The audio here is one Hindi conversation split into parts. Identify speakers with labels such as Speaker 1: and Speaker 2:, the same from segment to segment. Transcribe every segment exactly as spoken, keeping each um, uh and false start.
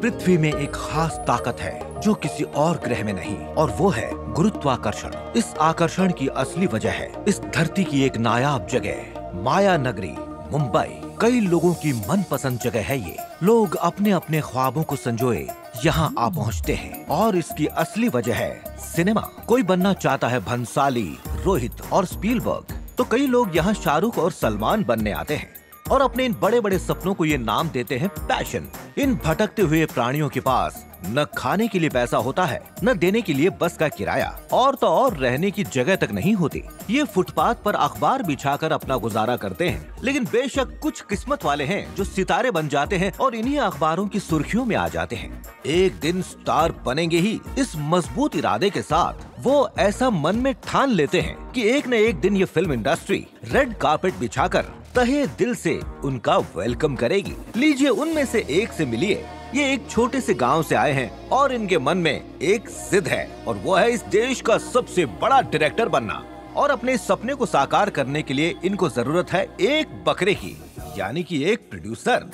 Speaker 1: पृथ्वी में एक खास ताकत है जो किसी और ग्रह में नहीं, और वो है गुरुत्वाकर्षण। इस आकर्षण की असली वजह है इस धरती की एक नायाब जगह, माया नगरी मुंबई। कई लोगों की मनपसंद जगह है ये। लोग अपने अपने ख्वाबों को संजोए यहाँ आ पहुँचते हैं, और इसकी असली वजह है सिनेमा। कोई बनना चाहता है भंसाली, रोहित और स्पीलबर्ग, तो कई लोग यहाँ शाहरुख और सलमान बनने आते हैं और अपने इन बड़े बड़े सपनों को ये नाम देते हैं पैशन। इन भटकते हुए प्राणियों के पास न खाने के लिए पैसा होता है, न देने के लिए बस का किराया, और तो और रहने की जगह तक नहीं होती। ये फुटपाथ पर अखबार बिछाकर अपना गुजारा करते हैं। लेकिन बेशक कुछ किस्मत वाले हैं जो सितारे बन जाते हैं और इन्हीं अखबारों की सुर्खियों में आ जाते हैं। एक दिन स्टार बनेंगे ही, इस मजबूत इरादे के साथ वो ऐसा मन में ठान लेते हैं कि एक न एक दिन ये फिल्म इंडस्ट्री रेड कार्पेट बिछाकर तहे दिल से उनका वेलकम करेगी। लीजिए उनमें से एक से मिलिए। ये एक छोटे से गांव से आए हैं और इनके मन में एक जिद है, और वो है इस देश का सबसे बड़ा डायरेक्टर बनना। और अपने सपने को साकार करने के लिए इनको जरूरत है एक बकरे की, यानी कि एक प्रोड्यूसर।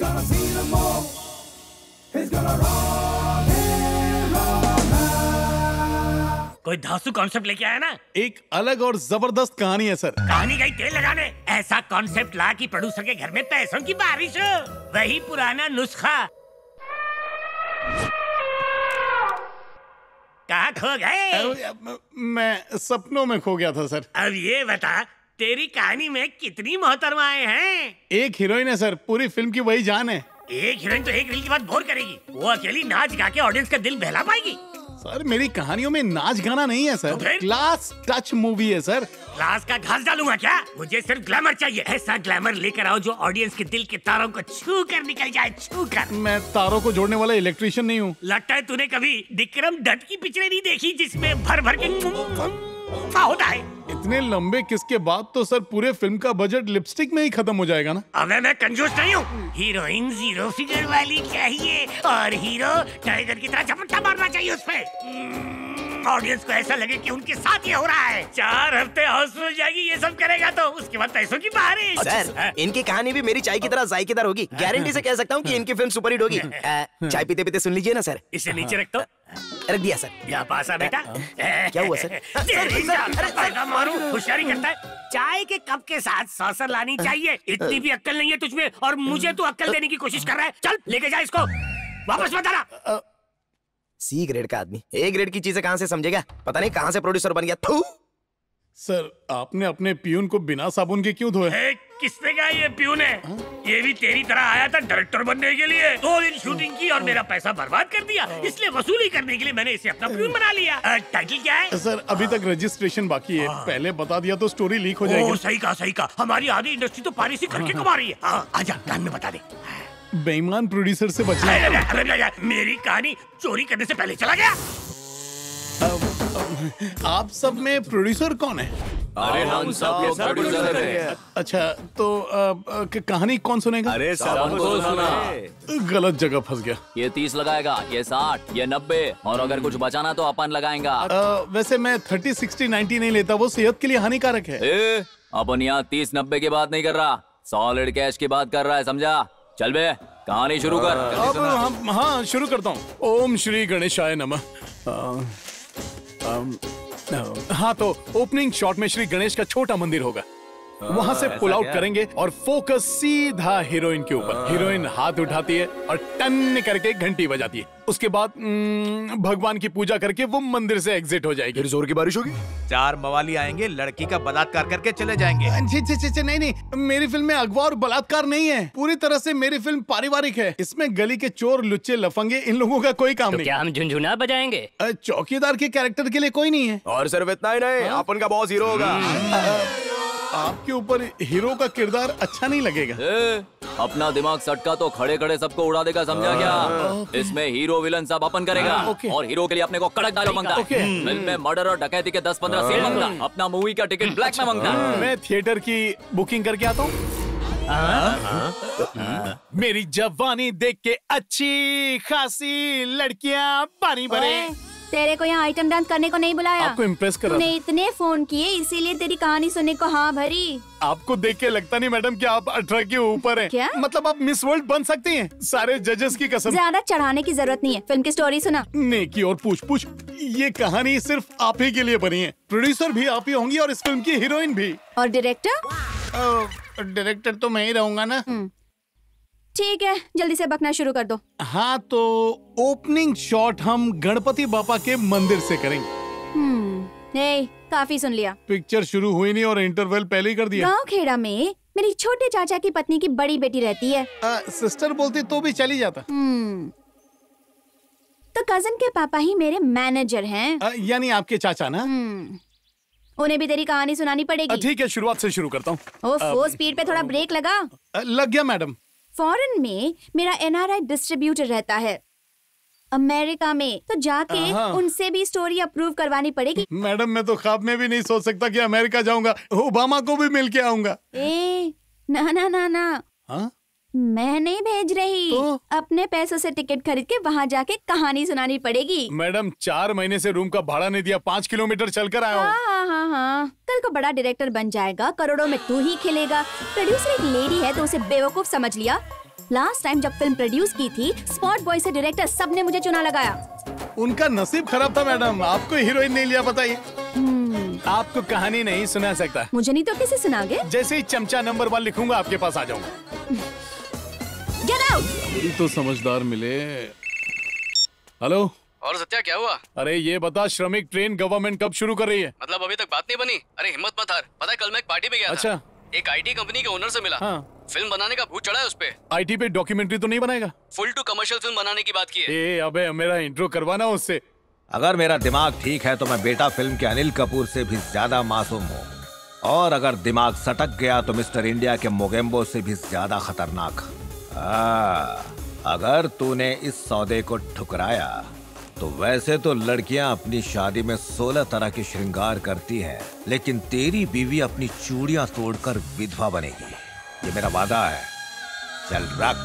Speaker 2: कोई धांसू कॉन्सेप्ट लेके आया ना?
Speaker 3: एक अलग और जबरदस्त कहानी है सर।
Speaker 2: कहानी गई तेल लगाने। ऐसा कॉन्सेप्ट ला कि प्रोड्यूसर के घर में पैसों की बारिश हो। वही पुराना नुस्खा। कहाँ खो गए?
Speaker 3: मैं सपनों में खो गया था सर।
Speaker 2: अब ये बता, तेरी कहानी में कितनी मोहतरमाएं हैं?
Speaker 3: एक हीरोइन है सर, पूरी फिल्म की वही जान है।
Speaker 2: एक हीरोइन तो एक रील के बाद बोर करेगी। वो अकेली नाच गा के ऑडियंस का दिल बहला पाएगी।
Speaker 3: सर मेरी कहानियों में नाच गाना नहीं है सर,
Speaker 2: तो
Speaker 3: क्लास टच मूवी है सर।
Speaker 2: क्लास का घास डालूंगा क्या? मुझे सिर्फ ग्लैमर चाहिए। ऐसा ग्लैमर लेकर आओ जो ऑडियंस के दिल के तारों को छू कर निकल जाए, छू कर।
Speaker 3: मैं तारों को जोड़ने वाला इलेक्ट्रिशियन नहीं हूँ।
Speaker 2: लगता है तूने कभी विक्रम दत्त की पिक्चरें नहीं देखी जिसमें भर भर के होता है।
Speaker 3: इतने लंबे किस के बाद तो सर पूरे फिल्म का बजट लिपस्टिक में ही खत्म हो जाएगा ना।
Speaker 2: अबे मैं कंजूस नहीं हूँ। हीरोइन जीरो फिगर वाली चाहिए और हीरो टाइगर की तरह झपट्टा मारना चाहिए उस पे। ऑडियंस को ऐसा लगे कि उनके साथ ये हो रहा है। चार हफ्ते हाउसफुल जाएगी ये सब करेगा तो उसके बाद पैसों की बारिश।
Speaker 4: सर इनकी कहानी भी मेरी चाय की तरह जायकेदार होगी। गारंटी से कह सकता हूँ कि इनकी फिल्म सुपर हिट होगी। चाय पीते पीते सुन लीजिए ना सर।
Speaker 2: इसे नीचे रख दो।
Speaker 4: रख दिया सर।
Speaker 2: यहाँ पास आ बेटा।
Speaker 4: क्या हुआ सर?
Speaker 2: मारू होशियारी करता है। चाय के कप के साथ सॉसर लानी चाहिए। इतनी भी अक्ल नहीं है तुझमें और मुझे तू अक्ल देने की कोशिश कर रहा है। चल लेके जा इसको, वापस मत आना।
Speaker 4: सी ग्रेड का आदमी ए ग्रेड की चीजें कहाँ से समझेगा? पता नहीं कहाँ से प्रोड्यूसर बन गया। थू।
Speaker 3: सर आपने अपने पियून को बिना साबुन के क्यों धोया?
Speaker 2: किसने कहा ये प्यून है? ये भी तेरी तरह आया था डायरेक्टर बनने के लिए। दो दिन शूटिंग की और मेरा पैसा बर्बाद कर दिया। इसलिए वसूली करने के लिए मैंने इसे अपना प्यून बना लिया। टाइटल क्या है?
Speaker 3: सर अभी तक रजिस्ट्रेशन बाकी है। पहले बता दिया तो स्टोरी लीक हो जाएगी।
Speaker 2: सही कहा सही कहा। हमारी आधी इंडस्ट्री तो पानी से करके कमा रही है। आजा कान में बता दे।
Speaker 3: बेईमान प्रोड्यूसर से बचना है।
Speaker 2: मेरी कहानी चोरी करने से पहले चला गया।
Speaker 3: आप सब में प्रोड्यूसर कौन है?
Speaker 5: अरे हम सब लोग प्रोड्यूसर हैं।
Speaker 3: अच्छा तो आ, कहानी कौन सुनेगा?
Speaker 5: अरे सब हमको सुना।
Speaker 3: गलत जगह फंस गया।
Speaker 6: ये तीस लगाएगा, ये साठ, ये नब्बे, और अगर कुछ बचाना तो अपन लगाएगा।
Speaker 3: आ, वैसे मैं थर्टी सिक्सटी नाइन्टी नहीं लेता, वो सेहत के लिए हानिकारक है।
Speaker 6: ए, अपन यहाँ तीस नब्बे की बात नहीं कर रहा, सॉलिड कैश की बात कर रहा है, समझा? चल बे कहानी शुरू कर।
Speaker 3: अब हम हाँ शुरू करता हूँ। ओम श्री गणेशाय नमः। हाँ तो ओपनिंग शॉट में श्री गणेश का छोटा मंदिर होगा। वहाँ से पुल आउट करेंगे और फोकस सीधा हीरोइन के ऊपर। हीरोइन हाथ उठाती है और टन करके घंटी बजाती है। उसके बाद भगवान की पूजा करके वो मंदिर से एग्जिट हो जाएगी।
Speaker 5: फिर जोर की बारिश होगी। चार मवाली आएंगे, लड़की का बलात्कार करके चले जाएंगे।
Speaker 3: जी जी जी नहीं नहीं, मेरी फिल्म में अगवा और बलात्कार नहीं है। पूरी तरह से मेरी फिल्म पारिवारिक है। इसमें गली के चोर, लुच्चे, लफंगे, इन लोगों का कोई काम
Speaker 7: तो
Speaker 3: नहीं।
Speaker 7: क्या हम झुनझुना बजाएंगे?
Speaker 3: चौकीदार के कैरेक्टर के लिए कोई नहीं है।
Speaker 5: और सिर्फ इतना ही नहीं, अपन का बॉस हीरो होगा।
Speaker 3: आपके ऊपर हीरो का किरदार अच्छा नहीं लगेगा।
Speaker 6: ए, अपना दिमाग सटका तो खड़े खड़े सबको उड़ा देगा, समझा क्या? इसमें हीरो विलन सब अपन करेगा। और हीरो के लिए अपने को कड़क डायलॉग मांगता है। फिल्म में मर्डर और डकैती के दस पंद्रह सीन मांगता। अपना मूवी का टिकट ब्लैक में मांगता।
Speaker 3: मैं थिएटर की बुकिंग करके आता हूँ। मेरी जवानी देख के अच्छी खासी लड़कियाँ पानी भरे।
Speaker 7: तेरे को यहाँ आइटम डांस करने को नहीं बुलाया।
Speaker 3: आपको इम्प्रेस कर रहा
Speaker 7: तूने इतने फोन किए इसीलिए तेरी कहानी सुनने को हाँ भरी।
Speaker 3: आपको देख के लगता नहीं मैडम कि आप अठारह के ऊपर हैं।
Speaker 7: क्या?
Speaker 3: मतलब आप मिस वर्ल्ड बन सकती हैं सारे जजेस की कसम।
Speaker 7: ज्यादा चढ़ाने की जरूरत नहीं है, फिल्म की स्टोरी सुना।
Speaker 3: नेकी और पूछ पूछ, ये कहानी सिर्फ आप ही के लिए बनी है। प्रोड्यूसर भी आप ही होंगी और इस फिल्म की हीरोइन भी।
Speaker 7: और डायरेक्टर?
Speaker 3: डायरेक्टर तो मैं ही रहूंगा ना।
Speaker 7: ठीक है, जल्दी से बकना शुरू कर दो।
Speaker 3: हाँ तो ओपनिंग शॉट हम गणपति बापा के मंदिर से करेंगे।
Speaker 7: हम्म, ए, काफी सुन लिया।
Speaker 3: पिक्चर शुरू हुई नहीं और इंटरवल पहले ही कर दिया।
Speaker 7: गांव खेड़ा में मेरी छोटे चाचा की पत्नी की बड़ी बेटी रहती है।
Speaker 3: आ, सिस्टर बोलती तो भी चली जाता।
Speaker 7: हम्म, तो कजन के पापा ही मेरे मैनेजर हैं।
Speaker 3: आ, यानी आपके चाचा ना?
Speaker 7: हम्म, उन्हें भी तेरी कहानी सुनानी पड़ेगी।
Speaker 3: ठीक है, शुरुआत से शुरू करता हूँ।
Speaker 7: ओफो, स्पीड पे थोड़ा ब्रेक लगा।
Speaker 3: आ, लग गया मैडम।
Speaker 7: फॉरेन में मेरा एनआरआई डिस्ट्रीब्यूटर रहता है, अमेरिका में तो जाके उनसे भी स्टोरी अप्रूव करवानी पड़ेगी।
Speaker 3: मैडम मैं तो ख्वाब में भी नहीं सोच सकता कि अमेरिका जाऊंगा, ओबामा को भी मिल के आऊंगा।
Speaker 7: ए, ना ना ना ना
Speaker 3: हा?
Speaker 7: मैं नहीं भेज रही
Speaker 3: तो?
Speaker 7: अपने पैसों से टिकट खरीद के वहाँ जाके कहानी सुनानी पड़ेगी।
Speaker 3: मैडम चार महीने से रूम का भाड़ा नहीं दिया, पाँच किलोमीटर चल कर आया हूँ।
Speaker 7: हाँ हाँ हाँ हाँ, कल को बड़ा डायरेक्टर बन जाएगा, करोड़ों में तू ही खिलेगा। प्रोड्यूसर एक लेडी है तो उसे बेवकूफ समझ लिया। लास्ट टाइम जब फिल्म प्रोड्यूस की थी, स्पॉट बॉय से डायरेक्टर सब ने मुझे चुना लगाया।
Speaker 3: उनका नसीब खराब था मैडम, आपको हीरोइन नहीं लिया। बताइए, आपको कहानी नहीं सुना सकता।
Speaker 7: मुझे नहीं तो किसे सुनाओगे?
Speaker 3: जैसे ही चमचा नंबर वन लिखूंगा आपके पास आ जाऊंगा।
Speaker 7: Get out!
Speaker 3: तो समझदार मिले। हेलो।
Speaker 8: और सत्या क्या हुआ?
Speaker 3: अरे ये बता, श्रमिक ट्रेन गवर्नमेंट कब शुरू कर रही है?
Speaker 8: मतलब अभी तक बात नहीं बनी? अरे हिम्मत मत हार, पता है कल मैं एक पार्टी पे गया
Speaker 3: अच्छा।
Speaker 8: था। एक आईटी कंपनी के ओनर से मिला।
Speaker 3: हाँ।
Speaker 8: फिल्म बनाने का भूत चढ़ा है उस पे।
Speaker 3: आईटी पे डॉक्यूमेंट्री तो नहीं बनाएगा?
Speaker 8: फुल टू कमर्शियल फिल्म बनाने की बात की है।
Speaker 3: ए अबे, मेरा इंट्रो करवाना उससे।
Speaker 1: अगर मेरा दिमाग ठीक है तो मैं बेटा फिल्म के अनिल कपूर से भी ज्यादा मासूम हूँ, और अगर दिमाग सटक गया तो मिस्टर इंडिया के मोगेम्बो से भी ज्यादा खतरनाक। आ, अगर तूने इस सौदे को ठुकराया तो वैसे तो लड़कियां अपनी शादी में सोलह तरह के श्रृंगार करती हैं, लेकिन तेरी बीवी अपनी चूड़ियां तोड़कर विधवा बनेगी। ये मेरा वादा है। चल रख।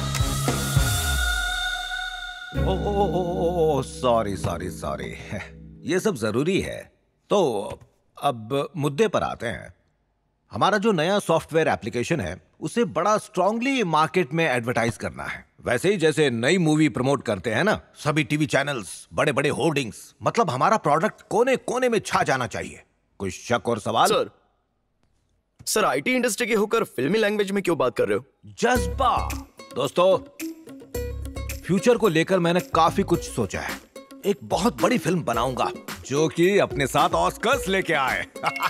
Speaker 1: ओ ओ ओ ओ सॉरी सॉरी सॉरी, ये सब जरूरी है। तो अब मुद्दे पर आते हैं। हमारा जो नया सॉफ्टवेयर एप्लीकेशन है उसे बड़ा स्ट्रांगली मार्केट में एडवर्टाइज करना है। वैसे ही जैसे नई मूवी प्रमोट करते हैं ना, सभी टीवी चैनल्स, बड़े बड़े होर्डिंग्स, मतलब हमारा प्रोडक्ट कोने कोने में छा जाना चाहिए। कोई शक और सवाल?
Speaker 4: सर सर आईटी इंडस्ट्री के होकर फिल्मी लैंग्वेज में क्यों बात कर रहे हो?
Speaker 1: जज्बा। दोस्तों, फ्यूचर को लेकर मैंने काफी कुछ सोचा है। एक बहुत बड़ी फिल्म बनाऊंगा जो कि अपने साथ ऑस्कर्स लेके आए।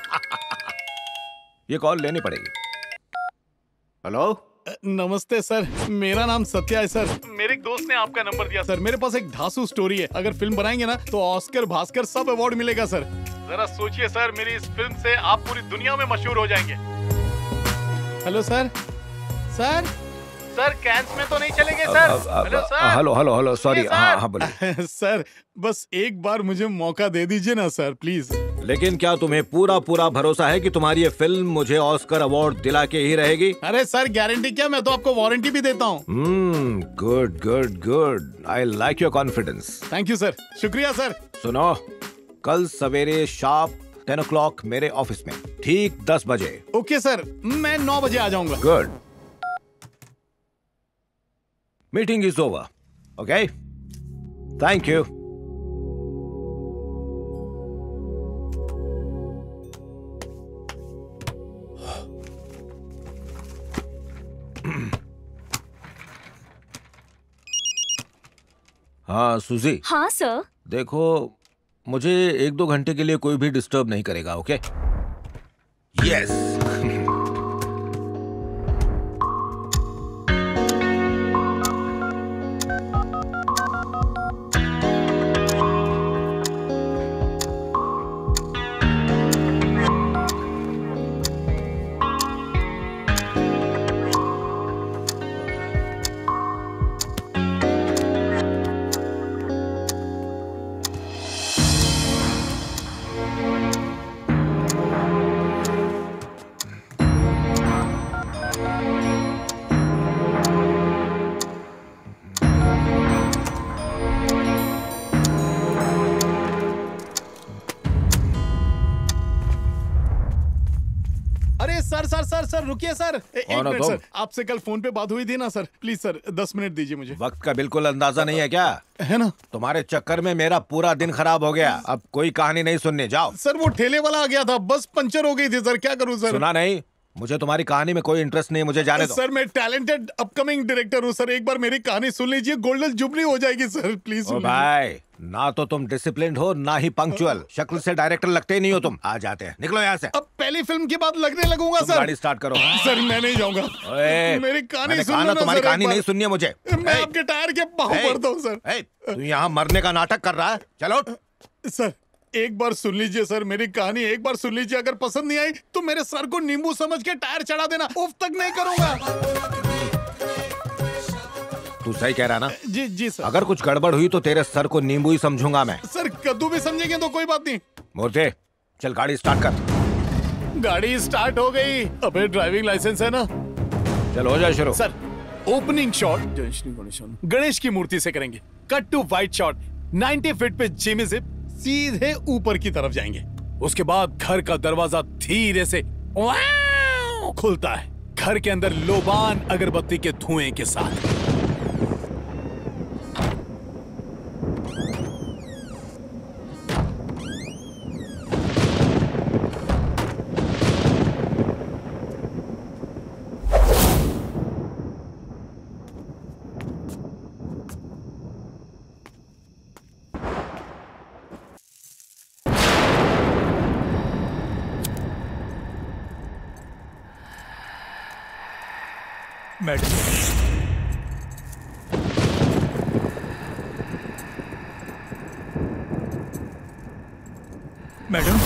Speaker 1: ये कॉल लेनी पड़ेगी। हेलो।
Speaker 3: नमस्ते सर, मेरा नाम सत्या है सर। मेरे एक दोस्त ने आपका नंबर दिया सर। मेरे पास एक धांसू स्टोरी है, अगर फिल्म बनाएंगे ना तो ऑस्कर भास्कर सब अवार्ड मिलेगा सर। जरा सोचिए सर, मेरी इस फिल्म से आप पूरी दुनिया में मशहूर हो जाएंगे। Hello sir. Sir sir Cannes में तो नहीं चलेंगे sir? Hello sir.
Speaker 1: Hello hello hello sorry. हाँ हाँ बोलिए।
Speaker 3: सर बस एक बार मुझे मौका दे दीजिए ना सर, प्लीज।
Speaker 1: लेकिन क्या तुम्हें पूरा पूरा भरोसा है कि तुम्हारी ये फिल्म मुझे ऑस्कर अवार्ड दिला के ही रहेगी?
Speaker 3: अरे सर गारंटी क्या, मैं तो आपको वारंटी भी देता हूँ।
Speaker 1: Hmm, good good good, I like your confidence.
Speaker 3: Thank you sir, शुक्रिया सर।
Speaker 1: सुनो, कल सवेरे शार्प टेन ओ क्लॉक मेरे ऑफिस में, ठीक दस बजे।
Speaker 3: ओके सर, मैं नौ बजे आ जाऊंगा।
Speaker 1: Good. Meeting is over. Okay, thank you. हाँ सुजी।
Speaker 7: हाँ सर।
Speaker 1: देखो, मुझे एक दो घंटे के लिए कोई भी डिस्टर्ब नहीं करेगा। ओके? यस।
Speaker 3: सर रुकिए सर, ए, एक
Speaker 1: कौन हो
Speaker 3: मिनट
Speaker 1: तुम?
Speaker 3: सर, आपसे कल फोन पे बात हुई थी ना सर, प्लीज सर दस मिनट दीजिए मुझे।
Speaker 1: वक्त का बिल्कुल अंदाजा नहीं है क्या?
Speaker 3: है ना?
Speaker 1: तुम्हारे चक्कर में मेरा पूरा दिन खराब हो गया। अब कोई कहानी नहीं सुननी, जाओ।
Speaker 3: सर वो ठेले वाला आ गया था, बस पंचर हो गई थी सर, क्या करूं सर?
Speaker 1: सुना नहीं? मुझे तुम्हारी कहानी में कोई इंटरेस्ट नहीं, मुझे जाने दो।
Speaker 3: सर मैं टैलेंटेड अपकमिंग डायरेक्टर हूँ सर, एक बार मेरी कहानी सुन लीजिए, गोल्डन जुबली हो जाएगी सर, प्लीज
Speaker 1: ओ
Speaker 3: सुन लीजिए।
Speaker 1: भाई, ना तो तुम डिसिप्लिन्ड हो ना ही पंक्चुअल। शक्ल से डायरेक्टर लगते ही नहीं हो तुम। आ जाते हैं, निकलो यहाँ से।
Speaker 3: अब पहली फिल्म के बाद लगने लगूंगा
Speaker 1: तुम
Speaker 3: सर।
Speaker 1: गाड़ी स्टार्ट करो।
Speaker 3: सर मैं नहीं जाऊंगा।
Speaker 1: ओए,
Speaker 3: मेरी कहानी
Speaker 1: मैंने
Speaker 3: सुन
Speaker 1: कहा
Speaker 3: लो
Speaker 1: ना,
Speaker 3: ना
Speaker 1: तुम्हारी
Speaker 3: सर, एक
Speaker 1: कहानी
Speaker 3: बार।
Speaker 1: नहीं सुननी है मुझे।
Speaker 3: मैं
Speaker 1: ए,
Speaker 3: आपके टायर के बाहु
Speaker 1: ए,
Speaker 3: पड़ता हूँ सर।
Speaker 1: ए, तू यहाँ मरने का नाटक कर रहा है? चलो।
Speaker 3: सर एक बार सुन लीजिए सर, मेरी कहानी एक बार सुन लीजिए, अगर पसंद नहीं आई तो मेरे सर को नींबू समझ के टायर चढ़ा देना, उफ तक नहीं करूंगा।
Speaker 1: तू सही कह रहा ना?
Speaker 3: जी जी सर।
Speaker 1: अगर कुछ गड़बड़ हुई तो तेरे सर को नींबू ही समझूंगा मैं।
Speaker 3: सर कद्दू भी समझेंगे तो कोई बात नहीं।
Speaker 1: मूर्ति, चल गाड़ी स्टार्ट कर।
Speaker 3: गाड़ी स्टार्ट हो गई। अबे ड्राइविंग लाइसेंस है ना?
Speaker 1: चल हो जाए शुरू।
Speaker 3: सर ओपनिंग शॉट गणेश की मूर्ति से करेंगे, कट टू वाइट शॉट, नब्बे फीट पे जिमी से सीधे ऊपर की तरफ जाएंगे। उसके बाद घर का दरवाजा धीरे से खुलता है, घर के अंदर लोबान अगरबत्ती के धुएं के साथ।
Speaker 2: मैडम मैडम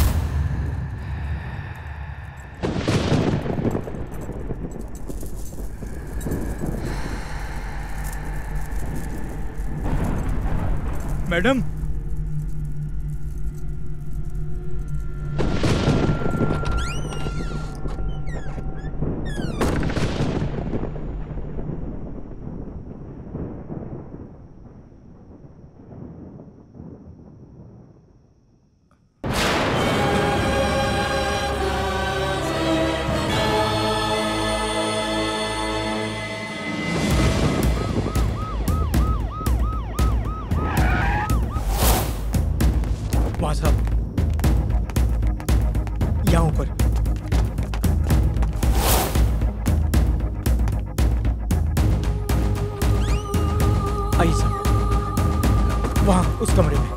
Speaker 2: मैडम वहां साहब, यहाँ ऊपर। आइए साहब, वहां उस कमरे में।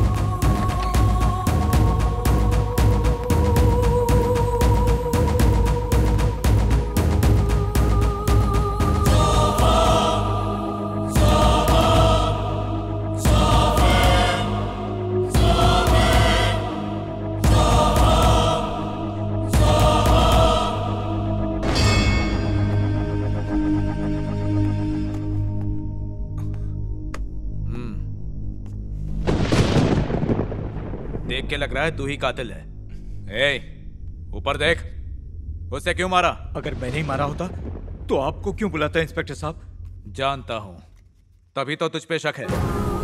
Speaker 5: देख के लग रहा है तू ही कातिल है। ए, ऊपर देख, उससे क्यों मारा?
Speaker 2: अगर मैंने ही मारा होता तो आपको क्यों बुलाता है इंस्पेक्टर साहब?
Speaker 5: जानता हूं, तभी तो तुझ पे शक है।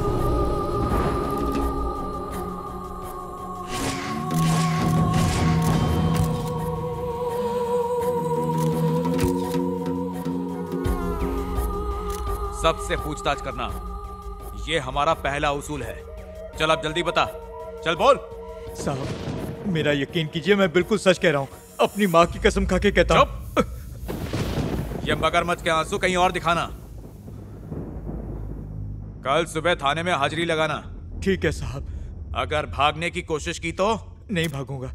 Speaker 5: सबसे पूछताछ करना, ये हमारा पहला उसूल है। चल अब जल्दी बता, चल बोल।
Speaker 2: साहब मेरा यकीन कीजिए, मैं बिल्कुल सच कह रहा हूँ, अपनी माँ की कसम खा के कहता हूँ।
Speaker 5: चुप! ये मगरमच्छ के आंसू कहीं और दिखाना। कल सुबह थाने में हाजिरी लगाना।
Speaker 2: ठीक है साहब।
Speaker 5: अगर भागने की कोशिश की तो?
Speaker 2: नहीं भागूंगा।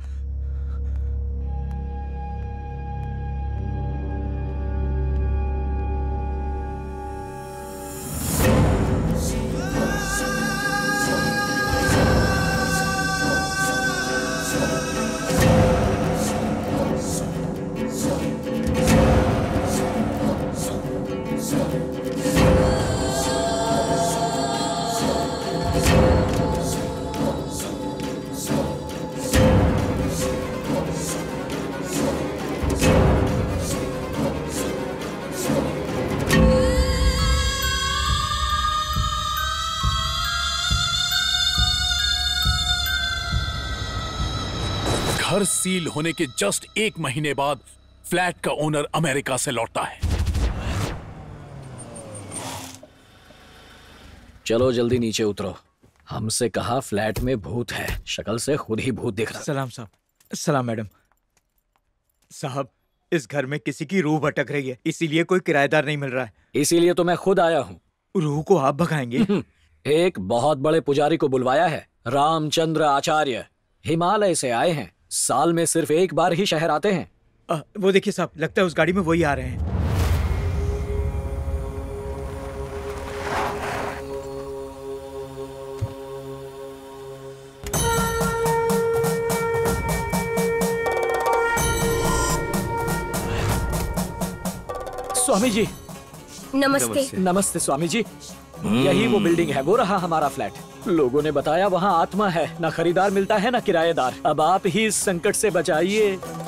Speaker 3: घर सील होने के जस्ट एक महीने बाद फ्लैट का ओनर अमेरिका से लौटता है।
Speaker 9: चलो जल्दी नीचे उतरो। हमसे कहा फ्लैट में भूत है, शक्ल से खुद ही भूत दिख रहा।
Speaker 10: सलाम साहब। सलाम मैडम। साहब, इस घर में किसी की रूह भटक रही है, इसीलिए कोई किराएदार नहीं मिल रहा है।
Speaker 9: इसीलिए तो मैं खुद आया हूँ।
Speaker 10: रूह को आप भगाएंगे?
Speaker 9: एक बहुत बड़े पुजारी को बुलवाया है, रामचंद्र आचार्य। हिमालय से आए हैं, साल में सिर्फ एक बार ही शहर आते हैं।
Speaker 10: आ, वो देखिए साहब, लगता है उस गाड़ी में वही आ रहे हैं।
Speaker 9: स्वामी जी।
Speaker 11: नमस्ते।
Speaker 9: नमस्ते स्वामी जी। यही वो बिल्डिंग है, वो रहा हमारा फ्लैट। लोगों ने बताया वहाँ आत्मा है, ना खरीदार मिलता है ना किराएदार। अब आप ही इस संकट से बचाइए।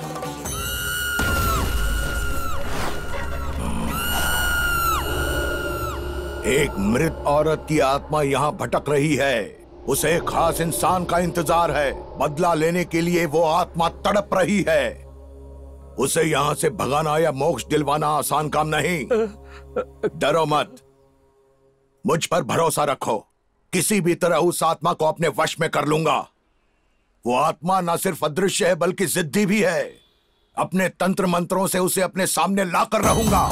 Speaker 12: एक मृत औरत की आत्मा यहाँ भटक रही है। उसे एक खास इंसान का इंतजार है। बदला लेने के लिए वो आत्मा तड़प रही है। उसे यहाँ से भगाना या मोक्ष दिलवाना आसान काम नहीं। डरो मत, मुझ पर भरोसा रखो। किसी भी तरह उस आत्मा को अपने वश में कर लूंगा। वो आत्मा न सिर्फ अदृश्य है बल्कि जिद्दी भी है। अपने तंत्र मंत्रों से उसे अपने सामने लाकर रहूंगा।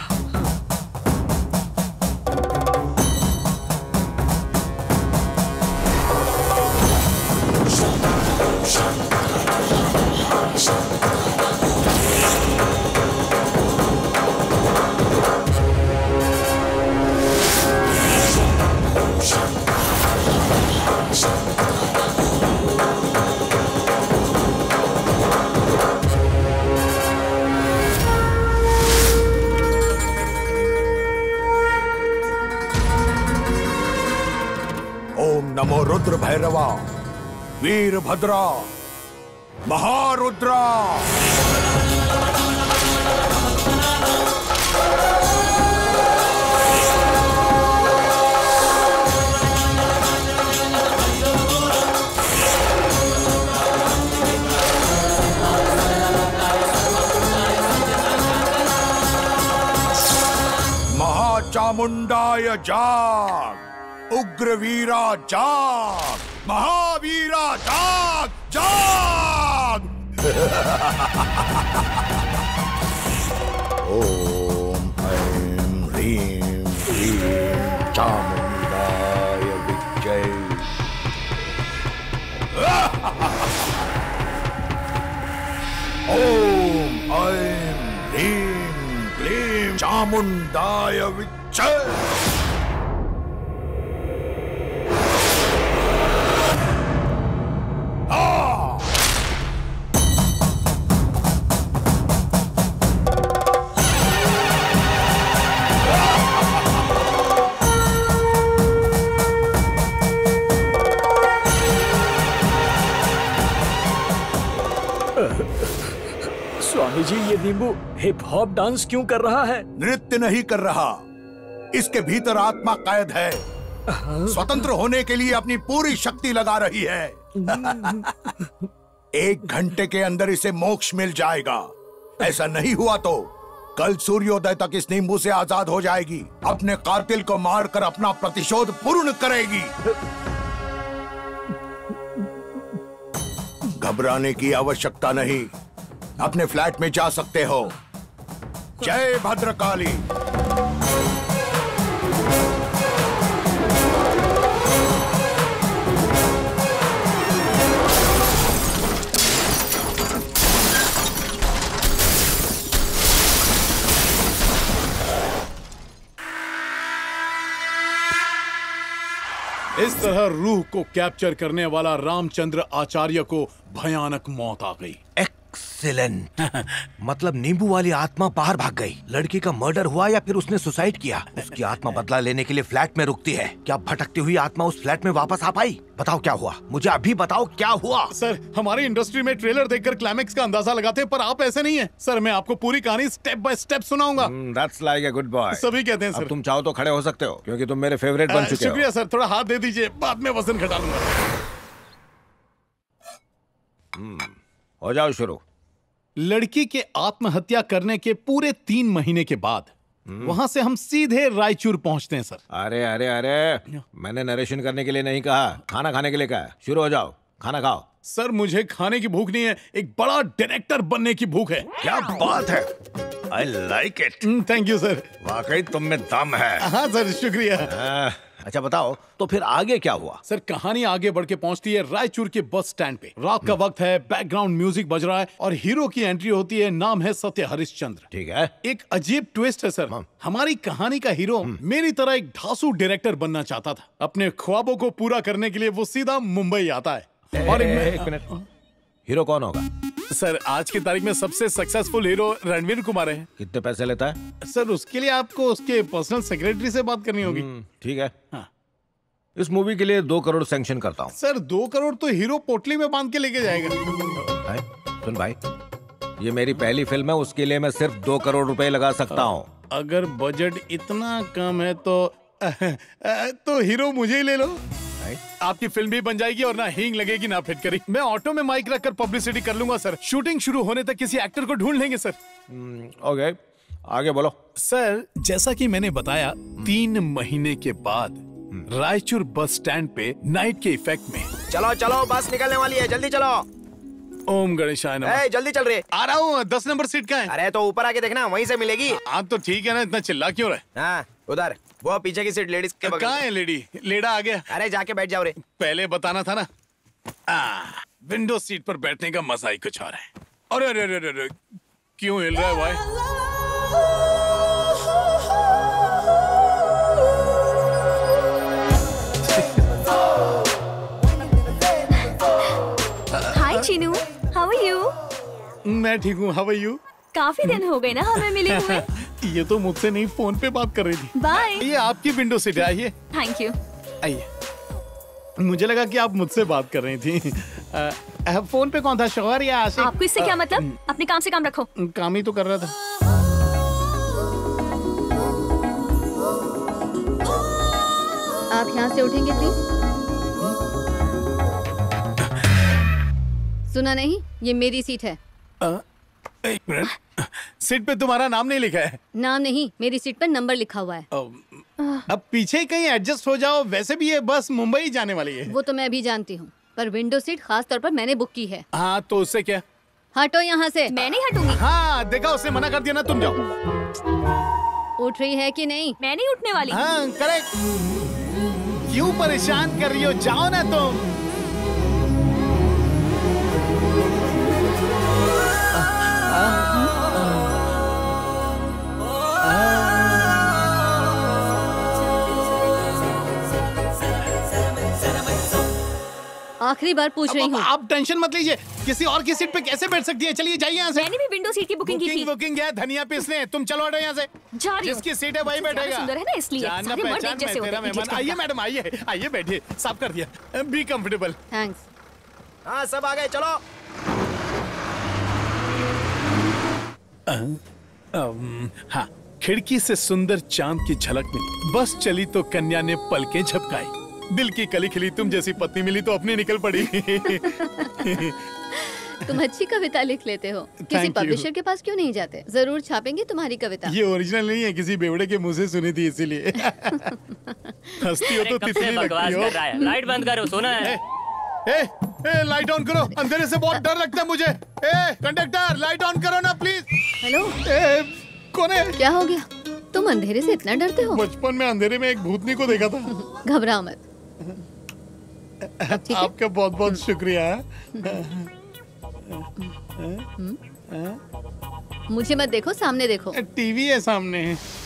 Speaker 12: नमो रुद्र भैरवा, वीरभद्रा, महारुद्रा। महाचामुंडाय जाग, उग्रवीरा जाग, महावीरा जाग, जाग। ओम ऐं ह्रीं क्लीं चामुंडाय विद्महे। ओम ऐं ह्रीं क्लीं चामुंडाय विद्महे।
Speaker 9: स्वामी जी, ये नींबू हिप हॉप डांस क्यों कर रहा है?
Speaker 12: नृत्य नहीं कर रहा, इसके भीतर आत्मा कैद है। स्वतंत्र होने के लिए अपनी पूरी शक्ति लगा रही है। एक घंटे के अंदर इसे मोक्ष मिल जाएगा। ऐसा नहीं हुआ तो कल सूर्योदय तक इस नींबू से आजाद हो जाएगी। अपने कातिल को मारकर अपना प्रतिशोध पूर्ण करेगी। घबराने की आवश्यकता नहीं, अपने फ्लैट में जा सकते हो। जय भद्रकाली।
Speaker 3: इस तरह रूह को कैप्चर करने वाला रामचंद्र आचार्य को भयानक मौत आ गई।
Speaker 1: एक्सीलेंट। मतलब नींबू वाली आत्मा बाहर भाग गई। लड़की का मर्डर हुआ या फिर उसने सुसाइड किया? उसकी आत्मा बदला लेने के लिए फ्लैट में रुकती है। क्या भटकती हुई आत्मा उस फ्लैट में वापस आ पाई? बताओ क्या हुआ, मुझे अभी बताओ क्या हुआ।
Speaker 3: सर, हमारी इंडस्ट्री में ट्रेलर देखकर क्लाइमेक्स का अंदाजा लगाते हैं, पर आप ऐसे नहीं है। सर, मैं आपको पूरी कहानी स्टेप बाय स्टेप सुनाऊंगा।
Speaker 1: That's like a good boy.
Speaker 3: सभी कहते हैं सर।
Speaker 1: अब तुम चाहो तो खड़े हो सकते हो, क्योंकि तुम मेरे फेवरेट बन चुके हो।
Speaker 3: शुक्रिया सर, थोड़ा हाथ दे दीजिए, बाद में वजन घटा लूंगा।
Speaker 1: हो जाओ शुरू।
Speaker 3: लड़की के आत्महत्या करने के पूरे तीन महीने के बाद वहां से हम सीधे रायचूर पहुंचते हैं सर।
Speaker 1: अरे अरे अरे, मैंने नरेशन करने के लिए नहीं कहा, खाना खाने के लिए कहा। शुरू हो जाओ, खाना खाओ।
Speaker 3: सर मुझे खाने की भूख नहीं है, एक बड़ा डायरेक्टर बनने की भूख है।
Speaker 1: क्या बात है, I like it.
Speaker 3: Thank you sir.
Speaker 1: वाकई तुम में दम है।
Speaker 3: हाँ सर, शुक्रिया।
Speaker 1: आ, अच्छा बताओ, तो फिर आगे क्या हुआ?
Speaker 3: सर कहानी आगे बढ़ के पहुंचती है रायचूर के बस स्टैंड पे। रात का वक्त है, बैकग्राउंड म्यूजिक बज रहा है और हीरो की एंट्री होती है। नाम है सत्य हरिश्चंद्र।
Speaker 1: ठीक है।
Speaker 3: एक अजीब ट्विस्ट है सर। हमारी कहानी का हीरो मेरी तरह एक धांसू डायरेक्टर बनना चाहता था। अपने ख्वाबों को पूरा करने के लिए वो सीधा मुंबई आता है।
Speaker 1: ए, और ए, एक मिनट, हीरो कौन होगा?
Speaker 3: सर आज की तारीख में सबसे सक्सेसफुल हीरो रणवीर कुमार है।
Speaker 1: कितने पैसे लेता है?
Speaker 3: सर उसके लिए आपको उसके पर्सनल सेक्रेटरी से बात करनी होगी।
Speaker 1: ठीक है।
Speaker 3: हाँ।
Speaker 1: इस मूवी के लिए दो करोड़ सैंक्शन करता हूँ।
Speaker 3: सर दो करोड़ तो हीरो पोटली में बांध के लेके जाएगा।
Speaker 1: है? सुन भाई, ये मेरी पहली फिल्म है, उसके लिए मैं सिर्फ दो करोड़ रुपए लगा सकता हूँ।
Speaker 3: अगर बजट इतना कम है तो तो हीरो मुझे ही ले लो। आपकी फिल्म भी बन जाएगी और ना हींग लगेगी ना फिटकरी। मैं ऑटो में माइक रखकर पब्लिसिटी कर लूंगा सर। शूटिंग शुरू होने तक किसी एक्टर को ढूंढ लेंगे सर।
Speaker 1: ओके, आगे बोलो।
Speaker 3: सर जैसा कि मैंने बताया, तीन महीने के बाद रायचूर बस स्टैंड पे नाइट के इफेक्ट में।
Speaker 4: चलो चलो, बस निकलने वाली है, जल्दी चलो।
Speaker 3: ओम गणेशाय नमः।
Speaker 4: ए, जल्दी चल रहे।
Speaker 3: आ रहा हूँ। दस नंबर सीट का है।
Speaker 4: अरे तो ऊपर आके देखना, वहीं से मिलेगी।
Speaker 3: हाँ तो ठीक है ना, इतना चिल्ला क्यों रहे?
Speaker 4: हाँ उधर, वो पीछे की सीट लेडीज के बगल।
Speaker 3: कहाँ है लेडी? लेडा आ गया।
Speaker 4: अरे जाके बैठ जाओ रे।
Speaker 3: पहले बताना था ना। आ, विंडो सीट पर बैठने का मजा ही कुछ और है। अरे अरे अरे अरे, क्यों हिल रहा है भाई?
Speaker 7: Hi Chinu, how are you?
Speaker 3: मैं ठीक हूँ, हाउ आर यू?
Speaker 7: काफी दिन हो गए ना हमें मिले हुए।
Speaker 3: ये तो मुझसे नहीं, फोन पे बात कर रही थी।
Speaker 7: बाय।
Speaker 3: ये आपकी विंडो सीट है, आइए।
Speaker 7: Thank you.
Speaker 3: आइए। मुझे लगा कि आप मुझसे बात कर रही थी। आ, आ, फोन पे कौन था, शौहर या आशिक?
Speaker 7: आपको इससे क्या मतलब? अपने काम से काम रखो।
Speaker 3: काम ही तो कर रहा था।
Speaker 11: आप यहाँ से उठेंगे प्लीज। सुना नहीं, ये मेरी सीट है।
Speaker 3: आ, एक मिनट, सीट पे तुम्हारा नाम नहीं लिखा है।
Speaker 11: नाम नहीं, मेरी सीट पर नंबर लिखा हुआ है।
Speaker 3: अब पीछे कहीं एडजस्ट हो जाओ, वैसे भी ये बस मुंबई जाने वाली है।
Speaker 11: वो तो मैं भी जानती हूँ, पर विंडो सीट खास तौर पर मैंने बुक की है।
Speaker 3: हाँ तो उससे क्या?
Speaker 11: हटो यहाँ से।
Speaker 7: मैं नहीं हटूंगी।
Speaker 3: हाँ देखा, उसने मना कर दिया ना, तुम जाओ।
Speaker 11: उठ रही है कि नहीं?
Speaker 7: मैं नहीं उठने वाली।
Speaker 3: हाँ करेक्ट। क्यों परेशान कर रही हो, जाओ ना तुम।
Speaker 11: आखिरी बार पूछ रही हूँ।
Speaker 3: आप टेंशन मत लीजिए, किसी और की सीट पे कैसे बैठ सकती है? चलिए जाइए यहाँ से।
Speaker 7: मैंने भी विंडो सीट की बुकिंग की थी।
Speaker 3: बुकिंग है, धनिया पीसने। तुम चलो हटो यहाँ से।
Speaker 7: जा रही हूँ।
Speaker 3: जिसकी सीट है वही बैठेगा।
Speaker 7: सुंदर है ना, इसलिए
Speaker 3: जानना
Speaker 7: सारे मर्द एक
Speaker 3: पहचान
Speaker 7: जैसे
Speaker 3: मैं तेरा
Speaker 7: होते हैं।
Speaker 3: मेहमान। आइए मैडम, आइए आइए, बैठिए। साफ कर दिया, बी कंफर्टेबल।
Speaker 11: थैंक्स।
Speaker 4: हाँ सब आ गए, चलो।
Speaker 3: हाँ, खिड़की से सुंदर चांद की झलक मिली। बस चली तो कन्या ने पलकें झपकाई। दिल की कली खिली, तुम जैसी पत्नी मिली तो अपनी निकल पड़ी।
Speaker 11: तुम अच्छी कविता लिख लेते हो। किसी पब्लिशर के पास क्यों नहीं जाते? जरूर छापेंगे तुम्हारी कविता।
Speaker 3: ये ओरिजिनल नहीं है, किसी बेवड़े के मुंह से सुनी थी इसीलिए। हंसती हो तो तितली लगती हो।
Speaker 13: लाइट बंद करो, सोना है।
Speaker 3: ए, ए, लाइट ऑन करो, अंधेरे से बहुत डर लगता है मुझे। ए, कंडक्टर लाइट ऑन करो ना प्लीज।
Speaker 11: हेलो।
Speaker 3: ए, कौन है?
Speaker 11: क्या हो गया? तुम अंधेरे से इतना डरते हो?
Speaker 3: बचपन में अंधेरे में एक भूतनी को देखा था।
Speaker 11: घबराओ मत।
Speaker 3: आपका बहुत बहुत शुक्रिया।
Speaker 11: मुझे मत देखो, सामने देखो।
Speaker 3: टीवी है सामने।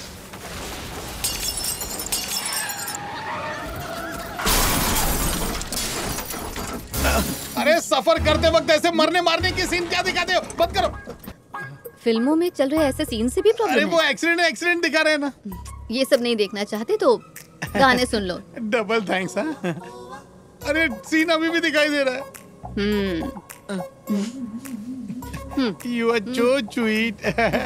Speaker 3: अरे सफर करते वक्त ऐसे मरने मारने की सीन क्या दिखाते हो? बंद करो।
Speaker 11: फिल्मों में चल रहे ऐसे सीन से भी प्रॉब्लम है।
Speaker 3: अरे वो एक्सीडेंट एक्सीडेंट दिखा रहे हैं ना।
Speaker 11: ये सब नहीं देखना चाहते तो गाने सुन लो।
Speaker 3: Double thanks. हाँ, अरे सीन अभी भी दिखाई दे रहा है। You are so sweet.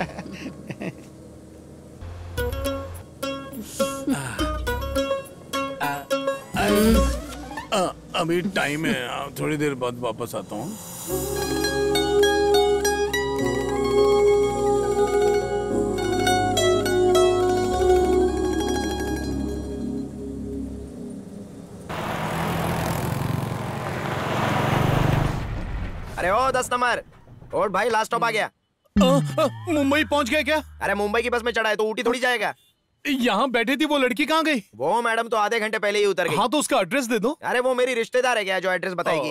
Speaker 3: अभी टाइम है, थोड़ी देर बाद वापस आता हूँ।
Speaker 4: दस नंबर। और भाई लास्ट स्टॉप आ गया।
Speaker 3: मुंबई पहुंच गए क्या?
Speaker 4: अरे मुंबई की बस में चढ़ा है तो ऊटी थोड़ी जाएगा।
Speaker 3: यहाँ बैठी थी वो लड़की, कहाँ गई?
Speaker 4: वो मैडम तो आधे घंटे पहले ही उतर गई।
Speaker 3: हाँ तो उसका एड्रेस दे दो।
Speaker 4: अरे वो मेरी रिश्तेदार है क्या जो एड्रेस बताएगी।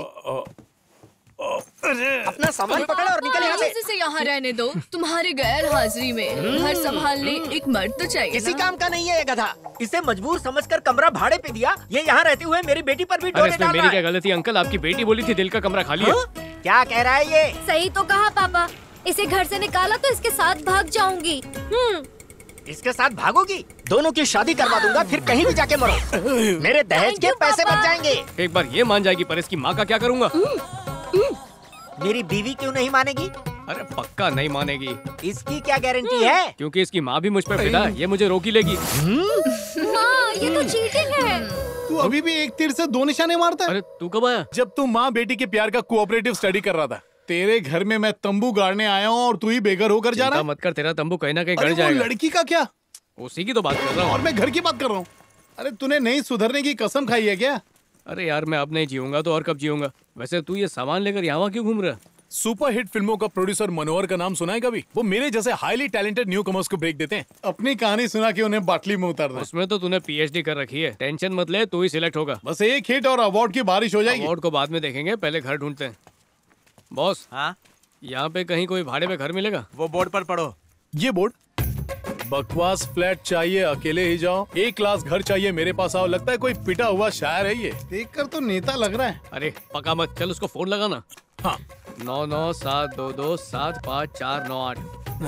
Speaker 4: अपना सामान पकड़ो और निकल यहाँ से।
Speaker 13: इसे यहाँ रहने दो। तुम्हारी गैर हाजिरी में घर संभालने एक मर्द तो चाहिए।
Speaker 9: किसी काम का नहीं है ये गधा। इसे मजबूर समझकर कमरा भाड़े पे दिया। ये यहाँ रहते हुए मेरी बेटी पर भी डोरे डाल रहा है।
Speaker 14: मेरी क्या गलती अंकल? आपकी बेटी बोली थी दिल का कमरा खाली है।
Speaker 9: क्या कह रहा है ये?
Speaker 7: सही तो कहा पापा। इसे घर से निकाला तो इसके साथ भाग जाऊंगी। हम्म।
Speaker 9: इसके साथ भागोगी? दोनों की शादी करवा दूंगा, फिर कहीं भी जाके मरो। मेरे दहेज के पैसे बच जाएंगे।
Speaker 14: एक बार ये मान जाएगी पर इसकी माँ का क्या करूँगा?
Speaker 9: मेरी बीवी क्यों नहीं मानेगी?
Speaker 14: अरे पक्का नहीं मानेगी।
Speaker 9: इसकी क्या गारंटी है?
Speaker 14: क्योंकि इसकी माँ भी मुझ पर फिदा है, ये मुझे रोक ही लेगी।
Speaker 7: माँ, ये तो चीटिंग है।
Speaker 3: तू अभी भी एक तीर से दो निशाने मारता है।
Speaker 14: अरे तू कब आया?
Speaker 3: जब तू माँ बेटी के प्यार का कोऑपरेटिव स्टडी कर रहा था। तेरे घर में मैं तंबू गाड़ने आया हूँ और तू ही बेघर होकर जा रहा है।
Speaker 14: मत कर, तेरा तंबू कहीं ना कहीं
Speaker 3: अरे
Speaker 14: गड़ जाएगा।
Speaker 3: वो लड़की का क्या?
Speaker 14: उसी की तो बात कर रहा हूँ।
Speaker 3: और मैं घर की बात कर रहा हूँ। अरे तूने नहीं सुधरने की कसम खाई है क्या?
Speaker 14: अरे यार मैं अब नहीं जीऊंगा तो और कब जीऊंगा? वैसे तू ये सामान लेकर यहाँ क्यों घूम रहा है?
Speaker 3: सुपर हिट फिल्मों का प्रोड्यूसर मनोहर का नाम सुना है कभी? वो मेरे जैसे हाईली टैलेंटेड न्यू कमर्स को ब्रेक देते हैं। अपनी कहानी सुना के उन्हें बाटली में उतारना।
Speaker 14: उसमें तो तूने पीएचडी कर रखी है। टेंशन मत ले, तू ही सिलेक्ट होगा।
Speaker 3: बस एक हिट और अवार्ड की बारिश हो जाएगी।
Speaker 14: अवार्ड को बाद में देखेंगे, पहले घर ढूंढते हैं। बॉस,
Speaker 5: हाँ?
Speaker 14: यहाँ पे कहीं कोई भाड़े पे घर मिलेगा?
Speaker 5: वो बोर्ड पर पढ़ो।
Speaker 3: ये बोर्ड? बकवास फ्लैट चाहिए अकेले ही जाओ, एक क्लास घर चाहिए मेरे पास आओ। लगता है कोई पिटा हुआ शायर है ये। देखकर तो नेता लग रहा है।
Speaker 14: अरे पका मत, चल उसको फोन लगाना।
Speaker 3: हाँ।
Speaker 14: नौ नौ सात दो दो सात पाँच चार नौ आठ।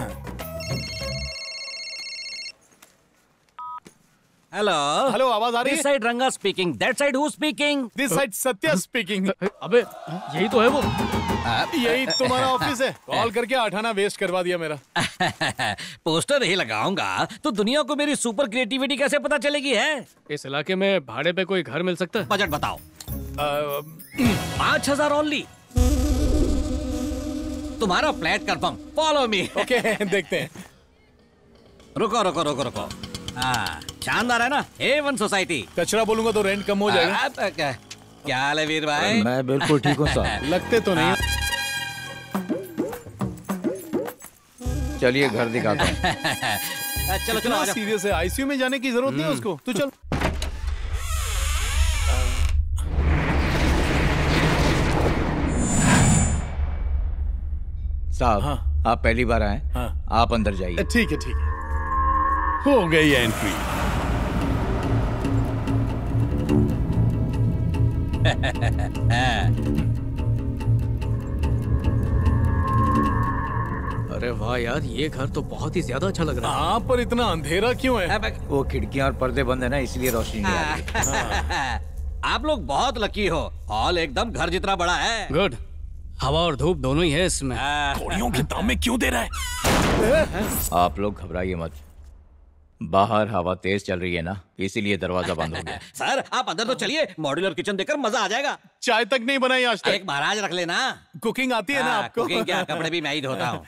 Speaker 15: हेलो
Speaker 3: हेलो, आवाज आ रही है?
Speaker 15: This side Ranga speaking, that side who speaking?
Speaker 3: This side Satya speaking.
Speaker 14: अबे यही तो है वो।
Speaker 3: यही तुम्हारा ऑफिस है। कॉल करके आठाना वेस्ट करवा दिया मेरा।
Speaker 15: पोस्टर ही लगाऊंगा तो दुनिया को मेरी सुपर क्रिएटिविटी कैसे पता चलेगी है?
Speaker 14: इस इलाके में भाड़े पे कोई घर मिल सकता है?
Speaker 15: बजट बताओ। पाँच हजार ओनली। तुम्हारा flat confirm, follow me.
Speaker 3: Okay देखते हैं।
Speaker 15: रुको रुको रुको रुको। हाँ शानदार है ना, ए वन सोसाइटी।
Speaker 3: कचरा बोलूंगा तो रेंट कम हो जाएगा।
Speaker 15: आ, आ, क्या, क्या हाल है वीर भाई?
Speaker 10: मैं बिल्कुल ठीक हूँ सर।
Speaker 3: लगते तो नहीं।
Speaker 10: चलिए घर दिखाता हूँ।
Speaker 15: चलो चलो आ जाओ।
Speaker 3: सीरियस है, आईसीयू में जाने की जरूरत नहीं है उसको। तू चल।
Speaker 10: साहब
Speaker 3: हाँ।
Speaker 10: आप पहली बार आए।
Speaker 3: हाँ।
Speaker 10: आप अंदर जाइए।
Speaker 3: ठीक है ठीक है, हो गई एंट्री।
Speaker 14: अरे वाह यार, ये घर तो बहुत ही ज्यादा अच्छा लग रहा है।
Speaker 3: हाँ पर इतना अंधेरा क्यों है?
Speaker 10: वो खिड़कियां और पर्दे बंद है ना, इसलिए रोशनी नहीं आ रही।
Speaker 15: आप लोग बहुत लकी हो, हॉल एकदम घर जितना बड़ा है।
Speaker 14: गुड, हवा और धूप दोनों ही है इसमें।
Speaker 3: घोड़ियों के दाम में क्यों दे रहा है?
Speaker 10: आप लोग घबराइए मत, बाहर हवा तेज चल रही है ना, इसीलिए दरवाजा बंद हो गया।
Speaker 15: सर आप अंदर तो चलिए, मॉड्यूलर किचन देखकर मजा आ जाएगा।
Speaker 3: चाय तक नहीं बनाई आज तक।
Speaker 15: एक महाराज रख लेना।
Speaker 3: कुकिंग आती है ना आपको?
Speaker 15: कुकिंग क्या, कपड़े भी मैं ही धोता हूँ।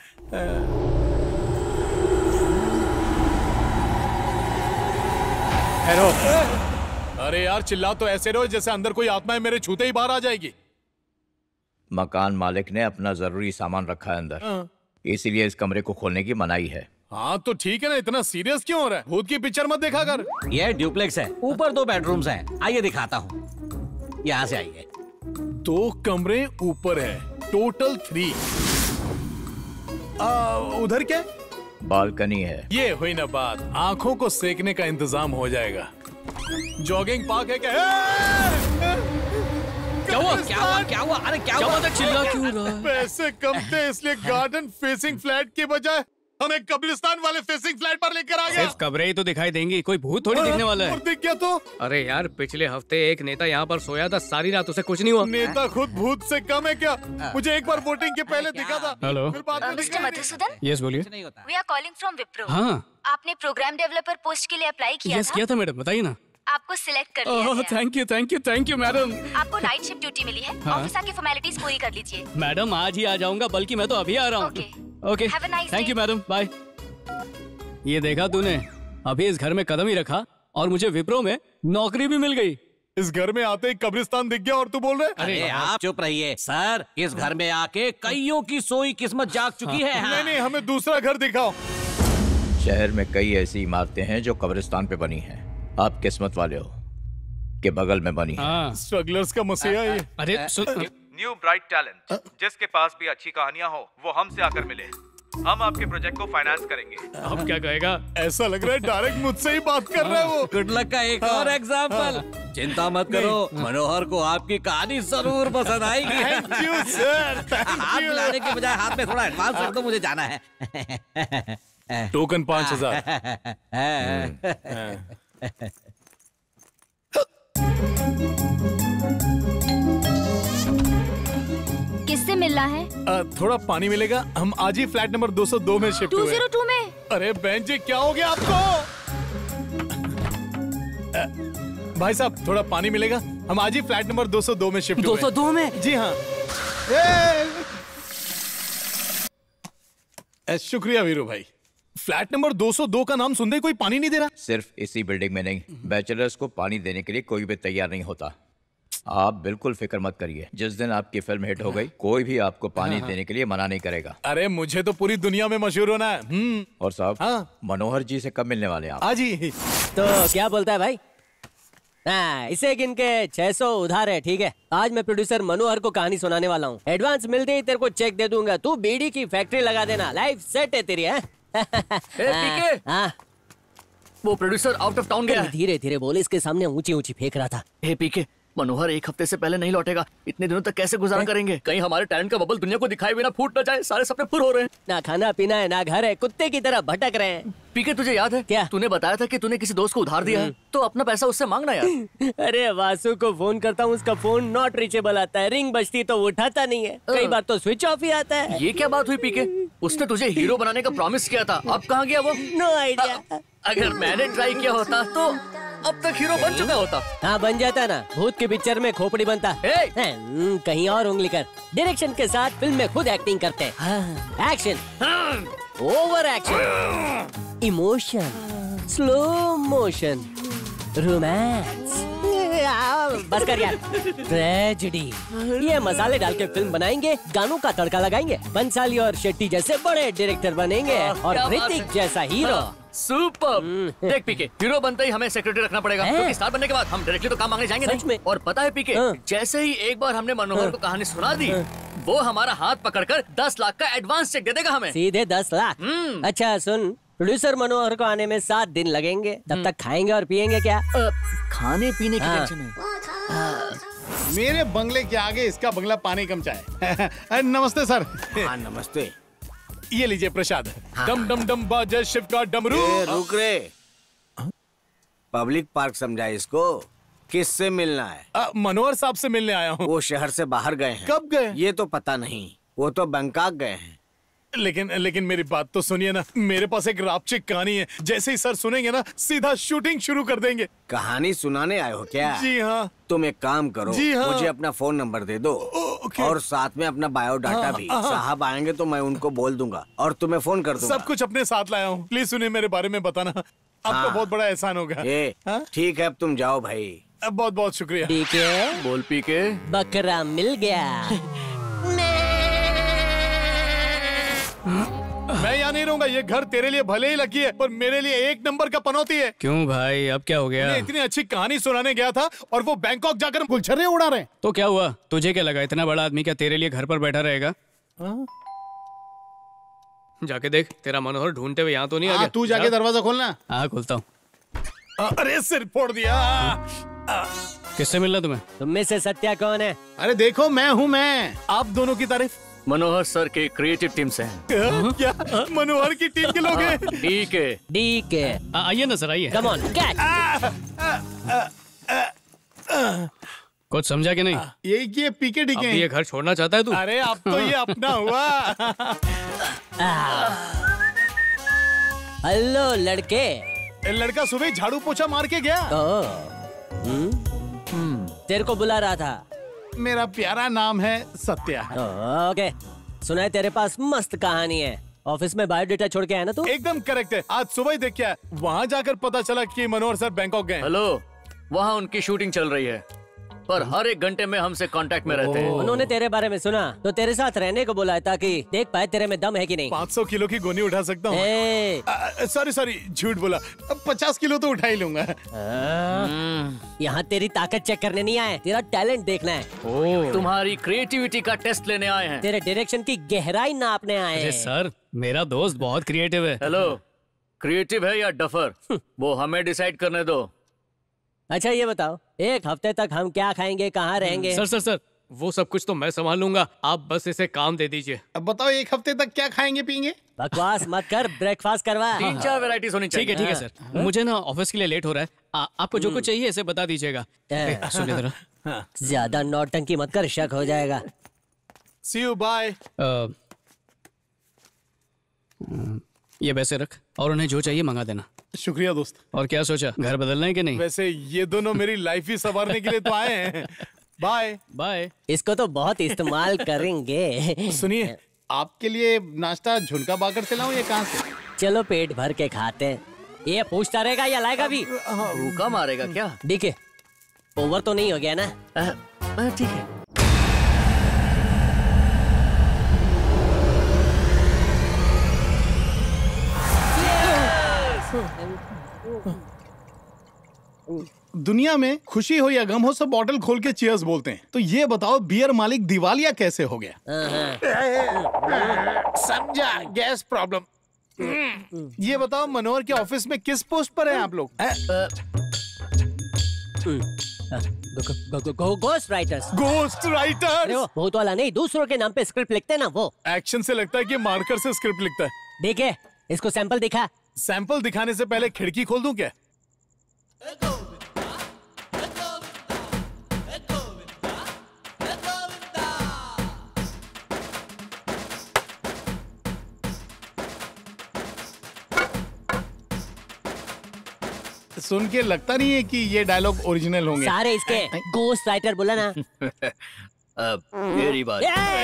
Speaker 3: हेलो। अरे यार चिल्ला तो ऐसे रहो जैसे अंदर कोई आत्मा है, मेरे छूते ही बाहर आ जाएगी।
Speaker 10: मकान मालिक ने अपना जरूरी सामान रखा है अंदर, इसीलिए इस कमरे को खोलने की मनाही है।
Speaker 3: हाँ तो ठीक है ना, इतना सीरियस क्यों हो रहा है? भूत की पिक्चर मत देखा कर।
Speaker 15: ये ड्यूप्लेक्स है, ऊपर दो बेडरूम्स हैं। आइए दिखाता हूँ, यहाँ से आइए।
Speaker 3: दो कमरे ऊपर है, टोटल थ्री। आ, उधर क्या?
Speaker 10: बालकनी है।
Speaker 3: ये हुई ना बात, आंखों को सेकने का इंतजाम हो जाएगा। जॉगिंग पार्क है क्या?
Speaker 15: क्या हुआ क्या हुआ क्या हुआ? अरे क्या हुआ?
Speaker 14: चिल्ला क्यों रहा है?
Speaker 3: पैसे कम थे इसलिए गार्डन फेसिंग फ्लैट के बजाय हमें कब्रिस्तान वाले फेसिंग फ्लैट पर लेकर आ गया।
Speaker 14: सिर्फ कब्रें ही तो दिखाई देंगी, कोई भूत थोड़ी दिखने वाला है।
Speaker 3: और दिख गया तो?
Speaker 14: अरे यार पिछले हफ्ते एक नेता यहाँ पर सोया था, सारी रात उसे कुछ नहीं हुआ।
Speaker 3: नेता खुद भूत से कम है क्या? मुझे एक बार वोटिंग के पहले दिखा था।
Speaker 14: हेलो
Speaker 16: मिस्टर मधुसूदन,
Speaker 14: यस बोलिए।
Speaker 16: We are calling from Wipro.
Speaker 14: हाँ
Speaker 16: आपने प्रोग्राम डेवलपर पोस्ट के लिए अप्लाई किया
Speaker 14: यस
Speaker 16: था?
Speaker 14: किया था मैडम, बताइए ना।
Speaker 16: आपको सिलेक्ट कर लिया
Speaker 14: ओह
Speaker 16: गया।
Speaker 14: Thank you thank you thank you madam.
Speaker 16: आपको नाइट शिफ्ट ड्यूटी मिली है।
Speaker 14: हाँ।
Speaker 16: ऑफिस आके फॉर्मेलिटीज पूरी कर लीजिए।
Speaker 14: मैडम आज ही आ जाऊंगा, बल्कि मैं तो अभी आ रहा हूँ। Okay
Speaker 16: Have a nice
Speaker 14: thank
Speaker 16: day.
Speaker 14: You madam, bye. ये देखा तूने, अभी इस घर में कदम ही रखा और मुझे विप्रो में नौकरी भी मिल गई।
Speaker 3: इस घर में आते ही कब्रिस्तान दिख गया और तू बोल रहे?
Speaker 15: अरे आप चुप रहिए सर, इस घर में आके कईयों की सोई किस्मत जाग चुकी है।
Speaker 3: नहीं नहीं, हमें दूसरा घर दिखाओ।
Speaker 10: शहर में कई ऐसी इमारतें हैं जो कब्रिस्तान पे बनी हैं। आप किस्मत वाले हो कि बगल में बनी है।
Speaker 3: स्ट्रगलर्स का मसीहा ये।
Speaker 14: अरे
Speaker 5: न्यू ब्राइट टैलेंट, जिसके पास भी अच्छी कहानियां हो वो हमसे आकर मिले। हम आपके प्रोजेक्ट को फाइनेंस करेंगे।
Speaker 14: अब क्या कहेगा?
Speaker 3: ऐसा लग रहा है डायरेक्ट मुझसे ही बात कर रहा है वो।
Speaker 15: गुड लक का एक और एग्जाम्पल। चिंता मत करो, मनोहर को आपकी कहानी जरूर पसंद आएगी।
Speaker 3: Thank you sir.
Speaker 15: हाथ मिलाने के बजाय हाथ में थोड़ा एडवांस रख दो, मुझे जाना है।
Speaker 3: टोकन पाँच हजार।
Speaker 7: किससे मिलना है?
Speaker 3: आ, थोड़ा पानी मिलेगा? हम आज ही फ्लैट नंबर दो सौ दो में शिफ्ट हुए।
Speaker 7: दो सौ दो में?
Speaker 3: अरे बहन जी क्या हो गया आपको? आ, भाई साहब थोड़ा पानी मिलेगा? हम आज ही फ्लैट नंबर दो सौ दो में शिफ्ट हुए।
Speaker 9: दो सौ दो में?
Speaker 3: जी हाँ। ए, शुक्रिया वीरू भाई। फ्लैट नंबर दो सौ दो का नाम सुनते ही कोई पानी नहीं दे रहा।
Speaker 10: सिर्फ इसी बिल्डिंग में नहीं, बैचलर्स को पानी देने के लिए कोई भी तैयार नहीं होता। आप बिल्कुल फिक्र मत करिए, जिस दिन आपकी फिल्म हिट हो गई कोई भी आपको पानी देने के लिए मना नहीं करेगा।
Speaker 3: अरे मुझे तो पूरी दुनिया में मशहूर होना है। हम्म।
Speaker 10: और साहब, मनोहर जी से कब मिलने वाले हैं आप?
Speaker 3: आज ही।
Speaker 17: तो क्या बोलता है भाई? हाँ, इसे गिन के छह सौ उधार है, ठीक है? आज मैं प्रोड्यूसर मनोहर को कहानी सुनाने वाला हूँ। एडवांस मिलते ही तेरे को चेक दे दूंगा। तू बीड़ी की फैक्ट्री लगा देना। लाइफ सेट है तेरी। है
Speaker 9: हाँ, वो प्रोड्यूसर आउट ऑफ टाउन गया है।
Speaker 17: धीरे धीरे बोले, इसके सामने ऊंची ऊंची फेंक रहा था।
Speaker 9: हे पीके, मनोहर एक हफ्ते से पहले नहीं लौटेगा। इतने दिनों तक कैसे गुजारा करेंगे? कहीं हमारे टैलेंट का बबल दुनिया को दिखाए बिना फूट न जाए। सारे सपने फुर हो रहे हैं।
Speaker 17: ना खाना पीना है, ना घर है, कुत्ते की तरह भटक रहे हैं।
Speaker 9: पीके, तुझे याद है क्या? तूने बताया था कि तूने किसी दोस्त को उधार दिया है, तो अपना पैसा उससे मांगना यार।
Speaker 17: अरे वासु को फोन करता हूँ, उसका फोन नॉट रीचेबल आता है। रिंग बजती तो वो उठाता नहीं है, कई बार तो स्विच ऑफ ही आता है।
Speaker 9: ये क्या बात हुई पीके? उसने तुझे हीरो बनाने का प्रॉमिस किया था, अब कहाँ गया वो?
Speaker 17: No idea.
Speaker 9: अगर मैंने ट्राई किया होता तो अब तक हीरो बन चुका होता।
Speaker 17: हाँ, बन जाता ना। भूत के पिक्चर में खोपड़ी बनता। hey! कहीं और उंगली कर। डायरेक्शन के साथ फिल्म में खुद एक्टिंग करते हैं। Action, over action, emotion, slow motion, romance. बस कर यार। ट्रेजेडी। ये मसाले डाल के फिल्म बनाएंगे, गानों का तड़का लगाएंगे, बंसाली और शेट्टी जैसे बड़े डायरेक्टर बनेंगे और ऋतिक जैसा हीरो।
Speaker 9: सुपर। देख पीके, हीरो बनते ही हमें सेक्रेटरी रखना पड़ेगा, क्योंकि स्टार बनने के बाद हम डायरेक्टली तो काम मांगने जाएंगे नहीं। और पता है पीके, जैसे ही एक बार हमने मनोहर को कहानी सुना दी, वो हमारा हाथ पकड़कर दस लाख का एडवांस चेक दे देगा हमें।
Speaker 17: सीधे दस लाख? अच्छा सुन, प्रोड्यूसर मनोहर को आने में सात दिन लगेंगे। तब तक खाएंगे और पिएंगे क्या?
Speaker 9: खाने पीने की टेंशन है।
Speaker 3: मेरे बंगले के आगे इसका बंगला पानी कम चाहे। नमस्ते सर।
Speaker 18: हाँ नमस्ते।
Speaker 3: ये लीजिए प्रसाद। हाँ। डम डम डम बाजे शिव का डमरू।
Speaker 18: रुक रे, पब्लिक पार्क समझा इसको। किससे मिलना है?
Speaker 3: आ, मनोहर साहब से मिलने आया हूँ।
Speaker 18: वो शहर से बाहर गए हैं।
Speaker 3: कब गए?
Speaker 18: ये तो पता नहीं, वो तो बैंकॉक गए हैं।
Speaker 3: लेकिन लेकिन मेरी बात तो सुनिए ना, मेरे पास एक रापचिक कहानी है। जैसे ही सर सुनेंगे ना, सीधा शूटिंग शुरू कर देंगे।
Speaker 18: कहानी सुनाने आए हो क्या?
Speaker 3: जी हाँ।
Speaker 18: तुम एक काम करो,
Speaker 3: जी हाँ।
Speaker 18: मुझे अपना फोन नंबर दे दो और साथ में अपना बायोडाटा
Speaker 3: हाँ,
Speaker 18: भी।
Speaker 3: हाँ।
Speaker 18: साहब आएंगे तो मैं उनको बोल दूंगा और तुम्हें फोन कर दूंगा।
Speaker 3: सब कुछ अपने साथ लाया हूँ, प्लीज सुनिए, मेरे बारे में बताना। आपको
Speaker 18: हाँ।
Speaker 3: बहुत बड़ा एहसान होगा।
Speaker 18: ठीक है, अब तुम जाओ भाई।
Speaker 3: बहुत बहुत शुक्रिया।
Speaker 17: ठीक है,
Speaker 9: बोल पीके।
Speaker 17: बकरा मिल गया।
Speaker 3: मैं यहाँ नहीं रहूंगा। ये घर तेरे लिए भले ही लगी है, पर मेरे लिए एक नंबर का पनौती है।
Speaker 14: क्यों भाई, अब क्या हो गया?
Speaker 3: मैं इतनी अच्छी कहानी सुनाने गया था और वो बैंकॉक जाकर गुलछर्रे उड़ा रहे हैं।
Speaker 14: तो क्या हुआ? तुझे क्या लगा इतना बड़ा आदमी क्या तेरे लिए घर पर बैठा रहेगा?
Speaker 3: हाँ?
Speaker 14: जाके देख, तेरा मनोहर ढूंढते हुए यहाँ तो नहीं आ गया?
Speaker 3: तू जाके दरवाजा खोलना।
Speaker 14: हाँ खोलता हूँ।
Speaker 3: अरे सिर फोड़ दिया।
Speaker 14: किससे मिलना तुम्हें?
Speaker 17: तुम में से सत्या कौन है?
Speaker 3: अरे देखो, मैं हूँ मैं। आप दोनों की तारीफ।
Speaker 9: मनोहर सर के क्रिएटिव टीम से हैं।
Speaker 3: क्या मनोहर की टीम के लोग हैं?
Speaker 9: डी के
Speaker 17: डी के
Speaker 14: आइए ना सर, आइए।
Speaker 17: Come on catch.
Speaker 14: कुछ समझा कि नहीं?
Speaker 3: ये ये पीके डी के।
Speaker 14: ये घर छोड़ना चाहता है तू?
Speaker 3: अरे अब तो ये अपना हुआ।
Speaker 17: हेलो लड़के।
Speaker 3: लड़का सुबह झाड़ू पोछा मार के गया।
Speaker 17: तेरे को बुला रहा था।
Speaker 3: मेरा प्यारा नाम है सत्या।
Speaker 17: ओके, सुना है तेरे पास मस्त कहानी है। ऑफिस में बायोडाटा छोड़ के आया ना तू?
Speaker 3: एकदम करेक्ट है। आज सुबह ही देख के आया। वहाँ जाकर पता चला कि मनोहर सर बैंकॉक गए।
Speaker 9: हेलो, वहाँ उनकी शूटिंग चल रही है। पर हर एक घंटे में हमसे कांटेक्ट में रहते हैं।
Speaker 17: उन्होंने तेरे बारे में सुना तो तेरे साथ रहने को बोला है ताकि देख पाए तेरे में दम है कि नहीं।
Speaker 3: पाँच सौ किलो की गोनी उठा सकता हूँ। सॉरी सॉरी झूठ बोला, पचास किलो तो उठा ही लूंगा।
Speaker 17: यहाँ तेरी ताकत चेक करने नहीं आए, तेरा टैलेंट देखना है।
Speaker 9: तुम्हारी क्रिएटिविटी का टेस्ट लेने आए हैं।
Speaker 17: तेरे डायरेक्शन की गहराई नापने आए हैं।
Speaker 14: सर मेरा दोस्त बहुत क्रिएटिव है।
Speaker 9: हेलो, क्रिएटिव है या डफर वो हमें डिसाइड करने दो।
Speaker 17: अच्छा ये बताओ, एक हफ्ते तक हम क्या खाएंगे, कहाँ रहेंगे?
Speaker 14: सर सर सर वो सब कुछ तो मैं संभाल लूंगा, आप बस इसे काम दे दीजिए।
Speaker 3: अब बताओ एक हफ्ते तक क्या खाएंगे पियेंगे?
Speaker 17: बकवास मत कर, ब्रेकफास्ट करवा।
Speaker 9: तीन चार वैरायटीज होनी चाहिए।
Speaker 14: ठीक है ठीक है सर, मुझे ना ऑफिस के लिए लेट हो रहा है। आ, आपको जो कुछ चाहिए इसे बता दीजिएगा। सुनिए जरा,
Speaker 17: ज्यादा नौटंकी मत कर, शक हो जाएगा।
Speaker 3: See you, bye.
Speaker 14: ये पैसे रख और उन्हें जो चाहिए मंगा देना।
Speaker 3: शुक्रिया दोस्त।
Speaker 14: और क्या सोचा, घर बदलना है कि नहीं?
Speaker 3: वैसे ये दोनों मेरी लाइफ ही संवारने के लिए तो आए हैं। Bye
Speaker 14: bye.
Speaker 17: इसको तो बहुत इस्तेमाल करेंगे।
Speaker 3: सुनिए, आपके लिए नाश्ता झुनका बाकर से लाऊं या कहाँ से?
Speaker 17: चलो पेट भर के खाते हैं। ये पूछता रहेगा या लाएगा भी?
Speaker 9: भूखा मारेगा क्या?
Speaker 17: ठीक है, ओवर तो नहीं हो गया ना?
Speaker 9: ठीक है।
Speaker 3: दुनिया में खुशी हो या गम हो सब बॉटल खोल के चीयर्स बोलते हैं, तो ये बताओ बियर मालिक दिवालिया कैसे हो गया? समझा, गैस प्रॉब्लम। ये बताओ मनोहर के ऑफिस में किस पोस्ट पर हैं आप लोग?
Speaker 17: Ghost writers.
Speaker 3: Ghost writers?
Speaker 17: वो तो वाला नहीं, दूसरों के नाम पे स्क्रिप्ट लिखते हैं ना वो।
Speaker 3: एक्शन से लगता है कि मार्कर से स्क्रिप्ट लिखता है।
Speaker 17: ठीक है, इसको सैंपल दिखा।
Speaker 3: सैंपल दिखाने से पहले खिड़की खोल दूं क्या? सुन के लगता नहीं है कि ये डायलॉग ओरिजिनल होंगे।
Speaker 17: सारे इसके गोस्ट राइटर बोला ना।
Speaker 9: अब मेरी बात।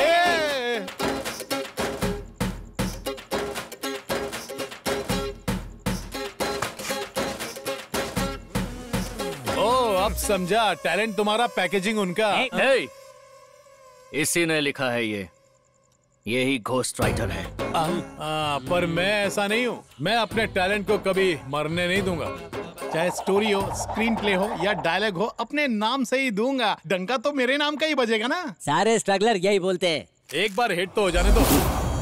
Speaker 3: अब समझा, टैलेंट तुम्हारा, पैकेजिंग उनका।
Speaker 9: hey, इसी ने लिखा है ये, यही घोस्ट राइटर है।
Speaker 3: आ, आ, पर मैं ऐसा नहीं हूँ। मैं अपने टैलेंट को कभी मरने नहीं दूंगा। चाहे स्टोरी हो, स्क्रीन प्ले हो या डायलॉग हो, अपने नाम से ही दूंगा। डंका तो मेरे नाम का ही बजेगा ना।
Speaker 17: सारे स्ट्रगलर यही बोलते हैं।
Speaker 3: एक बार हिट तो हो जाने दो।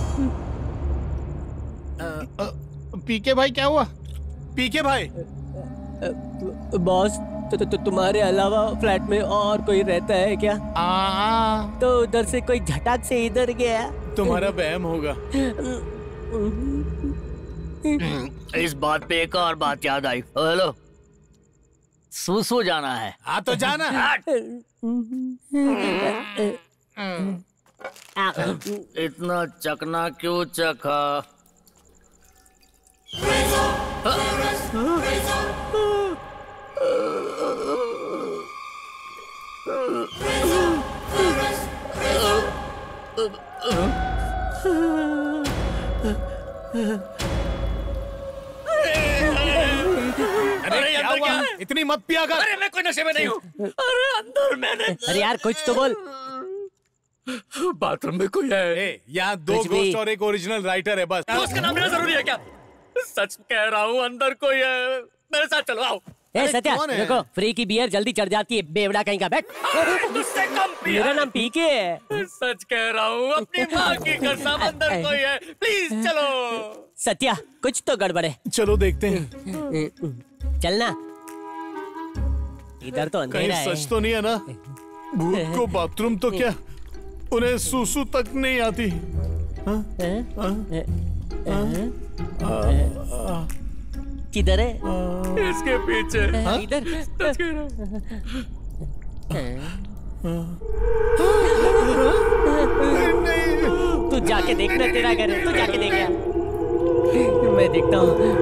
Speaker 3: पीके भाई क्या हुआ? पीके भाई
Speaker 17: बॉस, तो, तो, तो तुम्हारे अलावा फ्लैट में और कोई रहता है क्या?
Speaker 3: आ,
Speaker 17: तो उधर से कोई झटाक से इधर गया।
Speaker 3: तुम्हारा वहम होगा।
Speaker 9: इस बात पे एक और बात याद आई। हेलो, सूसू जाना है।
Speaker 3: हाँ तो जाना।
Speaker 9: इतना चकना क्यों चखा?
Speaker 3: अरे क्या हुआ? इतनी मत पिया कर।
Speaker 9: अरे मैं कोई नशे में नहीं हूँ। अरे अंदर मैंने।
Speaker 17: अरे यार कुछ तो बोल।
Speaker 9: बाथरूम में कोई है?
Speaker 3: यहाँ दो गोस्ट और एक ओरिजिनल राइटर है बस।
Speaker 9: उसका नाम लेना जरूरी है क्या? सच कह रहा हूँ, अंदर कोई है। मेरे साथ चलो, आओ।
Speaker 17: ए सत्या, देखो फ्री की बियर जल्दी चढ़ जाती है, बेवड़ा कहीं का। बैठ।
Speaker 9: मुझसे कम पिया।
Speaker 17: मेरा नाम पीके है।
Speaker 9: सच कह रहा हूँ, अपनी माँ की कसम, अंदर कोई है। प्लीज चलो।
Speaker 17: सत्या, कुछ तो गड़बड़ है।
Speaker 3: चलो देखते हैं।
Speaker 17: चलना। इधर तो अंधेरा है।
Speaker 3: कहीं सच तो नहीं है ना? भूत को बाथरूम तो क्या, उन्हें सूसू तक नहीं आती।
Speaker 17: किधर है?
Speaker 9: इसके पीछे।
Speaker 17: इधर। तू जाके देखना, तेरा घर है, तू जाके देखना। मैं देखता हूँ।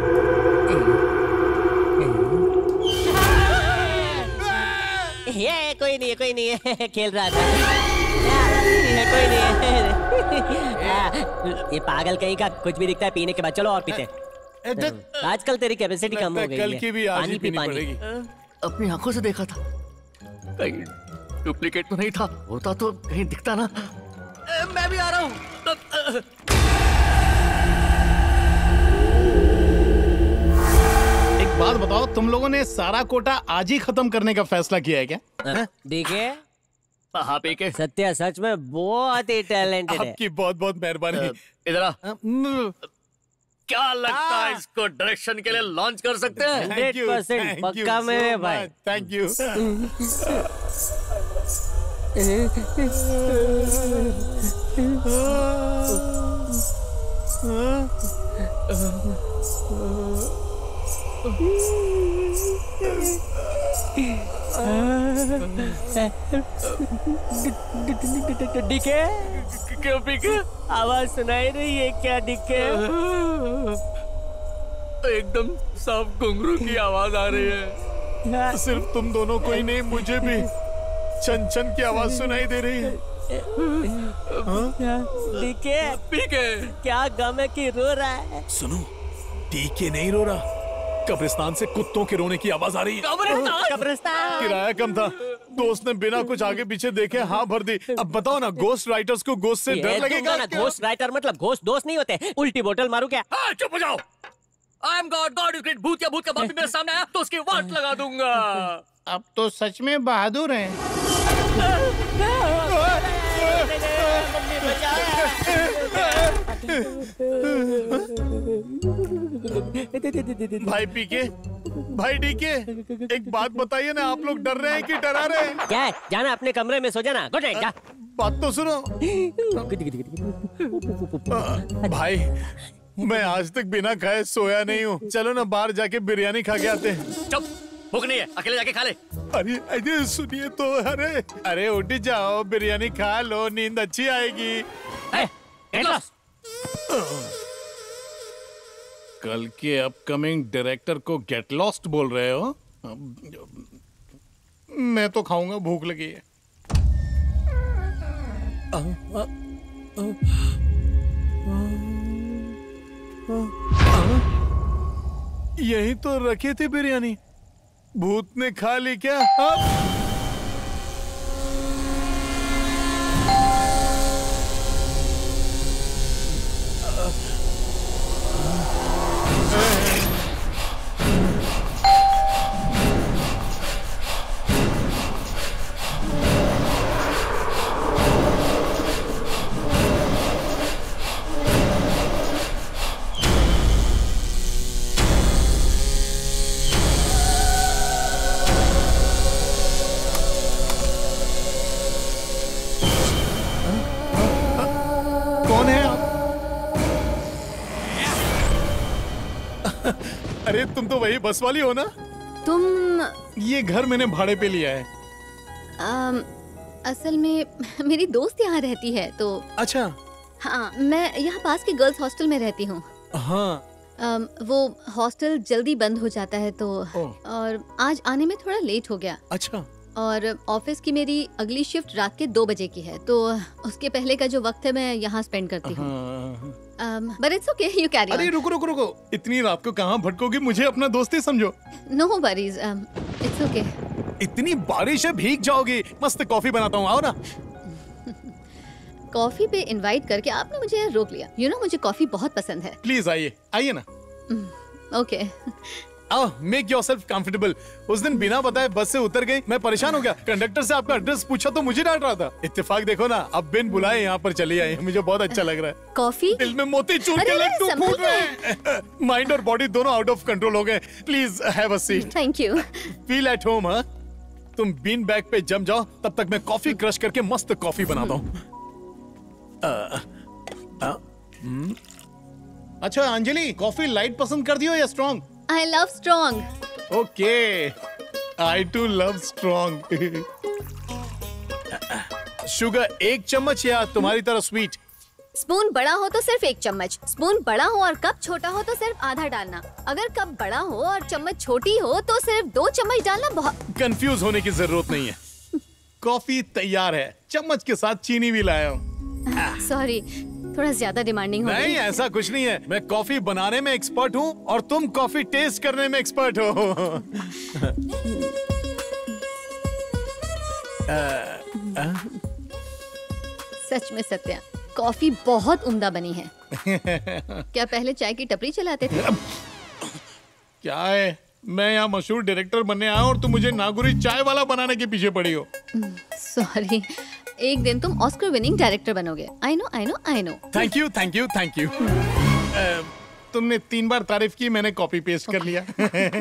Speaker 17: ये कोई नहीं है, कोई नहीं है, खेल रहा था। ये कोई नहीं है। ये पागल कहीं का कुछ भी दिखता है पीने के बाद। चलो और पीते। आजकल तेरी कैपेसिटी कम हो गई है।
Speaker 3: कल की भी आज ही
Speaker 17: पानी पी,
Speaker 3: पीनी
Speaker 17: पानी।
Speaker 3: पड़ेगी।
Speaker 9: अपनी आंखों से देखा था। कहीं डुप्लीकेट तो नहीं था, होता तो कहीं दिखता ना। ए, मैं भी आ रहा हूँ।
Speaker 3: एक बात बताओ, तुम लोगों ने सारा कोटा आज ही खत्म करने का फैसला किया है क्या?
Speaker 17: देखिए
Speaker 9: हाँ पीके,
Speaker 17: सत्या सच में बहुत ही टैलेंटेड है।
Speaker 3: आपकी बहुत बहुत मेहरबानी।
Speaker 9: इधर आ। क्या लगता है इसको डायरेक्शन के लिए लॉन्च कर सकते हैं?
Speaker 17: हंड्रेड परसेंट पक्का मेरे भाई।
Speaker 3: Thank you.
Speaker 17: डीके
Speaker 9: क्यों पीके?
Speaker 17: आवाज सुनाई रही है क्या डीके?
Speaker 9: एकदम साफ घुंघरू की आवाज आ रही है।
Speaker 3: सिर्फ तुम दोनों को ही नहीं, मुझे भी छन छन की आवाज सुनाई दे रही है।
Speaker 17: डीके
Speaker 9: पीके
Speaker 17: क्या गम है कि रो रहा है?
Speaker 3: सुनो, डीके नहीं रो रहा, कब्रिस्तान से कुत्तों के रोने की आवाज आ रही है।
Speaker 17: कब्रिस्तान
Speaker 3: किराया कम था, दोस्त ने बिना कुछ आगे पीछे देखे हाँ भर दी। अब बताओ ना, घोस्ट राइटर्स को घोस्ट से डर लगेगा?
Speaker 17: घोस्ट राइटर मतलब घोस्ट दोस्त नहीं होते, उल्टी बोतल मारू क्या?
Speaker 9: हाँ, चुप हो जाओ। I am God, God is great. भूत या भूत का बाप भी मेरे सामने आया तो उसकी वाट लगा दूंगा।
Speaker 3: अब तो सच में बहादुर हैं। भाई पीके, भाई डीके, एक बात बताइए ना, आप लोग डर रहे हैं कि डरा रहे हैं?
Speaker 17: क्या है? जाना अपने कमरे में सो जाना। गुड नाइट जा।
Speaker 3: बात तो सुनो। भाई मैं आज तक बिना खाए सोया नहीं हूँ। चलो ना बाहर जाके बिरयानी खा के आते हैं।
Speaker 9: चुप, भूख नहीं है, अकेले जाके खा ले।
Speaker 3: अरे अरे सुनिए तो, अरे अरे उठ जाओ, बिरयानी खा लो, नींद अच्छी आएगी। कल के अपकमिंग डायरेक्टर को गेट लॉस्ट बोल रहे हो? मैं तो खाऊंगा, भूख लगी है। यही तो रखी थी बिरयानी, भूत ने खा ली क्या? अब अरे तुम तो वही बस वाली हो ना?
Speaker 11: तुम
Speaker 3: ये घर मैंने भाड़े पे लिया है।
Speaker 11: आम, असल में मेरी दोस्त यहाँ रहती है तो।
Speaker 3: अच्छा।
Speaker 11: हाँ, मैं यहाँ पास के गर्ल्स हॉस्टल में रहती हूँ।
Speaker 3: हाँ।
Speaker 11: आम, वो हॉस्टल जल्दी बंद हो जाता है तो, और आज आने में थोड़ा लेट हो गया।
Speaker 3: अच्छा।
Speaker 11: और ऑफिस की मेरी अगली शिफ्ट रात के दो बजे की है तो उसके पहले का जो वक्त है मैं यहाँ स्पेंड करती हूँ। But it's okay, you carry on.
Speaker 3: अरे रुको रुको रुको, इतनी रात को कहाँ भटकोगी? मुझे अपना दोस्त ही समझो।
Speaker 11: No worries, it's okay.
Speaker 3: इतनी बारिश है, भीग जाओगी। मस्त कॉफी बनाता हूँ, आओ ना।
Speaker 11: कॉफी पे इनवाइट करके आपने मुझे रोक लिया। यू you नो know, मुझे कॉफी बहुत पसंद है।
Speaker 3: प्लीज आइए, आइए ना।
Speaker 11: ओके।
Speaker 3: आओ, मेक योरसेल्फ कंफर्टेबल। उस दिन बिना बताए बस से उतर गई, मैं परेशान हो गया। कंडक्टर से आपका एड्रेस पूछा तो मुझे डांट रहा था। इत्तेफाक देखो ना, अब बिन बुलाए यहाँ पर चली आई। मुझे बहुत अच्छा लग रहा है।
Speaker 11: कॉफी?
Speaker 3: दिल में मोती चूर के लड्डू फूट रहे हैं। माइंड और बॉडी दोनों आउट ऑफ कंट्रोल हो गए। Please have a seat.
Speaker 11: Thank you.
Speaker 3: Feel at home. हाँ, तुम बीन बैग पे जम जाओ, तब तक मैं कॉफी क्रश करके मस्त कॉफी बनाता हूँ। अच्छा अंजलि, कॉफी लाइट पसंद कर दियो या strong?
Speaker 11: I love strong.
Speaker 3: Okay, I too love strong. Sugar एक चम्मच या तुम्हारी तरह स्वीट?
Speaker 11: स्पून बड़ा हो तो सिर्फ एक चम्मच, स्पून बड़ा हो और कप छोटा हो तो सिर्फ आधा डालना। अगर कप बड़ा हो और चम्मच छोटी हो तो सिर्फ दो चम्मच डालना। बहुत
Speaker 3: कंफ्यूज होने की जरूरत नहीं है। कॉफी तैयार है, चम्मच के साथ चीनी भी लाया हूँ।
Speaker 11: सॉरी, थोड़ा ज्यादा डिमांडिंग हो गई।
Speaker 3: नहीं, ऐसा कुछ नहीं है। मैं कॉफी बनाने में एक्सपर्ट हूँ और तुम कॉफी टेस्ट करने में एक्सपर्ट हो।
Speaker 11: सच में सत्या, कॉफी बहुत उम्दा बनी है। क्या पहले चाय की टपरी चलाते थे?
Speaker 3: क्या है, मैं यहाँ मशहूर डायरेक्टर बनने आया और तुम मुझे नागुरी चाय वाला बनाने के पीछे पड़ी हो।
Speaker 11: सॉरी, एक दिन तुम ऑस्कर विनिंग डायरेक्टर बनोगे। I know I know I know.
Speaker 3: Thank you thank you thank you. तुमने तीन बार तारीफ की, मैंने कॉपी पेस्ट कर लिया।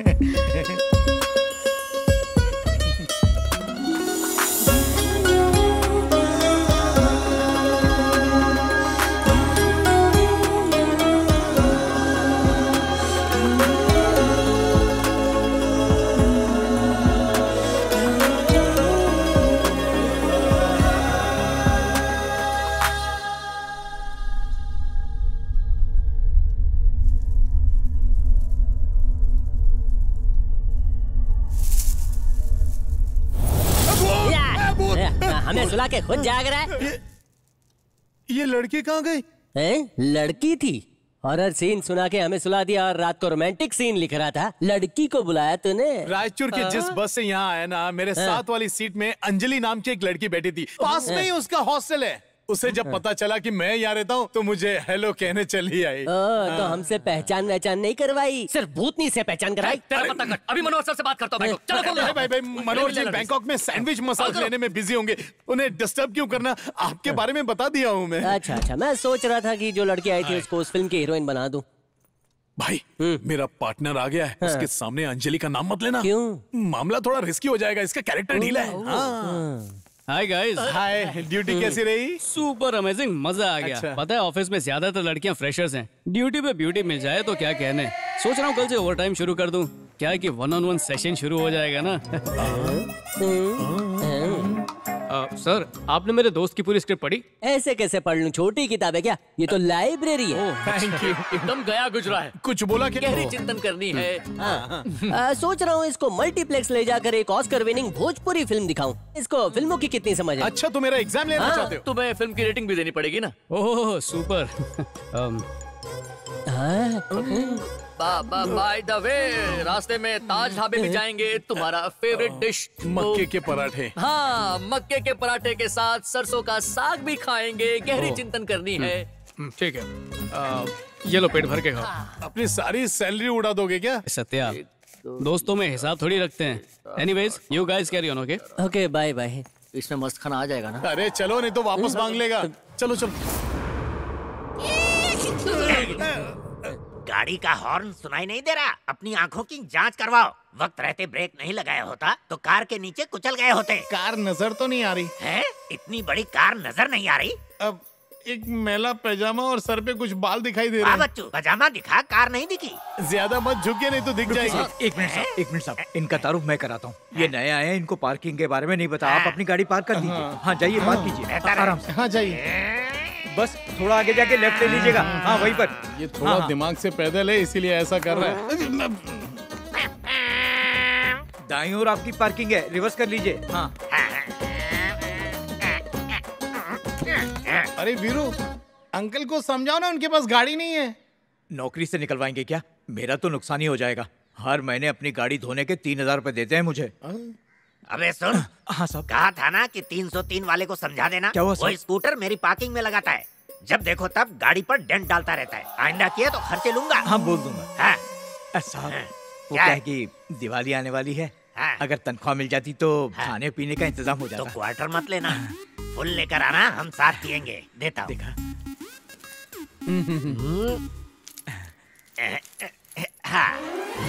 Speaker 17: हमें सुला के खुद जाग रहा है।
Speaker 3: ये, ये लड़की कहाँ गई?
Speaker 17: हैं? लड़की थी। हॉरर सीन सुना के हमें सुला दिया और रात को रोमांटिक सीन लिख रहा था। लड़की को बुलाया तूने?
Speaker 3: रायचूर के जिस बस से यहाँ आया ना, मेरे साथ वाली सीट में अंजलि नाम की एक लड़की बैठी थी। पास में ही उसका हॉस्टल है। उसे जब पता चला कि मैं यहाँ रहता हूँ तो मुझे हेलो कहने चली आई।
Speaker 17: ओ, तो हमसे पहचान पहचान नहीं करवाई, सिर्फ भूतनी से पहचान कराई।
Speaker 9: तेरा पता कर, अभी मनोहर सर से बात करता हूँ। चलो बोलो।
Speaker 3: भाई भाई भाई, मनोहर जी बैंकॉक में सैंडविच मसाज लेने में बिजी होंगे, उन्हें डिस्टर्ब क्यों करना, आपके बारे में बता दिया हूँ मैं।
Speaker 17: अच्छा अच्छा, मैं सोच रहा था कि जो लड़की आई थी उसको उस फिल्म की हीरोइन बना दूं।
Speaker 3: भाई मेरा पार्टनर आ गया है, उसके सामने अंजलि का नाम मत लेना।
Speaker 17: क्यों?
Speaker 3: मामला थोड़ा रिस्की हो जाएगा, इसका कैरेक्टर ढीला है।
Speaker 14: Hi guys.
Speaker 3: हाय, ड्यूटी कैसी रही?
Speaker 14: सुपर अमेजिंग, मजा आ गया।
Speaker 3: अच्छा।
Speaker 14: पता है ऑफिस में ज्यादातर लड़कियां फ्रेशर्स हैं, ड्यूटी पे ब्यूटी मिल जाए तो क्या कहने। सोच रहा हूँ कल से ओवर टाइम शुरू कर दूं, क्या है कि वन ऑन वन सेशन शुरू हो जाएगा ना। आ, सर, आपने मेरे दोस्त की पूरी स्क्रिप्ट पढ़ी?
Speaker 17: ऐसे कैसे पढ़ लूं, छोटी किताब है क्या? ये तो लाइब्रेरी है।
Speaker 3: Thank you.
Speaker 9: एकदम गया गुजरा है।
Speaker 3: कुछ बोला कि
Speaker 9: गहरी चिंतन करनी है।
Speaker 17: हाँ। आ, सोच रहा हूँ इसको मल्टीप्लेक्स ले जाकर एक ऑस्कर विनिंग भोजपुरी फिल्म दिखाऊं। इसको फिल्मों की कितनी समझ है?
Speaker 3: अच्छा, तो मेरा एग्जाम लेना
Speaker 17: हाँ।
Speaker 3: चाहते हो?
Speaker 9: तुम्हें फिल्म की रेटिंग भी देनी पड़ेगी ना।
Speaker 14: Oh super.
Speaker 9: By the way, रास्ते में ताज ढाबे भी जाएंगे। तुम्हारा फेवरेट डिश
Speaker 3: मक्के के पराठे।
Speaker 9: हाँ, मक्के के पराठे के साथ सरसों का साग भी खाएंगे। गहरी चिंतन करनी है।
Speaker 14: ठीक है, आ, ये लो पेट भर के खाओ।
Speaker 3: अपनी सारी सैलरी उड़ा दोगे क्या?
Speaker 14: सत्या, दोस्तों में हिसाब थोड़ी रखते हैं। Anyways, you guys carry on. Okay
Speaker 17: okay, bye bye.
Speaker 9: इसमें मस्त खाना आ जाएगा ना।
Speaker 3: अरे चलो, नहीं तो वापस मांग लेगा। चलो चलो।
Speaker 2: गाड़ी का हॉर्न सुनाई नहीं दे रहा? अपनी आंखों की जांच करवाओ। वक्त रहते ब्रेक नहीं लगाया होता तो कार के नीचे कुचल गए होते।
Speaker 3: कार नजर तो नहीं आ रही
Speaker 2: है? इतनी बड़ी कार नजर नहीं आ रही?
Speaker 3: अब एक मैला पैजामा और सर पे कुछ बाल दिखाई दे रहे हैं।
Speaker 2: बच्चू, पैजामा दिखा, कार नहीं दिखी।
Speaker 3: ज्यादा मत झुके, नहीं तो दिख जाएगी।
Speaker 10: एक मिनट साहब, एक मिनट साहब, इनका तारुफ मैं कराता हूँ। ये नए आए हैं, इनको पार्किंग के बारे में नहीं पता। आप अपनी गाड़ी पार्क कर दीजिए। हाँ जाइए, पार्क कीजिए आराम से।
Speaker 3: हाँ जाइए,
Speaker 10: बस थोड़ा आगे जाके लेफ्ट ले लीजिएगा। हाँ वहीं पर।
Speaker 3: ये थोड़ा हाँ, दिमाग से पैदल है, इसीलिए ऐसा कर रहा है।
Speaker 10: दाईं ओर आपकी पार्किंग है, रिवर्स कर लीजिए। हाँ।
Speaker 3: अरे वीरू, अंकल को समझाओ ना, उनके पास गाड़ी नहीं है।
Speaker 10: नौकरी से निकलवाएंगे क्या? मेरा तो नुकसान ही हो जाएगा। हर महीने अपनी गाड़ी धोने के तीन हजार रूपए देते हैं मुझे।
Speaker 2: अबे सुन।
Speaker 10: हाँ साहब।
Speaker 2: कहा था ना कि तीन सौ तीन वाले को समझा देना।
Speaker 10: क्या हुआ
Speaker 2: वो स्कूटर मेरी पार्किंग में लगाता है, जब देखो तब गाड़ी पर डेंट डालता रहता है। आइंदा किया तो खर्चे लूंगा।
Speaker 10: हाँ बोल दूंगा।
Speaker 2: हाँ।
Speaker 10: साहब, वो क्या है कि दिवाली आने वाली है। हाँ। अगर तनख्वाह मिल जाती तो हाँ। खाने पीने का इंतजाम हो जाता।
Speaker 2: तो क्वार्टर मत लेना, फुल लेकर आना, हम साथ पियेंगे। देता हूँ।
Speaker 10: देखा?
Speaker 2: हाँ,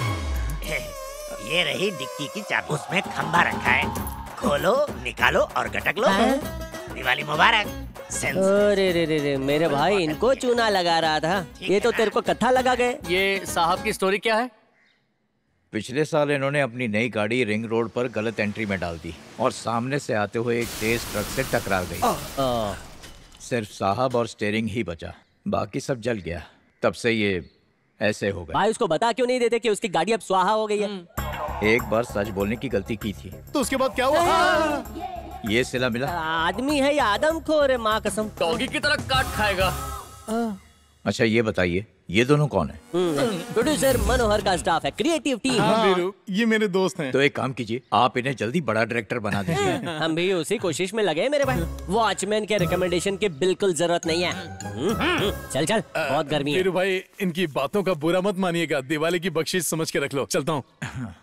Speaker 2: ये रही डिक्की की चाबी, उसमें खंभा रखा है। खोलो, निकालो और गटक लो। दिवाली मुबारक।
Speaker 17: अरे रे रे रे, मेरे भाई इनको चूना लगा रहा था, ये तो तेरे को कत्था लगा गए।
Speaker 9: ये साहब की स्टोरी क्या है?
Speaker 10: पिछले साल इन्होंने अपनी नई गाड़ी रिंग रोड पर गलत एंट्री में डाल दी और सामने से आते हुए एक तेज ट्रक से टकरा गई। सिर्फ साहब और स्टीयरिंग ही बचा, बाकी सब जल गया। तब से ये ऐसे हो गए।
Speaker 17: भाई उसको बता क्यों नहीं देते कि उसकी गाड़ी अब स्वाहा हो गई है?
Speaker 10: एक बार सच बोलने की गलती की थी।
Speaker 3: तो उसके बाद क्या हुआ?
Speaker 10: ये सिला मिला।
Speaker 17: आदमी है या आदमखोर है, माँ कसम।
Speaker 9: डॉगी की तरह काट खाएगा।
Speaker 10: अच्छा ये बताइए, ये दोनों कौन है?
Speaker 17: प्रोड्यूसर मनोहर का स्टाफ है, क्रिएटिव टीम।
Speaker 3: हाँ, वीरू, ये मेरे दोस्त हैं।
Speaker 10: तो एक काम कीजिए, आप इन्हें जल्दी बड़ा डायरेक्टर बना दीजिए।
Speaker 17: हम भी उसी कोशिश में लगे हैं मेरे भाई। वॉचमैन के रिकमेंडेशन की बिल्कुल जरूरत नहीं है। चल चल, बहुत गर्मी है।
Speaker 3: वीरू भाई, इनकी बातों का बुरा मत मानिएगा, दिवाली की बख्शीश समझ के रख लो। चलता हूँ।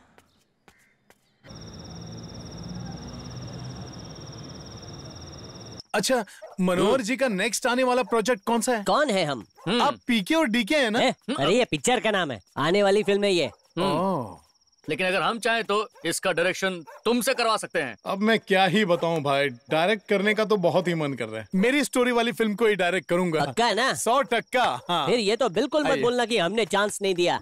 Speaker 3: अच्छा, मनोहर जी का नेक्स्ट आने वाला प्रोजेक्ट कौन सा है?
Speaker 17: कौन है हम?
Speaker 3: आप पीके और डीके है ना?
Speaker 17: अरे ये पिक्चर का नाम है, आने वाली फिल्म है ये।
Speaker 9: लेकिन अगर हम चाहें तो इसका डायरेक्शन तुमसे करवा सकते हैं।
Speaker 3: अब मैं क्या ही बताऊं भाई, डायरेक्ट करने का तो बहुत ही मन कर रहा है। मेरी स्टोरी वाली फिल्म को ही डायरेक्ट करूंगा।
Speaker 17: पक्का है ना?
Speaker 3: सौ टक्का। हाँ।
Speaker 17: फिर ये तो बिल्कुल मत बोलना कि हमने चांस नहीं दिया।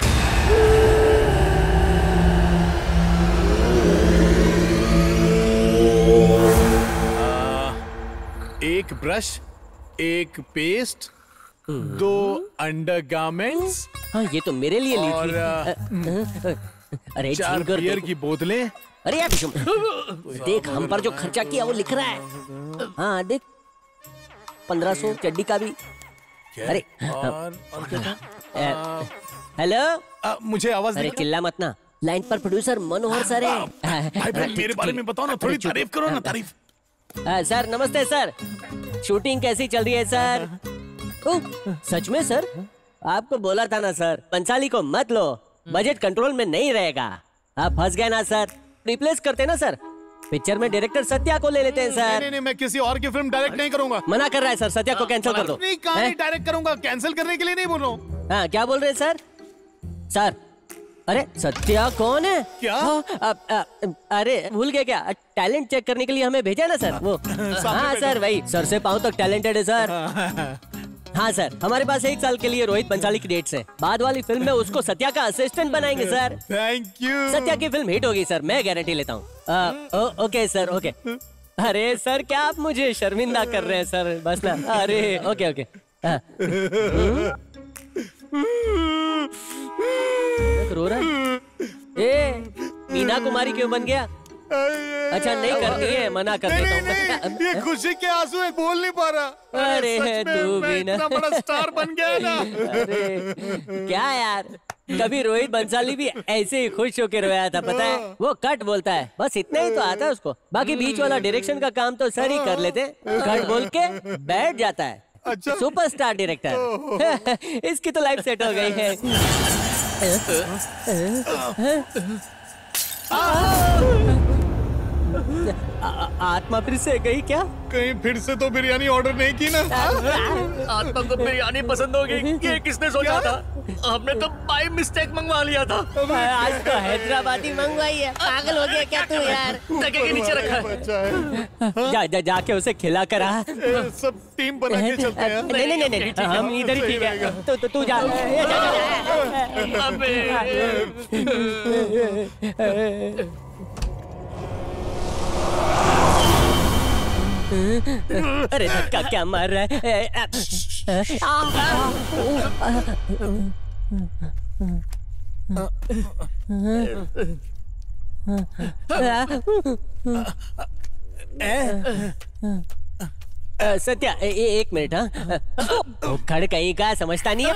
Speaker 3: एक ब्रश, एक पेस्ट, दो अंडरगारमेंट्स।
Speaker 17: हाँ, ये तो मेरे लिए ली
Speaker 3: और,
Speaker 17: थी। अरे
Speaker 3: चार बियर की बोतलें।
Speaker 17: अरे यार विषम, देख हम पर जो खर्चा किया वो लिख रहा है। हाँ देख, पंद्रह सौ चड्डी का भी। अरे
Speaker 3: और, और क्या था?
Speaker 17: हेलो,
Speaker 3: मुझे आवाज।
Speaker 17: अरे चिल्ला मत ना, लाइन पर प्रोड्यूसर मनोहर सर है।
Speaker 3: भाई भाई मेरे बारे में बताओ ना, थोड़ी तारीफ करो ना, तारीफ।
Speaker 17: आ, सर नमस्ते सर, शूटिंग कैसी चल रही है सर? ओ, सच में सर? आपको बोला था ना सर, पंचाली को मत लो, बजट कंट्रोल में नहीं रहेगा। आप फंस गए ना सर, रिप्लेस करते ना सर, पिक्चर में डायरेक्टर सत्या को ले लेते हैं सर।
Speaker 3: नहीं नहीं, मैं किसी और की फिल्म डायरेक्ट नहीं करूंगा।
Speaker 17: मना कर रहा है सर, सत्या को कैंसिल कर दो।
Speaker 3: नहीं, कहानी डायरेक्ट करूंगा, कैंसिल करने के लिए नहीं बोल रहा हूँ।
Speaker 17: हाँ, क्या बोल रहे हैं सर? सर अरे सत्या कौन है?
Speaker 3: क्या?
Speaker 17: आ, आ, अरे भूल गए क्या? टैलेंट चेक करने के लिए हमें भेजा ना सर वो। हाँ सर वही, सर से पाँव तक टैलेंटेड है सर। हाँ सर, हमारे पास एक साल के लिए रोहित बंसाली की डेट्स है। बाद वाली फिल्म में उसको सत्या का असिस्टेंट बनाएंगे सर।
Speaker 3: Thank you.
Speaker 17: सत्या की फिल्म हिट होगी सर, मैं गारंटी लेता हूँ। Okay sir, okay. अरे सर क्या आप मुझे शर्मिंदा कर रहे हैं सर, बस ना। अरे ओके ओके। रो रहा है? ए, मीना कुमारी क्यों बन गया? अच्छा नहीं करनी है, मना कर देता हूँ।
Speaker 3: ये खुशी के आंसू है, बोल नहीं पा रहा।
Speaker 17: अरे तू भी ना,
Speaker 3: इतना बड़ा स्टार बन गया ना।
Speaker 17: अरे क्या यार, कभी रोहित बंसाली भी ऐसे ही खुश होकर रोया था पता है? वो कट बोलता है, बस इतना ही तो आता है उसको, बाकी बीच वाला डायरेक्शन का काम तो सर ही कर लेते। कट बोल के बैठ जाता है। अच्छा? Superstar director. इसकी तो लाइफ सेट हो गई है। आत्मा फिर से गई क्या?
Speaker 3: कहीं फिर से तो बिरयानी ऑर्डर नहीं की ना?
Speaker 9: आत्मा को बिरयानी पसंद होगी, ये किसने सोचा था? हमने तो बाय मिस्टेक मंगवा लिया था।
Speaker 17: आज तो हैदराबादी मंगवाई है, पागल हो गया क्या तू यार?
Speaker 9: टके के नीचे रखा है।
Speaker 17: जा जा जाके उसे खिला कर आ।
Speaker 3: सब टीम बना के चलते हैं।
Speaker 17: नहीं नहीं नहीं, नहीं हम इधर ही ठीक है। तो तू तू जा। अरे धक्का क्या मार रहा है? सत्या ए, ए, एक मिनट। हाँ खड़ कहीं का समझता नहीं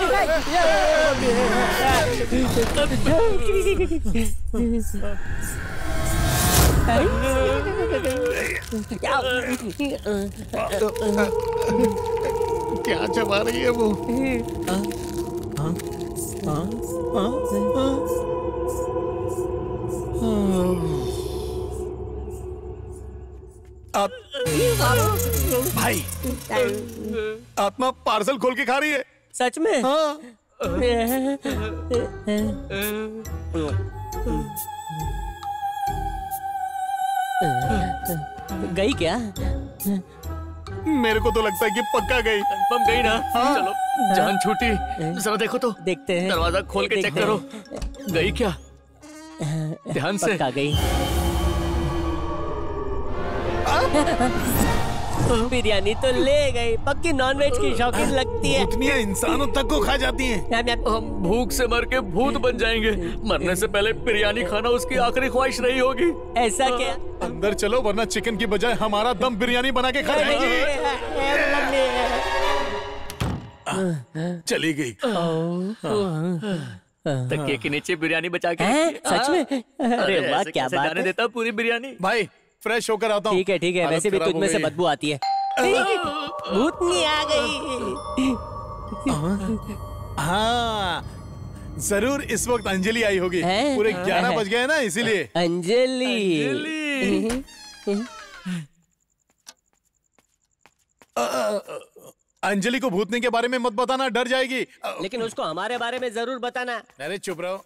Speaker 3: क्या चबा रही है वो? आप भाई, आत्मा पार्सल खोल के खा रही है।
Speaker 17: सच में?
Speaker 3: हाँ।
Speaker 17: गई क्या?
Speaker 3: मेरे को तो लगता है कि पक्का गई।
Speaker 9: कंफर्म गई ना?
Speaker 3: हाँ।
Speaker 9: चलो जान छूटी, जरा देखो तो।
Speaker 17: देखते हैं।
Speaker 9: दरवाजा खोल के चेक करो। गई क्या? ध्यान से।
Speaker 17: पक्का गई। बिरयानी तो ले गई, पक्की नॉनवेज की शौकीन लगती है।
Speaker 3: उतनी इंसानों तक को खा जाती हैं।
Speaker 9: हम भूख से मर के भूत बन जाएंगे। मरने से पहले बिरयानी खाना उसकी आखिरी ख्वाहिश रही होगी।
Speaker 17: ऐसा क्या?
Speaker 3: अंदर चलो, वरना चिकन की बजाय हमारा दम बिरयानी बना के खा जाएंगे। चली गई।
Speaker 9: तकिए के नीचे बिरयानी बचा के
Speaker 17: हैं?
Speaker 9: रखी है।
Speaker 17: सच में?
Speaker 9: हाँ।
Speaker 17: अरे वाह,
Speaker 9: ऐसे
Speaker 17: क्या
Speaker 9: कैसे
Speaker 17: बात
Speaker 9: जाने
Speaker 17: है।
Speaker 9: देता पूरी बिरयानी।
Speaker 3: भाई फ्रेश होकर आता हूँ।
Speaker 17: ठीक है ठीक है,
Speaker 3: हालत
Speaker 17: वैसे भी
Speaker 3: खराब
Speaker 17: तुझ
Speaker 3: हो
Speaker 17: में से
Speaker 3: गई।
Speaker 17: बदबू आती है। भूतनी आ गई।
Speaker 3: हाँ जरूर इस वक्त अंजलि आई होगी। पूरे ग्यारह बज गए ना इसीलिए।
Speaker 17: अंजलि,
Speaker 3: अंजलि। अ, अ, अंजलि को भूतनी के बारे में मत बताना, डर जाएगी।
Speaker 17: लेकिन उसको हमारे बारे में जरूर बताना।
Speaker 3: अरे चुप रहो।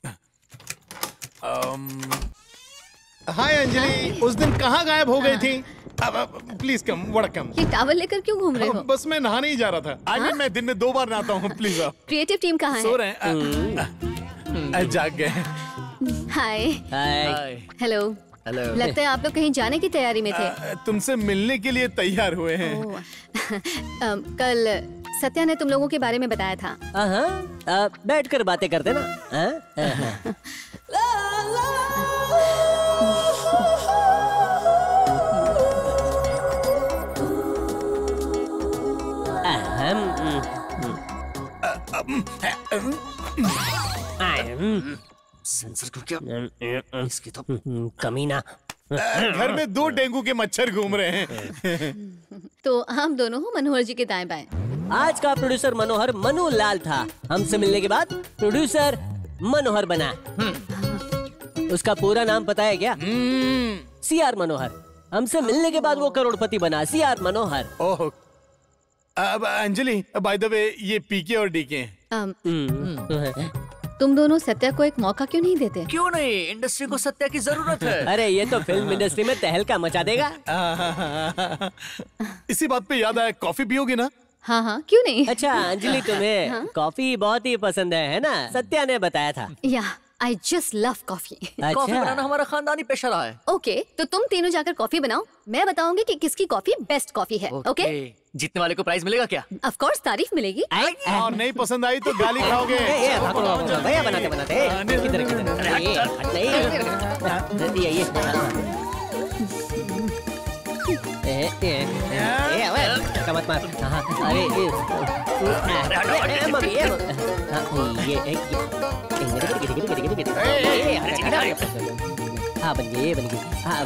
Speaker 3: अम, हाय अंजलि, उस दिन कहाँ गायब हो गई थी? प्लीज कम, वड़कम।
Speaker 11: ये टावल लेकर क्यों घूम रहे हो?
Speaker 3: बस मैं नहाने ही जा रहा था। आज भी मैं दिन में दो बार नहाता हूँ। प्लीज आओ।
Speaker 11: क्रिएटिव टीम कहाँ है?
Speaker 3: सो रहे हैं। अ, जाग गए।
Speaker 11: हाय।
Speaker 17: हाय।
Speaker 11: हेलो।
Speaker 3: हेलो।
Speaker 11: लगता है आप लोग कहीं जाने की तैयारी में थे।
Speaker 3: अ, तुमसे मिलने के लिए तैयार हुए हैं।
Speaker 11: अम, कल सत्या ने तुम लोगों के बारे में बताया था।
Speaker 17: हाँ, बैठ कर बातें करते ना। हाँ?
Speaker 9: सेंसर को क्या? इसकी तो
Speaker 17: कमीना।
Speaker 3: घर में दो डेंगू के मच्छर घूम रहे हैं।
Speaker 11: तो आप दोनों हो मनोहर जी के दाएं बाएं।
Speaker 17: आज का प्रोड्यूसर मनोहर मनु लाल था। हमसे मिलने के बाद प्रोड्यूसर मनोहर बना। उसका पूरा नाम पता है क्या? C R Manohar. हमसे मिलने के बाद वो करोड़पति बना। सी आर मनोहर।
Speaker 3: ओह, अब अंजलि, बाय द वे ये पीके और डीके हैं।
Speaker 11: अम, तुम दोनों सत्या को एक मौका क्यों नहीं देते?
Speaker 9: क्यों नहीं? इंडस्ट्री को सत्या की जरूरत है।
Speaker 17: अरे ये तो फिल्म इंडस्ट्री में तहलका मचा देगा।
Speaker 3: इसी बात पे याद आया, कॉफी पियोगी ना?
Speaker 11: हाँ हाँ, क्यों नहीं?
Speaker 17: अच्छा अंजलि, तुम्हें
Speaker 11: हाँ?
Speaker 17: कॉफी बहुत ही पसंद है, है ना? सत्या ने बताया था।
Speaker 11: Yeah I just love coffee.
Speaker 9: Coffee बनाना हमारा खानदानी पेशा रहा है।
Speaker 11: ओके, तो तुम तीनों जाकर कॉफी बनाओ। मैं बताऊंगी कि किसकी कॉफी बेस्ट कॉफी है। ओके?
Speaker 9: जीतने वाले को प्राइज मिलेगा क्या?
Speaker 11: ऑफ कोर्स, तारीफ मिलेगी।
Speaker 3: और नहीं पसंद आई तो गाली खाओगे।
Speaker 17: भैया बनाते बनाते किधर किधर ये हट नहीं ये ये ए ए ए ओए मत मार। हाँ, अरे ये अरे मम्मी ये ये हाँ बन गई, ये बन गई। हाँ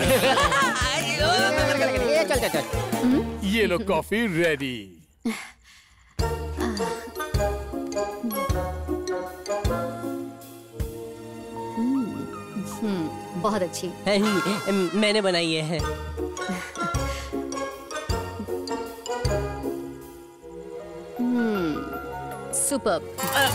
Speaker 17: चल चल चल।
Speaker 3: ये लो कॉफी रेडी।
Speaker 11: हम्म, बहुत अच्छी।
Speaker 17: मैंने बनाई है।
Speaker 11: हम्म, सुपर्ब।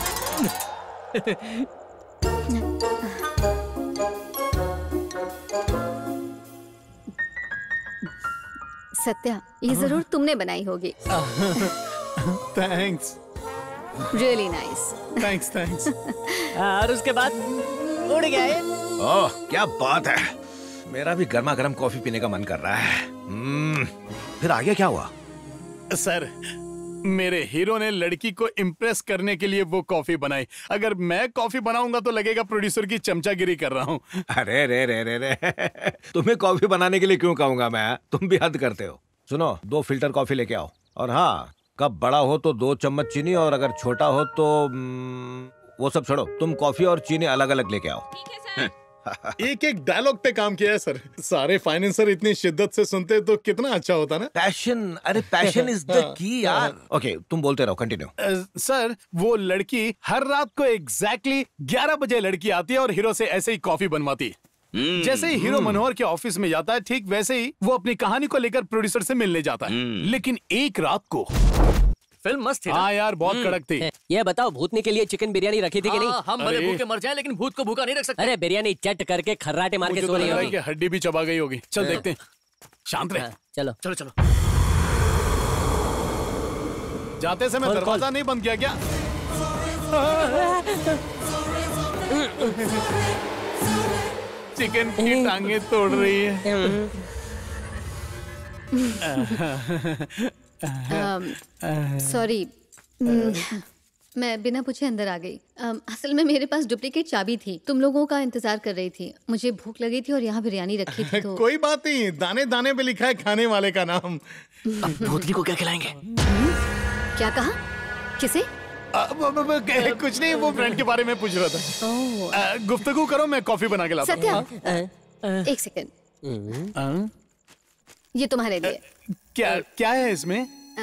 Speaker 11: सत्या, ये जरूर तुमने बनाई होगी।
Speaker 3: Thanks.
Speaker 11: Really nice.
Speaker 3: Thanks thanks.
Speaker 17: और उसके बाद उड़ गए।
Speaker 1: ओह क्या बात है, मेरा भी गर्मा गर्म कॉफी पीने का मन कर रहा है। हम्म, फिर आगे क्या हुआ?
Speaker 3: सर, मेरे हीरो ने लड़की को इम्प्रेस करने के लिए वो कॉफी बनाई। अगर मैं कॉफी बनाऊंगा तो लगेगा प्रोड्यूसर की चमचागिरी कर रहा हूँ।
Speaker 1: अरे रे रे रे रे तुम्हें कॉफी बनाने के लिए क्यों कहूंगा मैं? तुम भी हद करते हो। सुनो, दो फिल्टर कॉफी लेके आओ। और हाँ, कप बड़ा हो तो दो चम्मच चीनी, और अगर छोटा हो तो वो सब छोड़ो, तुम कॉफी और चीनी अलग अलग लेके आओ।
Speaker 3: एक एक डायलॉग पे काम किया है सर। सारे फाइनेंसर इतनी शिद्दत से सुनते तो कितना अच्छा होता ना।
Speaker 1: पैशन, अरे पैशन इज द की यार। ओके, तुम बोलते रहो, कंटिन्यू।
Speaker 3: सर, वो लड़की हर रात को एग्जैक्टली ग्यारह बजे लड़की आती है और हीरो से ऐसे ही कॉफी बनवाती है। जैसे ही हीरो मनोहर के ऑफिस में जाता है, ठीक वैसे ही वो अपनी कहानी को लेकर प्रोड्यूसर से मिलने जाता है। लेकिन एक रात को
Speaker 9: फिल्म मस्त थी।
Speaker 3: हाँ यार, बहुत कड़क थी।
Speaker 17: ये बताओ, भूतनी के लिए चिकन बिरयानी रखी थी कि नहीं?
Speaker 9: हम भले भूखे मर जाएं, लेकिन भूत को भूखा नहीं रख सकते।
Speaker 17: अरे बिरयानी चट करके खर्राटे मार के सो रही होगी।
Speaker 3: हड्डी भी चबा गई होगी। चल देखते हैं। शांत रहे।
Speaker 17: चलो
Speaker 9: चलो चलो।
Speaker 3: जाते समय दरवाजा नहीं बंद किया क्या? चिकन की टांगे तोड़ रही है।
Speaker 11: सॉरी, मैं बिना पूछे अंदर आ गई। um, असल में मेरे पास डुप्लीकेट चाबी थी। तुम लोगों का इंतजार कर रही थी। मुझे भूख लगी थी और यहाँ बिरयानी रखी थी तो...
Speaker 3: कोई बात नहीं, दाने दाने पे लिखा है खाने वाले का नाम।
Speaker 9: अब भूतनी को क्या खिलाएंगे?
Speaker 11: क्या कहा? किसे?
Speaker 3: आ, ब, ब, ब, कुछ नहीं, वो फ्रेंड के बारे में पूछ रहा था। आ, गुफ्तगू करो, मैं कॉफी बना के लाता हूँ।
Speaker 11: सत्या, एक सेकंड, ये तुम्हारे लिए।
Speaker 3: क्या क्या है इसमें?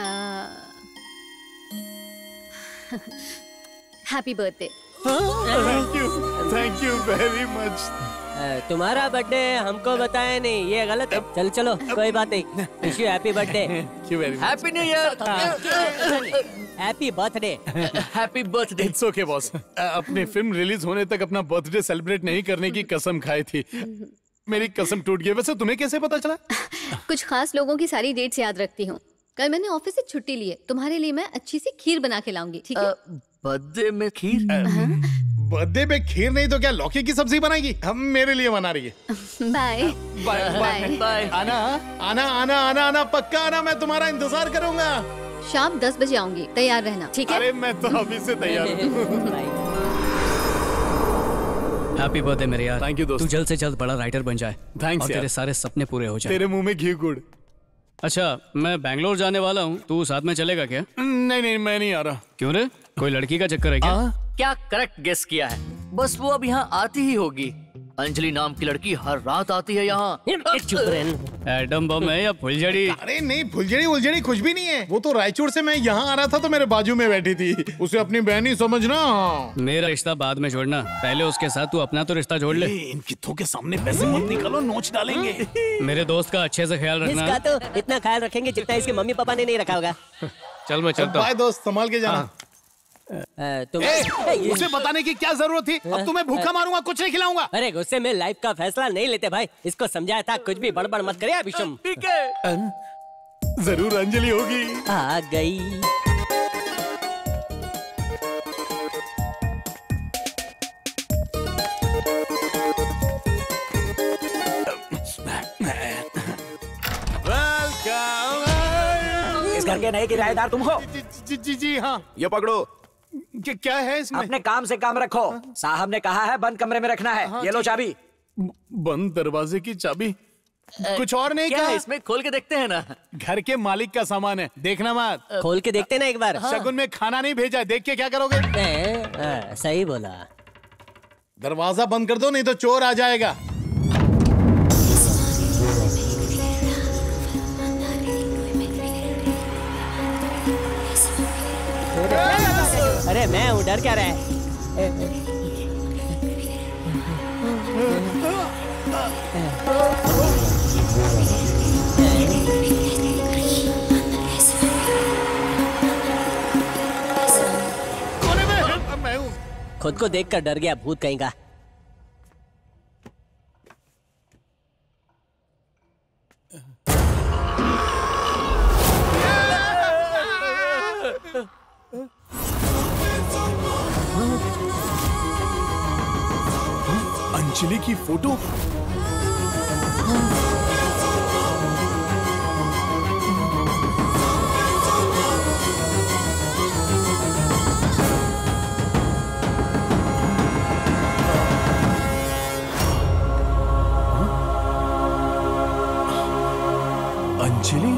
Speaker 11: Happy birthday.
Speaker 3: Thank you, thank you very much.
Speaker 17: तुम्हारा बर्थडे हमको बताया नहीं, ये गलत है। चल चलो, कोई बात नहीं। Wish you happy birthday.
Speaker 9: Happy new year.
Speaker 17: Happy birthday.
Speaker 9: Happy birthday.
Speaker 3: It's okay boss. अपनी फिल्म रिलीज होने तक अपना बर्थडे सेलिब्रेट नहीं करने की कसम खाई थी, मेरी कसम टूट गई। वैसे तुम्हें कैसे पता चला?
Speaker 11: कुछ खास लोगों की सारी डेट्स याद रखती हूँ। कल मैंने ऑफिस से छुट्टी ली है, तुम्हारे लिए मैं अच्छी सी खीर बना के लाऊंगी, ठीक है?
Speaker 9: बर्थडे में खीर?
Speaker 3: बर्थडे पे खीर नहीं तो क्या लौकी की सब्जी बनाएगी? हम मेरे लिए बना रही है।
Speaker 11: Bye
Speaker 3: bye bye bye. आना आना आना आना आना, पक्का आना, मैं तुम्हारा इंतजार करूंगा।
Speaker 11: शाम दस बजे आऊंगी, तैयार रहना, ठीक है?
Speaker 3: अरे मैं तो अभी से तैयार हूँ।
Speaker 14: हैप्पी बर्थडे मेरे यार।
Speaker 3: थैंक यू दोस्त।
Speaker 14: तू जल्द से जल्द बड़ा राइटर बन जाए।
Speaker 3: थैंक्स
Speaker 14: और
Speaker 3: यार।
Speaker 14: तेरे सारे सपने पूरे हो जाए।
Speaker 3: तेरे मुंह में घी गुड़।
Speaker 14: अच्छा, मैं बैंगलोर जाने वाला हूँ, तू साथ में चलेगा क्या?
Speaker 3: नहीं नहीं, मैं नहीं आ रहा।
Speaker 14: क्यों रे, कोई लड़की का चक्कर है क्या?
Speaker 9: क्या करेक्ट गेस किया है, बस वो अब यहाँ आती ही होगी। अंजलि नाम की लड़की हर रात आती है यहाँ।
Speaker 14: एडम बम है या फुलझड़ी?
Speaker 3: अरे नहीं, फुलझड़ी उलझड़ी कुछ भी नहीं है। वो तो रायचूर से मैं यहाँ आ रहा था तो मेरे बाजू में बैठी थी, उसे अपनी बहन ही समझना।
Speaker 14: मेरा रिश्ता बाद में जोड़ना, पहले उसके साथ तू अपना तो रिश्ता जोड़ ले।
Speaker 3: इन कित्तों के सामने पैसे मत निकालो, नोच डालेंगे।
Speaker 14: मेरे दोस्त का अच्छे से ख्याल रखना।
Speaker 17: इसका तो इतना ख्याल रखेंगे जितना इसके मम्मी पापा ने नहीं रखा होगा।
Speaker 14: चल मैं चलता हूँ।
Speaker 3: बाय दोस्त, संभाल के जाना।
Speaker 17: तुम
Speaker 3: ए, उसे बताने की क्या जरूरत थी? अब तुम्हें भूखा मारूंगा, कुछ नहीं खिलाऊंगा।
Speaker 17: अरे गुस्से में लाइफ का फैसला नहीं लेते भाई, इसको समझाया था कुछ भी बड़बड़ मत करे विषम।
Speaker 9: ठीक है,
Speaker 3: जरूर अंजलि होगी।
Speaker 17: आ गई।
Speaker 19: इस घर के नए किराएदार तुम हो?
Speaker 3: जी जी जी हाँ।
Speaker 19: ये पकड़ो।
Speaker 3: क्या क्या है इसमें?
Speaker 19: अपने काम से काम रखो, साहब ने कहा है बंद कमरे में रखना है।
Speaker 3: हाँ,
Speaker 19: ये लो चाबी।
Speaker 3: बंद दरवाजे की चाबी? कुछ और नहीं
Speaker 9: क्या
Speaker 3: कहा?
Speaker 9: है इसमें? खोल के देखते हैं ना।
Speaker 3: घर के मालिक का सामान है, देखना मत।
Speaker 17: खोल के देखते ना एक बार।
Speaker 3: शगुन में खाना नहीं भेजा, देख के क्या करोगे?
Speaker 17: आ, सही बोला।
Speaker 3: दरवाजा बंद कर दो, नहीं तो चोर आ जाएगा।
Speaker 17: अरे मैं हूँ, डर क्या रहा है?
Speaker 3: कोने में मैं हूँ।
Speaker 17: खुद को देखकर डर गया, भूत कहीं का।
Speaker 3: अंजलि की फोटो? अंजलि?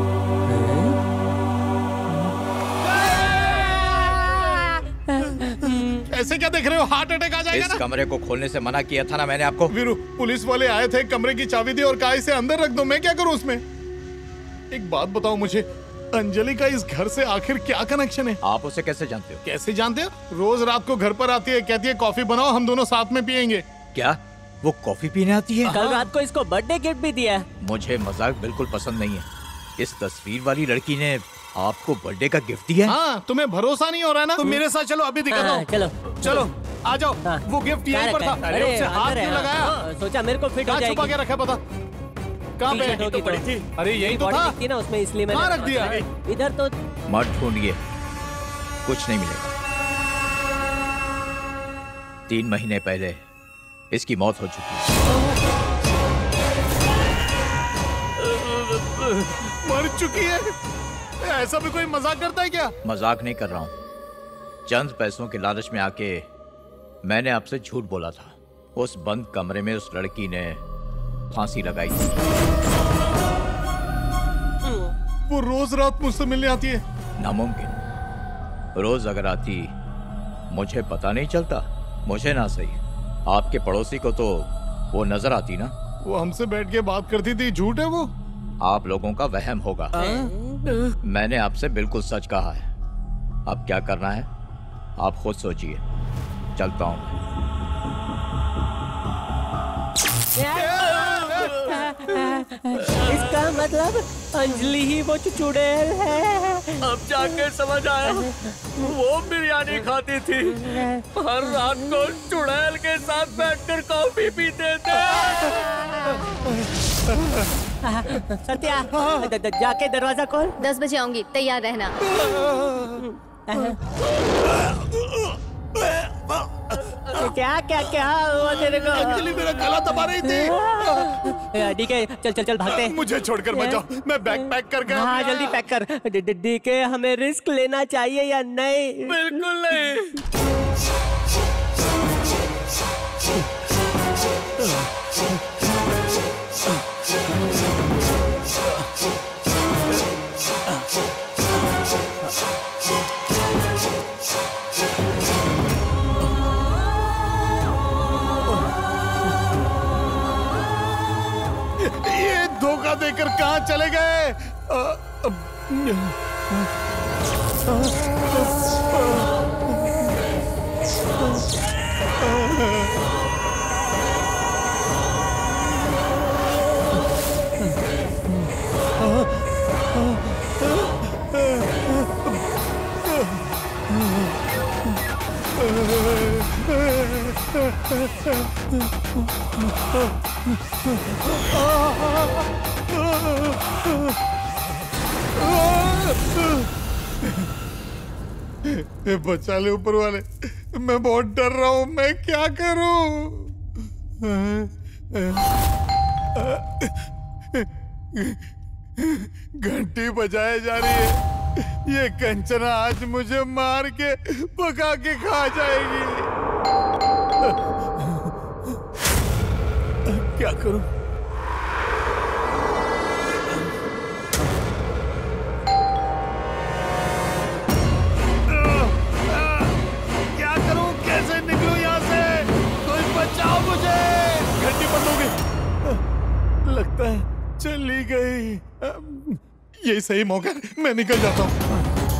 Speaker 3: ऐसे क्या देख रहे हो? हार्ट अटैक आ जाएगा
Speaker 10: इस
Speaker 3: ना।
Speaker 10: कमरे को खोलने से मना किया था ना मैंने आपको।
Speaker 3: वीरू, पुलिस वाले आए थे, कमरे की चाबी दी और कहा इसे अंदर रख दो। मैं क्या करूं उसमें? एक बात बताओ मुझे, अंजलि का इस घर से आखिर क्या कनेक्शन है?
Speaker 10: आप उसे कैसे जानते हो?
Speaker 3: कैसे जानते हो? रोज रात को घर पर आती है, कहती है कॉफी बनाओ, हम दोनों साथ में पियेंगे।
Speaker 10: क्या वो कॉफी पीने आती है?
Speaker 17: कल रात को इसको बर्थडे गिफ्ट भी दिया।
Speaker 10: मुझे मजाक बिल्कुल पसंद नहीं है। इस तस्वीर वाली लड़की ने आपको बर्थडे का गिफ्ट दिया है?
Speaker 3: हाँ, तुम्हें भरोसा नहीं हो रहा है ना? तो मेरे साथ चलो, अभी दिखाता हूँ।
Speaker 17: चलो
Speaker 3: चलो आ जाओ। वो गिफ्ट यहीं पर था। अरे उससे हाथ क्यों लगाया?
Speaker 17: सोचा मेरे को फिट हो
Speaker 3: कहाँ
Speaker 17: जाएगी।
Speaker 3: छुपा के रखा पता? कहाँ पे?
Speaker 17: टी-शर्ट होगी
Speaker 3: पड़ी
Speaker 17: तो।
Speaker 3: थी। अरे यही तो था।
Speaker 17: दिखती ना उसमें, इसलिए मैंने
Speaker 3: कहाँ रख दिया?
Speaker 17: इधर तो।
Speaker 10: मत ढूंढिए, कुछ नहीं मिलेगा। तीन महीने पहले इसकी मौत हो चुकी है।
Speaker 3: मर चुकी है? ऐसा भी कोई मजाक करता है क्या?
Speaker 10: मजाक नहीं कर रहा हूँ। चंद पैसों के लालच में आके मैंने आपसे झूठ बोला था। उस बंद कमरे में उस लड़की ने फांसी लगाई थी।
Speaker 3: वो रोज रात मुझसे मिलने आती है।
Speaker 10: नामुमकिन। रोज अगर आती मुझे पता नहीं चलता। मुझे ना सही, आपके पड़ोसी को तो वो नजर आती ना।
Speaker 3: वो हमसे बैठ के बात करती थी, झूठ है वो?
Speaker 10: आप लोगों का वहम होगा। मैंने आपसे बिल्कुल सच कहा है। अब क्या करना है आप खुद सोचिए। चलता हूँ।
Speaker 17: इसका मतलब अंजलि ही वो चुड़ैल है।
Speaker 9: अब जाके समझ आया, वो बिरयानी खाती थी, हर रात को चुड़ैल के साथ बैठकर कॉफी पीते थे।
Speaker 17: सत्या, जाके दरवाजा खोल।
Speaker 11: दस बजे आऊंगी, तैयार रहना।
Speaker 17: क्या क्या क्या हुआ तेरे को?
Speaker 3: अंजलि मेरा गला दबा रही थी।
Speaker 17: डीके चल चल चल भागते।
Speaker 3: मुझे छोड़कर मत जाओ, मैं बैग पैक करके।
Speaker 17: हाँ जल्दी पैक कर। डीके हमें रिस्क लेना चाहिए या नहीं?
Speaker 9: बिल्कुल नहीं।
Speaker 3: ये धोखा देकर कहाँ चले गए? बचा ले ऊपर वाले, मैं बहुत डर रहा हूँ। मैं क्या करूँ? घंटी बजाए जा रही है। ये कंचना आज मुझे मार के पका के खा जाएगी। क्या करूं? क्या करूं? कैसे निकलूं यहाँ से? कोई बचाओ मुझे। घंटी बंद हो गई, लगता है चली गई। यही सही मौका है, मैं निकल जाता हूँ।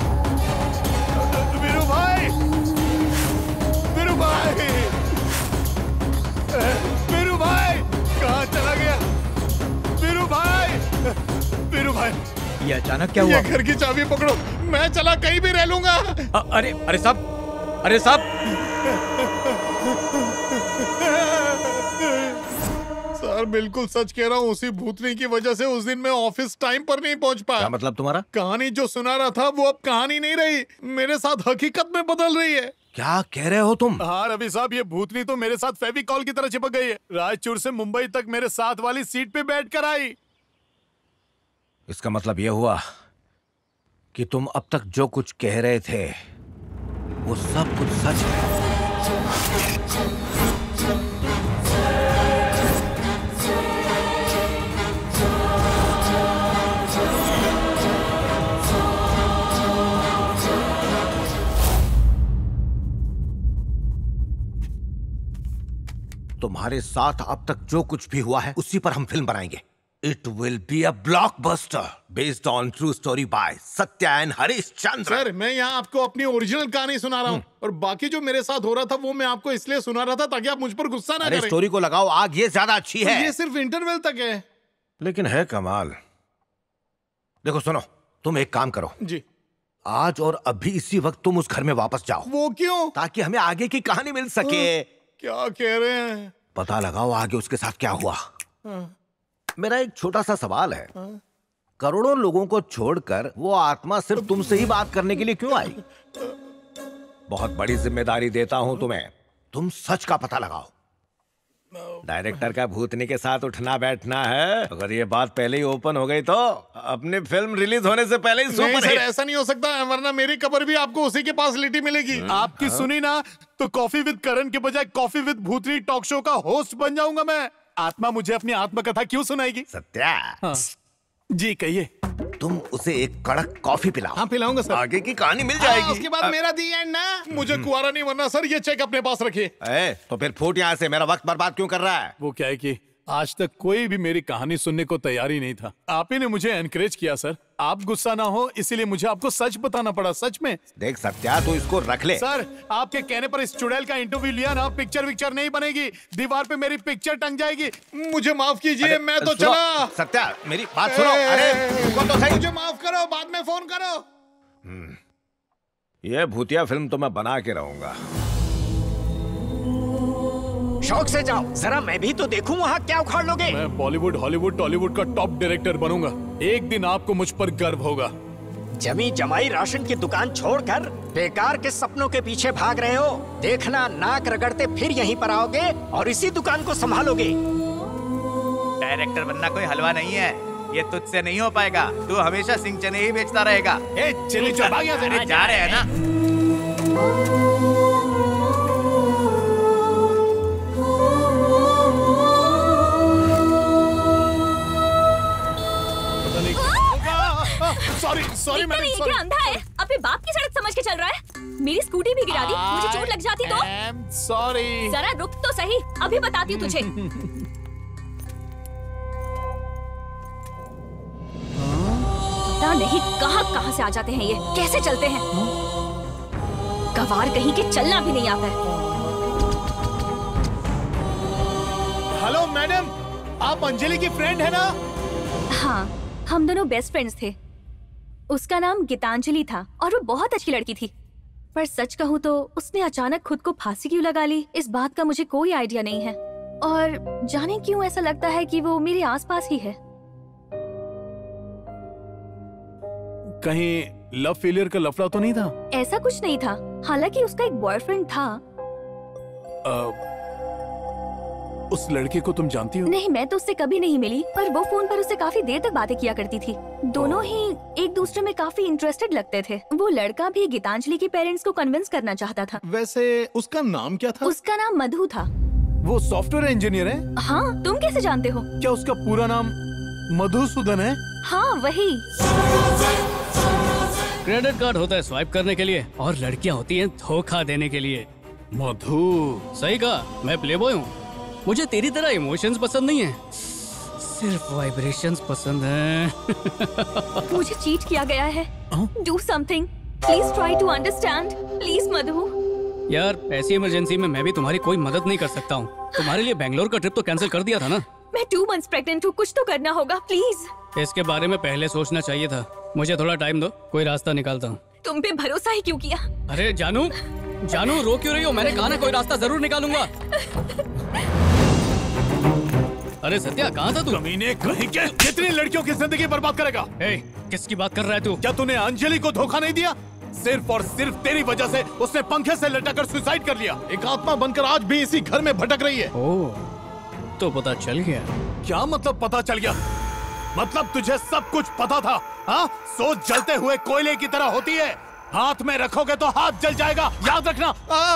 Speaker 3: वीरू भाई, वीरू भाई, वीरू भाई, कहाँ चला गया? वीरू भाई, वीरू भाई,
Speaker 10: ये अचानक क्या हुआ?
Speaker 3: ये घर की चाबी पकड़ो, मैं चला कहीं भी रह लूंगा।
Speaker 10: अ- अरे अरे साहब, अरे साहब।
Speaker 3: सर बिल्कुल सच कह रहा हूँ, उसी भूतनी की वजह से उस दिन मैं ऑफिस टाइम पर नहीं पहुंच पाया।
Speaker 1: क्या मतलब तुम्हारा?
Speaker 3: कहानी जो सुना रहा था वो अब कहानी नहीं रही, मेरे साथ हकीकत में बदल रही है।
Speaker 1: क्या कह रहे हो तुम?
Speaker 3: हाँ रवि साहब, ये भूतनी तो मेरे साथ फेविकॉल की तरह चिपक गई है। रायचूर से मुंबई तक मेरे साथ वाली सीट पे बैठ कर आई।
Speaker 1: इसका मतलब ये हुआ कि तुम अब तक जो कुछ कह रहे थे वो सब कुछ सच है। तुम्हारे साथ अब तक जो कुछ भी हुआ है उसी पर हम फिल्म बनाएंगे। It will be a blockbuster based on true story by Satya and Harish Chandra.
Speaker 3: Sir मैं यहाँ आपको अपनी ओरिजिनल कहानी सुना रहा हूँ, और बाकी जो मेरे साथ हो रहा था वो मैं आपको इसलिए सुना रहा था ताकि आप मुझ पर गुस्सा ना
Speaker 1: अरे
Speaker 3: करें।
Speaker 1: स्टोरी को लगाओ आग, ये ज्यादा अच्छी है।
Speaker 3: ये सिर्फ इंटरवल तक है।
Speaker 1: लेकिन है कमाल। देखो सुनो, तुम एक काम करो
Speaker 3: जी,
Speaker 1: आज और अभी इसी वक्त तुम उस घर में वापस जाओ।
Speaker 3: वो क्यों?
Speaker 1: ताकि हमें आगे की कहानी मिल सके।
Speaker 3: क्या कह रहे हैं?
Speaker 1: पता लगाओ आगे उसके साथ क्या हुआ।
Speaker 3: हाँ।
Speaker 1: मेरा एक छोटा सा सवाल है, करोड़ों लोगों को छोड़कर वो आत्मा सिर्फ तुमसे ही बात करने के लिए क्यों आई? बहुत बड़ी जिम्मेदारी देता हूं तुम्हें, तुम सच का पता लगाओ। डायरेक्टर का भूतनी के साथ उठना बैठना है। अगर ये बात पहले ही ओपन हो गई तो अपनी फिल्म रिलीज होने से पहले ही
Speaker 3: नहीं
Speaker 1: सुपर
Speaker 3: सर,
Speaker 1: हिट।
Speaker 3: ऐसा नहीं हो सकता, वरना मेरी कबर भी आपको उसी के पास लिटी मिलेगी। आपकी
Speaker 1: हाँ।
Speaker 3: सुनी ना तो कॉफी विद करण के बजाय कॉफी विद भूतनी टॉक शो का होस्ट बन जाऊंगा मैं। आत्मा मुझे अपनी आत्मकथा क्यों सुनाएगी?
Speaker 1: सत्या।
Speaker 3: हाँ। जी कहिए।
Speaker 1: तुम उसे एक कड़क कॉफी पिलाओ।
Speaker 3: हाँ पिलाऊंगा सर।
Speaker 1: आगे की कहानी मिल
Speaker 3: हाँ,
Speaker 1: जाएगी।
Speaker 3: उसके बाद मेरा दी एंड ना। मुझे कुआरा नहीं बनना सर, ये चेक अपने पास रखिए।
Speaker 1: ए, तो फिर फूट यहाँ से, मेरा वक्त बर्बाद क्यों कर रहा है?
Speaker 3: वो क्या है कि आज तक कोई भी मेरी कहानी सुनने को तैयार ही नहीं था। आप ही ने मुझे एनकरेज किया सर। आप गुस्सा ना हो इसीलिए मुझे आपको सच बताना पड़ा। सच में
Speaker 1: देख सत्या, तू इसको रख ले।
Speaker 3: सर आपके कहने पर इस चुड़ैल का इंटरव्यू लिया ना, पिक्चर विक्चर नहीं बनेगी, दीवार पे मेरी पिक्चर टंग जाएगी। मुझे माफ कीजिए, मैं तो
Speaker 1: सुनो,
Speaker 3: चला।
Speaker 1: सत्या मेरी बात सुनो। अरे रुको तो सही।
Speaker 3: मुझे माफ करो, बाद में फोन करो।
Speaker 1: ये भूतिया फिल्म तो मैं बना के रहूंगा।
Speaker 19: शौक से जाओ, जरा मैं भी तो देखूं वहाँ क्या उखाड़ लोगे।
Speaker 3: मैं बॉलीवुड हॉलीवुड टॉलीवुड का टॉप डायरेक्टर बनूंगा। एक दिन आपको मुझ पर गर्व होगा।
Speaker 19: जमी जमाई राशन की दुकान छोड़कर बेकार के सपनों के पीछे भाग रहे हो। देखना, नाक रगड़ते फिर यहीं पर आओगे और इसी दुकान को संभालोगे।
Speaker 5: डायरेक्टर बनना कोई हलवा नहीं है, ये तुझसे नहीं हो पाएगा। तू हमेशा सिंह चने ही बेचता रहेगा।
Speaker 3: ए, चले चल, भाग यहाँ से।
Speaker 5: अरे जा रहे हैं ना।
Speaker 3: सॉरी सॉरी मैडम,
Speaker 7: ये क्या अंधा है? अपने बाप की सड़क समझ के चल रहा है। मेरी स्कूटी भी गिरा दी, मुझे चोट लग जाती तो।
Speaker 3: सॉरी।
Speaker 7: जरा रुक तो सही, अभी बताती हूँ तुझे। पता नहीं कहाँ कहाँ से आ जाते हैं ये, कैसे चलते हैं। गवार कहीं के चलना भी नहीं आता है।
Speaker 3: हेलो मैडम, आप अंजलि की फ्रेंड है ना?
Speaker 7: हाँ, हम दोनों बेस्ट फ्रेंड्स थे। उसका नाम गीतांजलि था और वो बहुत अच्छी लड़की थी। पर सच कहूँ तो उसने अचानक खुद को फांसी क्यों लगा ली, इस बात का मुझे कोई आइडिया नहीं है। और जाने क्यों ऐसा लगता है कि वो मेरे आसपास ही है।
Speaker 3: कहीं लव फेलियर का लफड़ा तो नहीं था?
Speaker 7: ऐसा कुछ नहीं था। हालांकि उसका एक बॉयफ्रेंड था।
Speaker 3: आ, उस लड़के को तुम जानती हो?
Speaker 7: नहीं, मैं तो उससे कभी नहीं मिली, पर वो फोन पर उससे काफी देर तक बातें किया करती थी। दोनों ही एक दूसरे में काफी इंटरेस्टेड लगते थे। वो लड़का भी गीतांजलि के पेरेंट्स को कन्विंस करना चाहता था।
Speaker 3: वैसे उसका नाम क्या था?
Speaker 7: उसका नाम मधु था।
Speaker 3: वो सॉफ्टवेयर इंजीनियर है?
Speaker 7: हाँ, तुम कैसे जानते हो?
Speaker 3: क्या उसका पूरा नाम मधुसूदन है?
Speaker 7: हाँ वही।
Speaker 14: क्रेडिट कार्ड होता है स्वाइप करने के लिए और लड़कियां होती हैं धोखा देने के लिए।
Speaker 3: मधु,
Speaker 14: सही कहा, मैं प्लेबॉय हूँ। मुझे तेरी तरह इमोशंस पसंद नहीं है, सिर्फ वाइब्रेशंस पसंद हैं।
Speaker 7: मुझे चीट किया गया है। Do something, please try to understand, please Madhu.
Speaker 14: यार ऐसी इमरजेंसी में मैं भी तुम्हारी कोई मदद नहीं कर सकता हूँ। तुम्हारे लिए बैंगलोर का ट्रिप तो कैंसिल कर दिया था ना।
Speaker 7: मैं टू मंथ्स प्रेग्नेंट हूँ, कुछ तो करना होगा प्लीज।
Speaker 14: इसके बारे में पहले सोचना चाहिए था। मुझे थोड़ा टाइम दो, कोई रास्ता निकालता हूँ।
Speaker 7: तुम पे भरोसा ही क्यों किया?
Speaker 14: अरे जानू, जानू रो क्यों रही हो? मैंने कहा ना कोई रास्ता जरूर निकालूंगा। अरे सत्या, कहाँ था तू?
Speaker 3: कमीने कहीं के, कितनी लड़कियों की जिंदगी बर्बाद करेगा?
Speaker 14: ए, किसकी बात कर रहा है तू?
Speaker 3: क्या तूने अंजलि को धोखा नहीं दिया? सिर्फ और सिर्फ तेरी वजह से उसने पंखे से लटककर सुसाइड कर लिया। एक आत्मा बनकर आज भी इसी घर में भटक रही है।
Speaker 14: ओह, तो पता चल गया।
Speaker 3: क्या मतलब पता चल गया? मतलब तुझे सब कुछ पता था? हाँ, सोच जलते हुए कोयले की तरह होती है, हाथ में रखोगे तो हाथ जल जाएगा, याद रखना।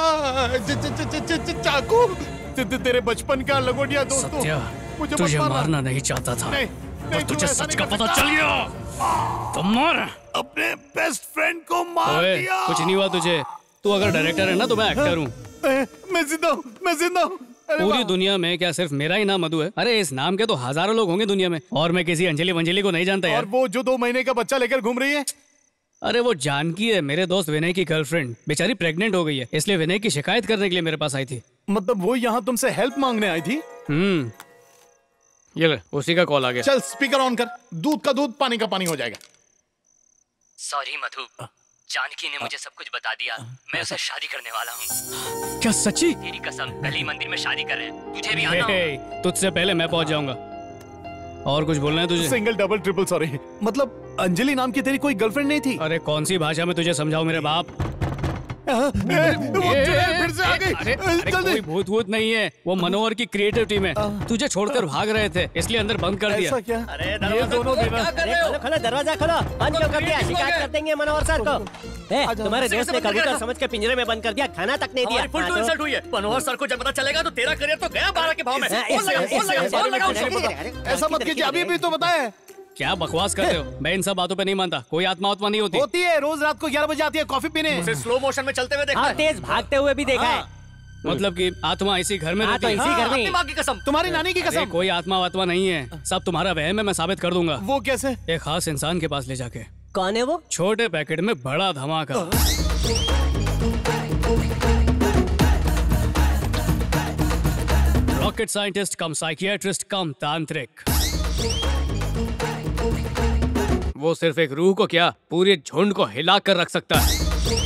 Speaker 3: चाकू, तेरे बचपन का लगोटिया दोस्तों,
Speaker 14: सत्या,
Speaker 3: मुझे
Speaker 14: तुझे
Speaker 3: मारना।
Speaker 14: मारना नहीं चाहता था,
Speaker 3: नहीं,
Speaker 14: और
Speaker 3: नहीं,
Speaker 14: तुझे
Speaker 3: ऐसा
Speaker 14: सच
Speaker 3: नहीं
Speaker 14: का
Speaker 3: कर
Speaker 14: पता
Speaker 3: सकता।
Speaker 14: चल गया तो मार।
Speaker 3: अपने बेस्ट फ्रेंड को मार
Speaker 14: ओए,
Speaker 3: दिया।
Speaker 14: कुछ नहीं हुआ तुझे। तू अगर डायरेक्टर है ना तो मैं एक्टर हूँ।
Speaker 3: मैं जिंदा हूँ, मैं जिंदा हूँ।
Speaker 14: पूरी दुनिया में क्या सिर्फ मेरा ही नाम मधु है? अरे इस नाम के तो हजारों लोग होंगे दुनिया में, और मैं किसी अंजलि वंजलि को नहीं जानता यार।
Speaker 3: और वो जो दो महीने का बच्चा लेकर घूम रही है?
Speaker 14: अरे वो जानकी है, मेरे दोस्त विनय की गर्लफ्रेंड, बेचारी प्रेग्नेंट हो गई है, इसलिए विनय की शिकायत करने के लिए मेरे पास आई थी।
Speaker 3: मतलब वो यहाँ तुमसे हेल्प मांगने आई थी?
Speaker 14: हम्म, ये ले, उसी का कॉल आ गया।
Speaker 3: चल स्पीकर ऑन कर, दूध का दूध पानी का पानी हो जाएगा।
Speaker 9: सॉरी मधु, जानकी ने मुझे सब कुछ बता दिया। मैं उससे शादी करने वाला हूँ।
Speaker 14: क्या सच्ची?
Speaker 9: तेरी कसम, कल ही मंदिर में शादी कर रहे हैं, तुझे भी आना
Speaker 14: हे, तुझसे पहले मैं पहुंच जाऊंगा। और कुछ बोलना है तुझे?
Speaker 3: Single double triple sorry. मतलब अंजलि नाम की तेरी कोई गर्लफ्रेंड नहीं थी?
Speaker 14: अरे कौन सी भाषा में तुझे समझाऊं मेरे बाप?
Speaker 3: ए, वो फिर से आ गई।
Speaker 14: अरे, अरे कोई भूत भूत नहीं है, वो मनोहर की क्रिएटिव टीम है। तुझे छोड़कर भाग रहे थे, इसलिए अंदर बंद कर दिया।
Speaker 3: ऐसा क्या?
Speaker 17: अरे ये दोनों खोलो खोलो दरवाजा खोलो, बंद क्यों कर दिया? शिकायत कर देंगे मनोहर सर को। ए, तुम्हारे दोस्त ने कबूतर समझ के पिंजरे में बंद कर दिया, खाना तक नहीं दिया।
Speaker 9: फुल टू इंसल्ट हुई है। मनोहर सर को जब पता चलेगा तो तेरा करियर तो गया बारह के भाव में। फोन लगा, फोन लगा, फोन लगा।
Speaker 3: ऐसा मत कीजिए, अभी भी तो बताए।
Speaker 14: क्या बकवास कर रहे हो? मैं इन सब बातों पे नहीं मानता। कोई आत्मा आत्मा नहीं होती।
Speaker 3: होती है, रोज रात को ग्यारह बजे आती है कॉफी पीने।
Speaker 9: उसे स्लो मोशन में चलते हुए देखा
Speaker 17: हाँ,
Speaker 9: है।
Speaker 17: तेज भागते हुए भी देखा है।
Speaker 14: मतलब कि आत्मा इसी घर में
Speaker 17: हाँ,
Speaker 14: रहती
Speaker 17: तो
Speaker 14: है।
Speaker 17: इसी घर में।
Speaker 9: अपनी माँ की कसम।
Speaker 3: तुम्हारी नानी की
Speaker 14: अरे
Speaker 3: कसम।
Speaker 14: कोई आत्मा वात्मा नहीं है, सब तुम्हारा वहम है। मैं साबित कर दूंगा।
Speaker 3: वो कैसे?
Speaker 14: एक खास इंसान के पास ले जाके।
Speaker 17: कौन है वो?
Speaker 14: छोटे पैकेट में बड़ा धमाका। Rocket scientist cum psychiatrist cum तांत्रिक। वो सिर्फ एक रूह को क्या, पूरे झुंड को हिला कर रख सकता है।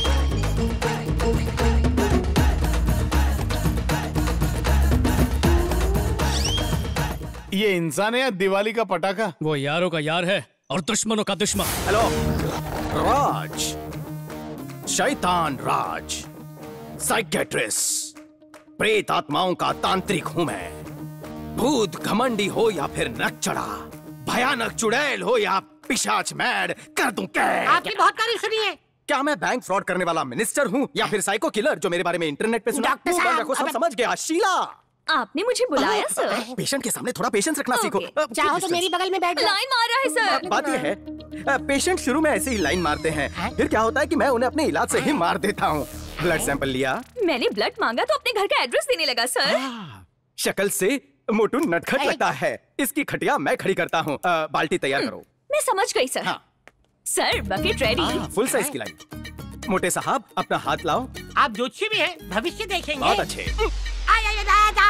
Speaker 3: ये इंसान है या दिवाली का पटाखा?
Speaker 14: वो यारों का यार है और दुश्मनों का दुश्मन।
Speaker 19: हेलो राज, शैतान राज, साइकियाट्रिस्ट, प्रेत आत्माओं का तांत्रिक हूं मैं। भूत घमंडी हो या फिर नक चढ़ा, भयानक चुड़ैल हो या पिशाच मैड, कर दूं कैद।
Speaker 2: आपकी बहुत तारीफ सुनी है।
Speaker 19: क्या मैं बैंक फ्रॉड करने वाला मिनिस्टर हूँ या फिर साइको किलर जो मेरे बारे में इंटरनेट पे सुना?
Speaker 2: डॉक्टर साहब,
Speaker 19: रखो, सब समझ गया। शीला,
Speaker 7: आपने मुझे बुलाया सर?
Speaker 19: पेशेंट के सामने थोड़ा पेशेंस रखना सीखो।
Speaker 2: चाहो तो मेरी बगल में बैठ जाओ।
Speaker 7: लाइन मार रहा है सर।
Speaker 19: बात यह है, पेशेंट शुरू में ऐसे ही लाइन मारते हैं, फिर क्या होता है कि मैं उन्हें अपने इलाज से ही मार देता हूँ। ब्लड सैंपल लिया,
Speaker 7: मैंने ब्लड मांगा तो अपने घर का एड्रेस देने लगा सर।
Speaker 19: शक्ल से मोटू नटखट लगता है, इसकी खटिया मैं खड़ी करता हूँ। बाल्टी तैयार करो।
Speaker 7: मैं समझ गई sir. Sir bucket ready.
Speaker 19: Full size की लाइन। मोटे साहब अपना हाथ लाओ।
Speaker 2: आप ज्योतिषी भी हैं, भविष्य देखेंगे।
Speaker 19: बहुत अच्छे।
Speaker 2: आय आय दादा।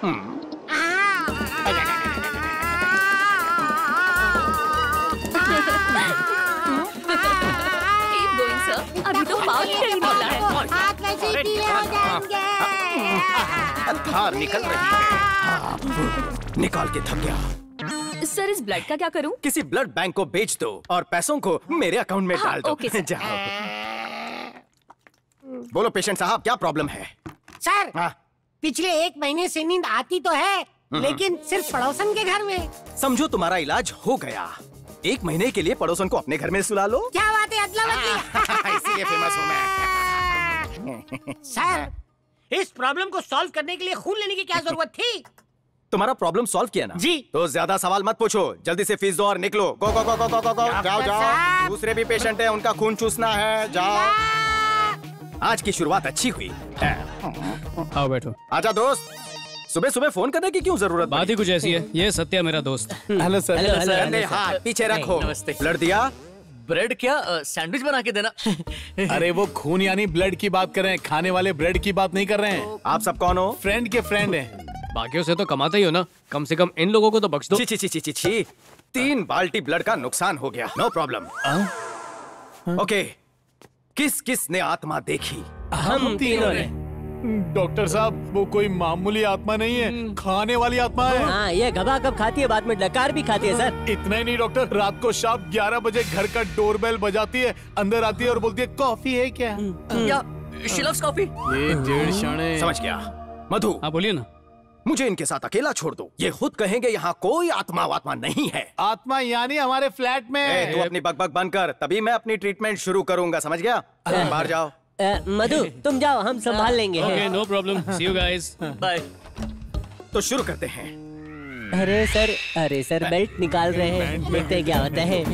Speaker 7: Keep going, sir. अभी तो पाँव ही नहीं बोला है।
Speaker 2: हाथ वैसे ही पीले हो जाएंगे।
Speaker 19: धार निकल रही है, निकाल के थक गया।
Speaker 7: सर इस ब्लड का क्या करूं?
Speaker 19: किसी ब्लड बैंक को बेच दो और पैसों को मेरे अकाउंट में
Speaker 7: हाँ,
Speaker 19: डाल दो।
Speaker 7: Okay sir.
Speaker 19: जाओ। बोलो पेशेंट साहब, क्या प्रॉब्लम है?
Speaker 2: सर,
Speaker 19: हाँ।
Speaker 2: पिछले एक महीने से नींद आती तो है, लेकिन सिर्फ पड़ोसन के घर में।
Speaker 19: समझो तुम्हारा इलाज हो गया। एक महीने के लिए पड़ोसन को अपने घर में सुला लो।
Speaker 2: क्या बात है, अदला बदली।
Speaker 19: इसीलिए फेमस हूँ मैं।
Speaker 2: सर, इस प्रॉब्लम को सॉल्व करने के लिए खून लेने की क्या जरूरत थी?
Speaker 19: तुम्हारा प्रॉब्लम सॉल्व किया ना?
Speaker 2: जी।
Speaker 19: तो ज्यादा सवाल मत पूछो, जल्दी से फीस दो और निकलो। गो go go go go go गो जाओ जाओ। दूसरे भी पेशेंट हैं, उनका खून चूसना है। जाओ। आज की शुरुआत अच्छी हुई।
Speaker 14: आओ बैठो।
Speaker 19: आजा दोस्त, सुबह सुबह फोन करने की क्यों जरूरत?
Speaker 14: बात ही कुछ ऐसी है। ये सत्या मेरा दोस्त।
Speaker 3: Hello sir.
Speaker 17: हेलो हेलो
Speaker 19: कंधे हाथ पीछे रखो।
Speaker 9: नमस्ते।
Speaker 19: ब्लड दिया?
Speaker 9: ब्रेड क्या, सैंडविच बना के देना।
Speaker 3: अरे वो खून यानी ब्लड की बात कर रहे हैं, खाने वाले ब्रेड की बात नहीं कर रहे हैं।
Speaker 19: आप सब कौन हो?
Speaker 3: फ्रेंड के फ्रेंड हैं।
Speaker 14: बाकियों से तो कमाते ही हो ना, कम से कम इन लोगों को तो बख्श दो।
Speaker 19: ची ची ची ची ची ची। तीन बाल्टी ब्लड का नुकसान हो गया। No problem. ओके, किस किस ने आत्मा देखी?
Speaker 17: हम तीनों ने।
Speaker 3: डॉक्टर साहब, वो कोई मामूली आत्मा नहीं है, खाने वाली आत्मा है।
Speaker 17: हाँ, ये घबा कब खाती है, बाद में डकार भी खाती है सर।
Speaker 3: इतना ही नहीं डॉक्टर, रात को शाम ग्यारह बजे घर का डोरबेल बजाती है, अंदर आती है और बोलती है कॉफी है क्या?
Speaker 9: या शी लव्स कॉफी।
Speaker 3: ये डेढ़ शाणे।
Speaker 19: समझ गया। मधु,
Speaker 14: हाँ बोलिए ना।
Speaker 19: मुझे इनके साथ अकेला छोड़ दो। ये खुद कहेंगे यहाँ कोई आत्मा वात्मा नहीं है।
Speaker 3: आत्मा यानी हमारे फ्लैट में।
Speaker 19: ए, तू अपनी बकबक बंद कर, तभी मैं अपनी ट्रीटमेंट शुरू करूंगा। समझ गया? तुम बाहर जाओ।
Speaker 17: अ, मधु तुम जाओ, हम संभाल लेंगे।
Speaker 14: Okay, no problem. See you guys.
Speaker 9: Bye.
Speaker 19: तो शुरू करते हैं।
Speaker 17: अरे सर, अरे सर बेल्ट निकाल रहे हैं, देखते हैं क्या होता है।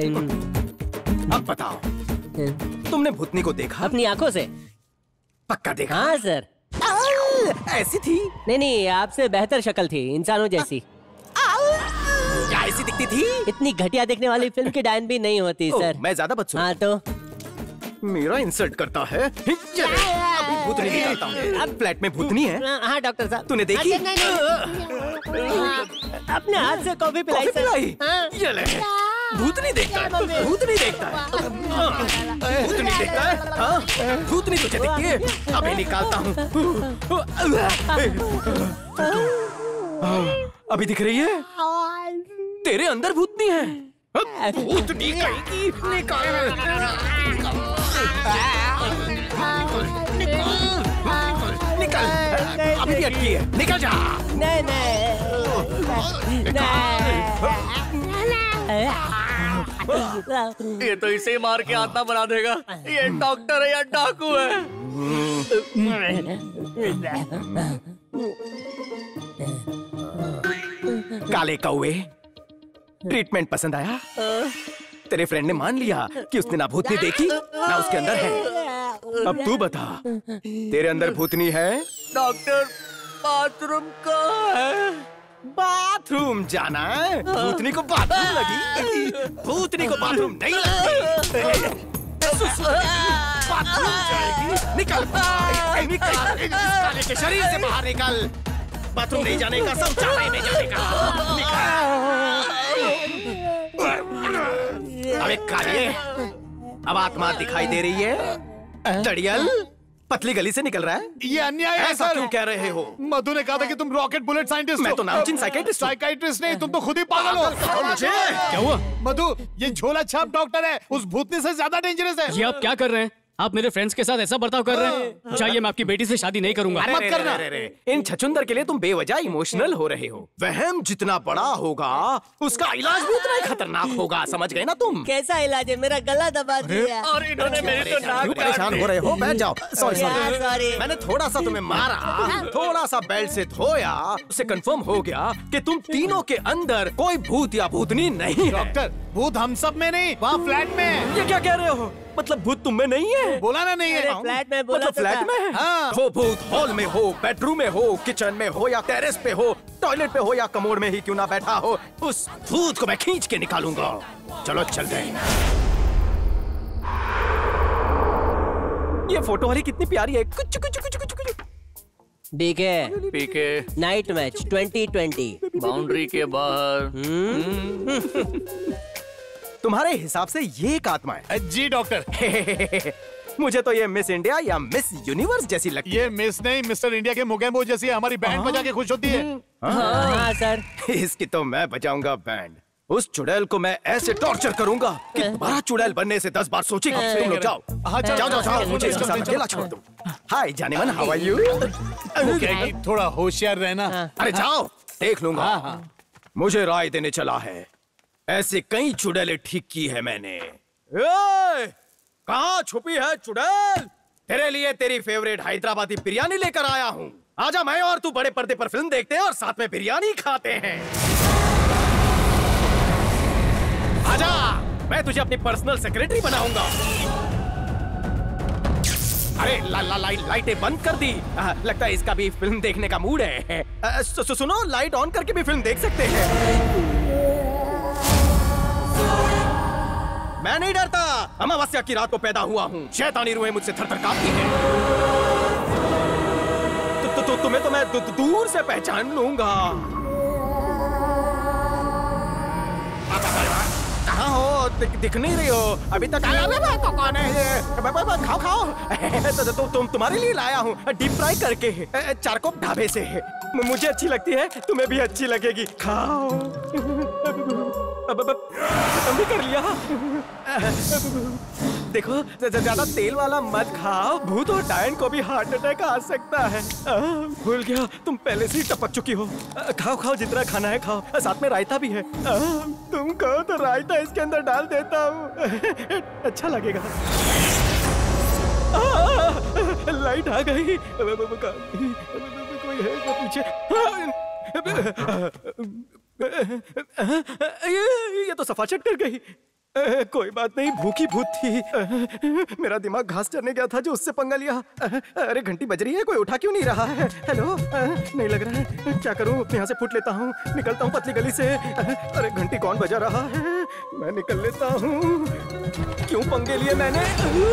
Speaker 19: अब बताओ, तुमने भूतनी को देखा?
Speaker 17: अपनी आंखों से।
Speaker 19: पक्का देखा?
Speaker 17: हाँ सर।
Speaker 19: ऐसी थी?
Speaker 17: नहीं नहीं, आपसे बेहतर शक्ल थी, इंसानों जैसी।
Speaker 19: क्या ऐसी दिखती थी?
Speaker 17: इतनी घटिया दिखने वाली फिल्म की डायन भी नहीं होती सर।
Speaker 19: मैं ज्यादा बदसूरत?
Speaker 17: हाँ तो
Speaker 19: मेरा इंसल्ट करता है। अभी भूतनी निकालता हूँ। अब फ्लैट में भूतनी है?
Speaker 17: हाँ डॉक्टर साहब।
Speaker 19: तूने देखी?
Speaker 17: अपने हाथ से कॉफी पिलाई
Speaker 19: कॉफी पिलाई? ये ले, भूतनी देखता है, भूतनी देखता है, भूतनी देखता है। हाँ, भूतनी तुझे दिखती है? अभी निकालता हूँ। अभी दिख रही है? तेरे अंदर भूतनी है? भूतनी कहीं की निकाल। निकल, अभी अटकी है, निकल जा।
Speaker 17: नहीं नहीं।
Speaker 9: ये तो इसे मार के आत्मा बना देगा। ये डॉक्टर है या डाकू है?
Speaker 19: काले कौवे,
Speaker 4: ट्रीटमेंट पसंद आया? तेरे फ्रेंड ने मान लिया कि उसने ना भूतनी देखी ना उसके अंदर है। अब तू बता, तेरे अंदर भूतनी है?
Speaker 9: डॉक्टर, बाथरूम कहाँ है?
Speaker 4: बाथरूम जाना है? भूतनी को बाथरूम लगी? भूतनी को बाथरूम नहीं लगती। बाथरूम जाएगी? निकल निकल इस काले के शरीर से बाहर निकल। बाथरूम नहीं जाने का, शौचालय में जाने का। अबे कालिए, अब आत्मा दिखाई दे रही है? चड़ियल पतली गली से निकल रहा है।
Speaker 3: ये अन्याय है
Speaker 4: ऐसा
Speaker 3: सर।
Speaker 4: क्यों कह रहे हो?
Speaker 3: मधु ने कहा था कि तुम रॉकेट बुलेट साइंटिस्ट।
Speaker 4: मैं तो नामचीन साइकियाट्रिस्ट।
Speaker 3: साइकियाट्रिस्ट नहीं, तुम तो खुद ही पागल हो।
Speaker 4: मुझे
Speaker 3: क्या हुआ? मधु, ये झोला छाप डॉक्टर है, उस भूतनी से ज्यादा डेंजरस है।
Speaker 14: ये आप क्या कर रहे हैं? आप मेरे फ्रेंड्स के साथ ऐसा बर्ताव कर रहे हैं? चाहिए मैं आपकी बेटी से शादी नहीं करूंगा।
Speaker 4: मत करना। रे, रे, रे। इन छचुंदर के लिए तुम बेवजह इमोशनल हो रहे हो। वहम जितना बड़ा होगा उसका इलाज भी उतना ही खतरनाक होगा, समझ गए ना तुम?
Speaker 17: कैसा इलाज है? मेरा गला दबा दिया।
Speaker 9: और इन्होंने मेरी तो नाक
Speaker 4: क्यों परेशान हो रहे हो? बैठ जाओ। सॉरी
Speaker 17: यार,
Speaker 4: सॉरी
Speaker 17: sorry।
Speaker 4: मैंने थोड़ा सा तुम्हें मारा, थोड़ा सा बेल्ट से धोया, उससे कंफर्म हो गया कि तुम तीनों के अंदर कोई भूत या भूतनी नहीं है।
Speaker 3: डॉक्टर, भूत हम सब में नहीं, वहाँ फ्लैट में है।
Speaker 4: ये क्या कह रहे हो? मतलब भूत तुम में नहीं है?
Speaker 3: बोला ना नहीं है।
Speaker 17: फ्लैट में बोला
Speaker 4: मतलब
Speaker 17: तो
Speaker 4: फ्लैट
Speaker 17: था।
Speaker 4: में है?
Speaker 3: हाँ।
Speaker 4: वो भूत हॉल में हो, बेडरूम में हो, किचन में हो या टेरेस पे हो, टॉयलेट पे हो या कमोड में ही क्यों ना बैठा हो, उस भूत को मैं खींच के निकालूंगा। चलो चलते हैं। ये फोटो वाली कितनी प्यारी है। कुछ कुछ कुछ कुछ कुछ।
Speaker 17: DK
Speaker 9: PK
Speaker 17: night match twenty twenty
Speaker 9: boundary के बाहर।
Speaker 4: तुम्हारे हिसाब से ये एक आत्मा है?
Speaker 3: जी डॉक्टर।
Speaker 4: मुझे तो ये मिस इंडिया या मिस यूनिवर्स जैसी लगती है।
Speaker 3: ये मिस नहीं, मिस्टर इंडिया के मुगेम्बो जैसी है। हमारी बैंड बजा के खुश होती है।
Speaker 17: हाँ सर।
Speaker 4: इसकी तो मैं बजाऊंगा बैंड। उस चुड़ैल को मैं ऐसे टॉर्चर करूंगा कि दोबारा चुड़ैल बनने से दस बार सोचेगी। तुम लोग जाओ।
Speaker 3: हाँ, चलो,
Speaker 4: जाओ जाओ जाओ,
Speaker 3: चलो,
Speaker 4: मुझे इसके
Speaker 3: चलो,
Speaker 4: साथ
Speaker 3: चलो,
Speaker 4: अकेला छोड़ दो। हाय जाने मन, हाउ आर यू?
Speaker 3: थोड़ा होशियार रहना।
Speaker 4: अरे जाओ, देख लूंगा। मुझे राय देने चला है। ऐसे कई चुड़ैलें ठीक की है मैंने। कहाँ छुपी है चुड़ैल? तेरे लिए तेरी फेवरेट हैदराबादी बिरयानी लेकर आया हूँ। आजा, मैं और तू बड़े पर्दे पर फिल्म देखते हैं और साथ में बिरयानी खाते हैं। आजा, मैं तुझे अपनी पर्सनल सेक्रेटरी बनाऊंगा। अरे ला, ला, ला, लाइटें बंद कर दी। आ, लगता है इसका भी फिल्म देखने का मूड है। आ, सु, सु, सुनो, लाइट ऑन करके भी फिल्म देख सकते हैं। मैं नहीं डरता। अमावस्या की रात को पैदा हुआ हूँ। शैतानी रूहें मुझसे थर थर कांपती हैं। तु, तु, तु, तुम्हें तो मैं दू, दूर से पहचान लूंगा। कहाँ हो? दिख, दिख नहीं रही हो अभी तक। कौन है ये? खाओ खाओ। तो, तो, तुम तुम्हारे लिए लाया हूँ, डीप फ्राई करके, चारकोप ढाबे से। मुझे अच्छी लगती है, तुम्हें भी अच्छी लगेगी। खाओ। खत्म भी कर लिया। देखो, ज्यादा तेल वाला मत खाओ, भूत और डायन को भी हार्ट अटैक आ सकता है। भूल गया, तुम पहले से ही टपक चुकी हो। खाओ खाओ, जितना खाना है खाओ, साथ में रायता भी है। तुम कहो तो रायता इसके अंदर डाल देता हूँ, अच्छा लगेगा। लाइट आ गई। कोई है क्या पीछे? ये, ये तो सफाचट कर गई। कोई बात नहीं, भूखी भूत थी। मेरा दिमाग घास चरने गया था जो उससे पंगा लिया। अरे घंटी बज रही है, कोई उठा क्यों नहीं रहा है? हेलो, नहीं लग रहा है। क्या करूं? यहाँ से फुट लेता हूँ, निकलता हूँ पतली गली से। अरे घंटी कौन बजा रहा है? मैं निकल लेता हूँ। क्यों पंगे लिए मैंने?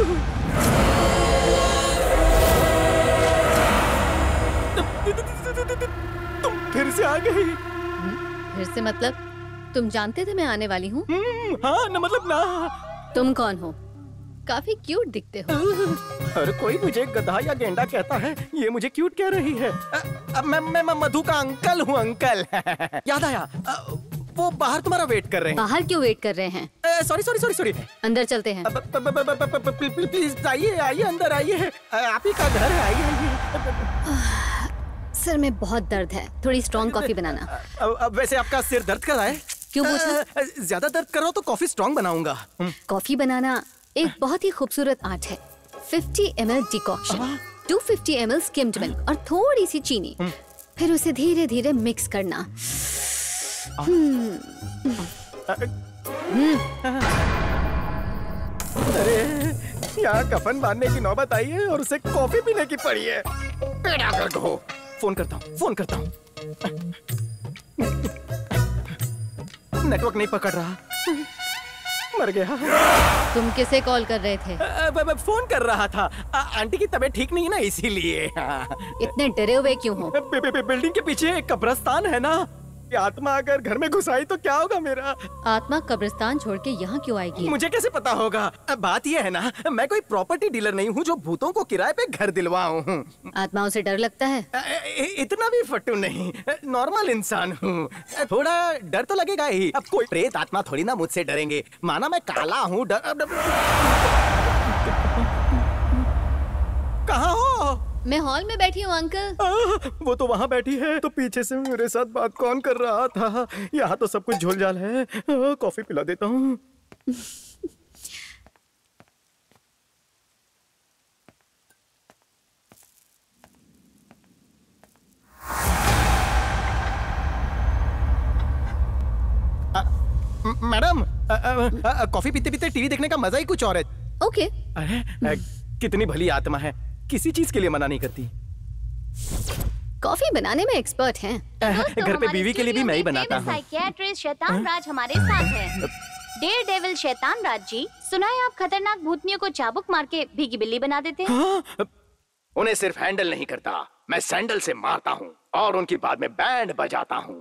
Speaker 4: तुम फिर से आ गई।
Speaker 11: फिर से मतलब? तुम जानते थे मैं आने वाली हूँ?
Speaker 4: हाँ, न मतलब ना।
Speaker 11: तुम कौन हो? काफी क्यूट दिखते हो।
Speaker 4: हर कोई मुझे गधा या गेंडा कहता है, ये मुझे क्यूट कह रही है। अब मैं मैं मधु का अंकल हूँ, अंकल। याद आया, वो बाहर तुम्हारा वेट कर रहे हैं।
Speaker 11: बाहर क्यों वेट कर रहे हैं?
Speaker 4: Sorry sorry sorry sorry.
Speaker 11: अंदर चलते हैं।
Speaker 4: प्लीज आइए आइए, अंदर आइए। आप ही का घर है, आइए आइए।
Speaker 11: सर में बहुत दर्द है, थोड़ी स्ट्रॉन्ग कॉफी बनाना।
Speaker 4: अब वैसे आपका सिर दर्द कर रहा है?
Speaker 11: क्यों पूछा?
Speaker 4: ज्यादा दर्द कर रहा हो तो कॉफी स्ट्रॉन्ग बनाऊंगा।
Speaker 11: कॉफी बनाना एक बहुत ही खूबसूरत आर्ट है। Fifty M L decoction, two fifty M L skimmed milk और थोड़ी सी चीनी, फिर उसे धीरे धीरे मिक्स करना।
Speaker 4: अरे यहाँ कफन बांधने की नौबत आई है और उसे कॉफी पीने की पड़ी है। पेड़ा कर दो। फोन करता हूँ, फोन करता हूँ। नेटवर्क नहीं पकड़ रहा, मर गया।
Speaker 11: तुम किसे कॉल कर रहे थे?
Speaker 4: आ, ब, ब, फोन कर रहा था। आ, आंटी की तबीयत ठीक नहीं है ना, इसीलिए।
Speaker 11: इतने डरे हुए क्यों हो?
Speaker 4: बि, बि, बि, बिल्डिंग के पीछे एक कब्रिस्तान है ना, आत्मा अगर घर में घुस आई तो क्या होगा मेरा?
Speaker 11: आत्मा कब्रिस्तान छोड़ के यहाँ क्यों आएगी?
Speaker 4: मुझे कैसे पता होगा? बात यह है ना, मैं कोई प्रॉपर्टी डीलर नहीं हूँ जो भूतों को किराए पे घर दिलवाऊं हूँ।
Speaker 11: आत्माओं से डर लगता है?
Speaker 4: इतना भी फट्टू नहीं, नॉर्मल इंसान हूँ। थोड़ा डर तो लगेगा ही। अब कोई प्रेत आत्मा थोड़ी ना मुझसे डरेंगे, माना मैं काला हूँ। डर कहाँ हो?
Speaker 11: मैं हॉल में बैठी हूँ अंकल।
Speaker 4: आ, वो तो वहाँ बैठी है, तो पीछे से मेरे साथ बात कौन कर रहा था? यहाँ तो सब कुछ झोलझाल है। आ, कॉफी पिला देता हूँ। मैडम, कॉफी पीते पीते टीवी देखने का मजा ही कुछ और है।
Speaker 11: ओके।
Speaker 4: अरे आ, कितनी भली आत्मा है, किसी चीज के लिए मना नहीं करती।
Speaker 11: कॉफी बनाने में एक्सपर्ट हैं।
Speaker 4: तो घर पे बीवी के लिए भी मैं ही बनाता हूँ।
Speaker 20: साइकियाट्रिस्ट शैतान राज हमारे साथ है। डेयर डेविल शैतान राज जी, सुना है आप खतरनाक भूतनियों को चाबुक मार के भीगी बिल्ली बना देते हैं?
Speaker 4: हाँ? उन्हें सिर्फ हैंडल नहीं करता, मैं सैंडल से मारता हूँ और उनकी बाद में बैंड बजाता हूँ।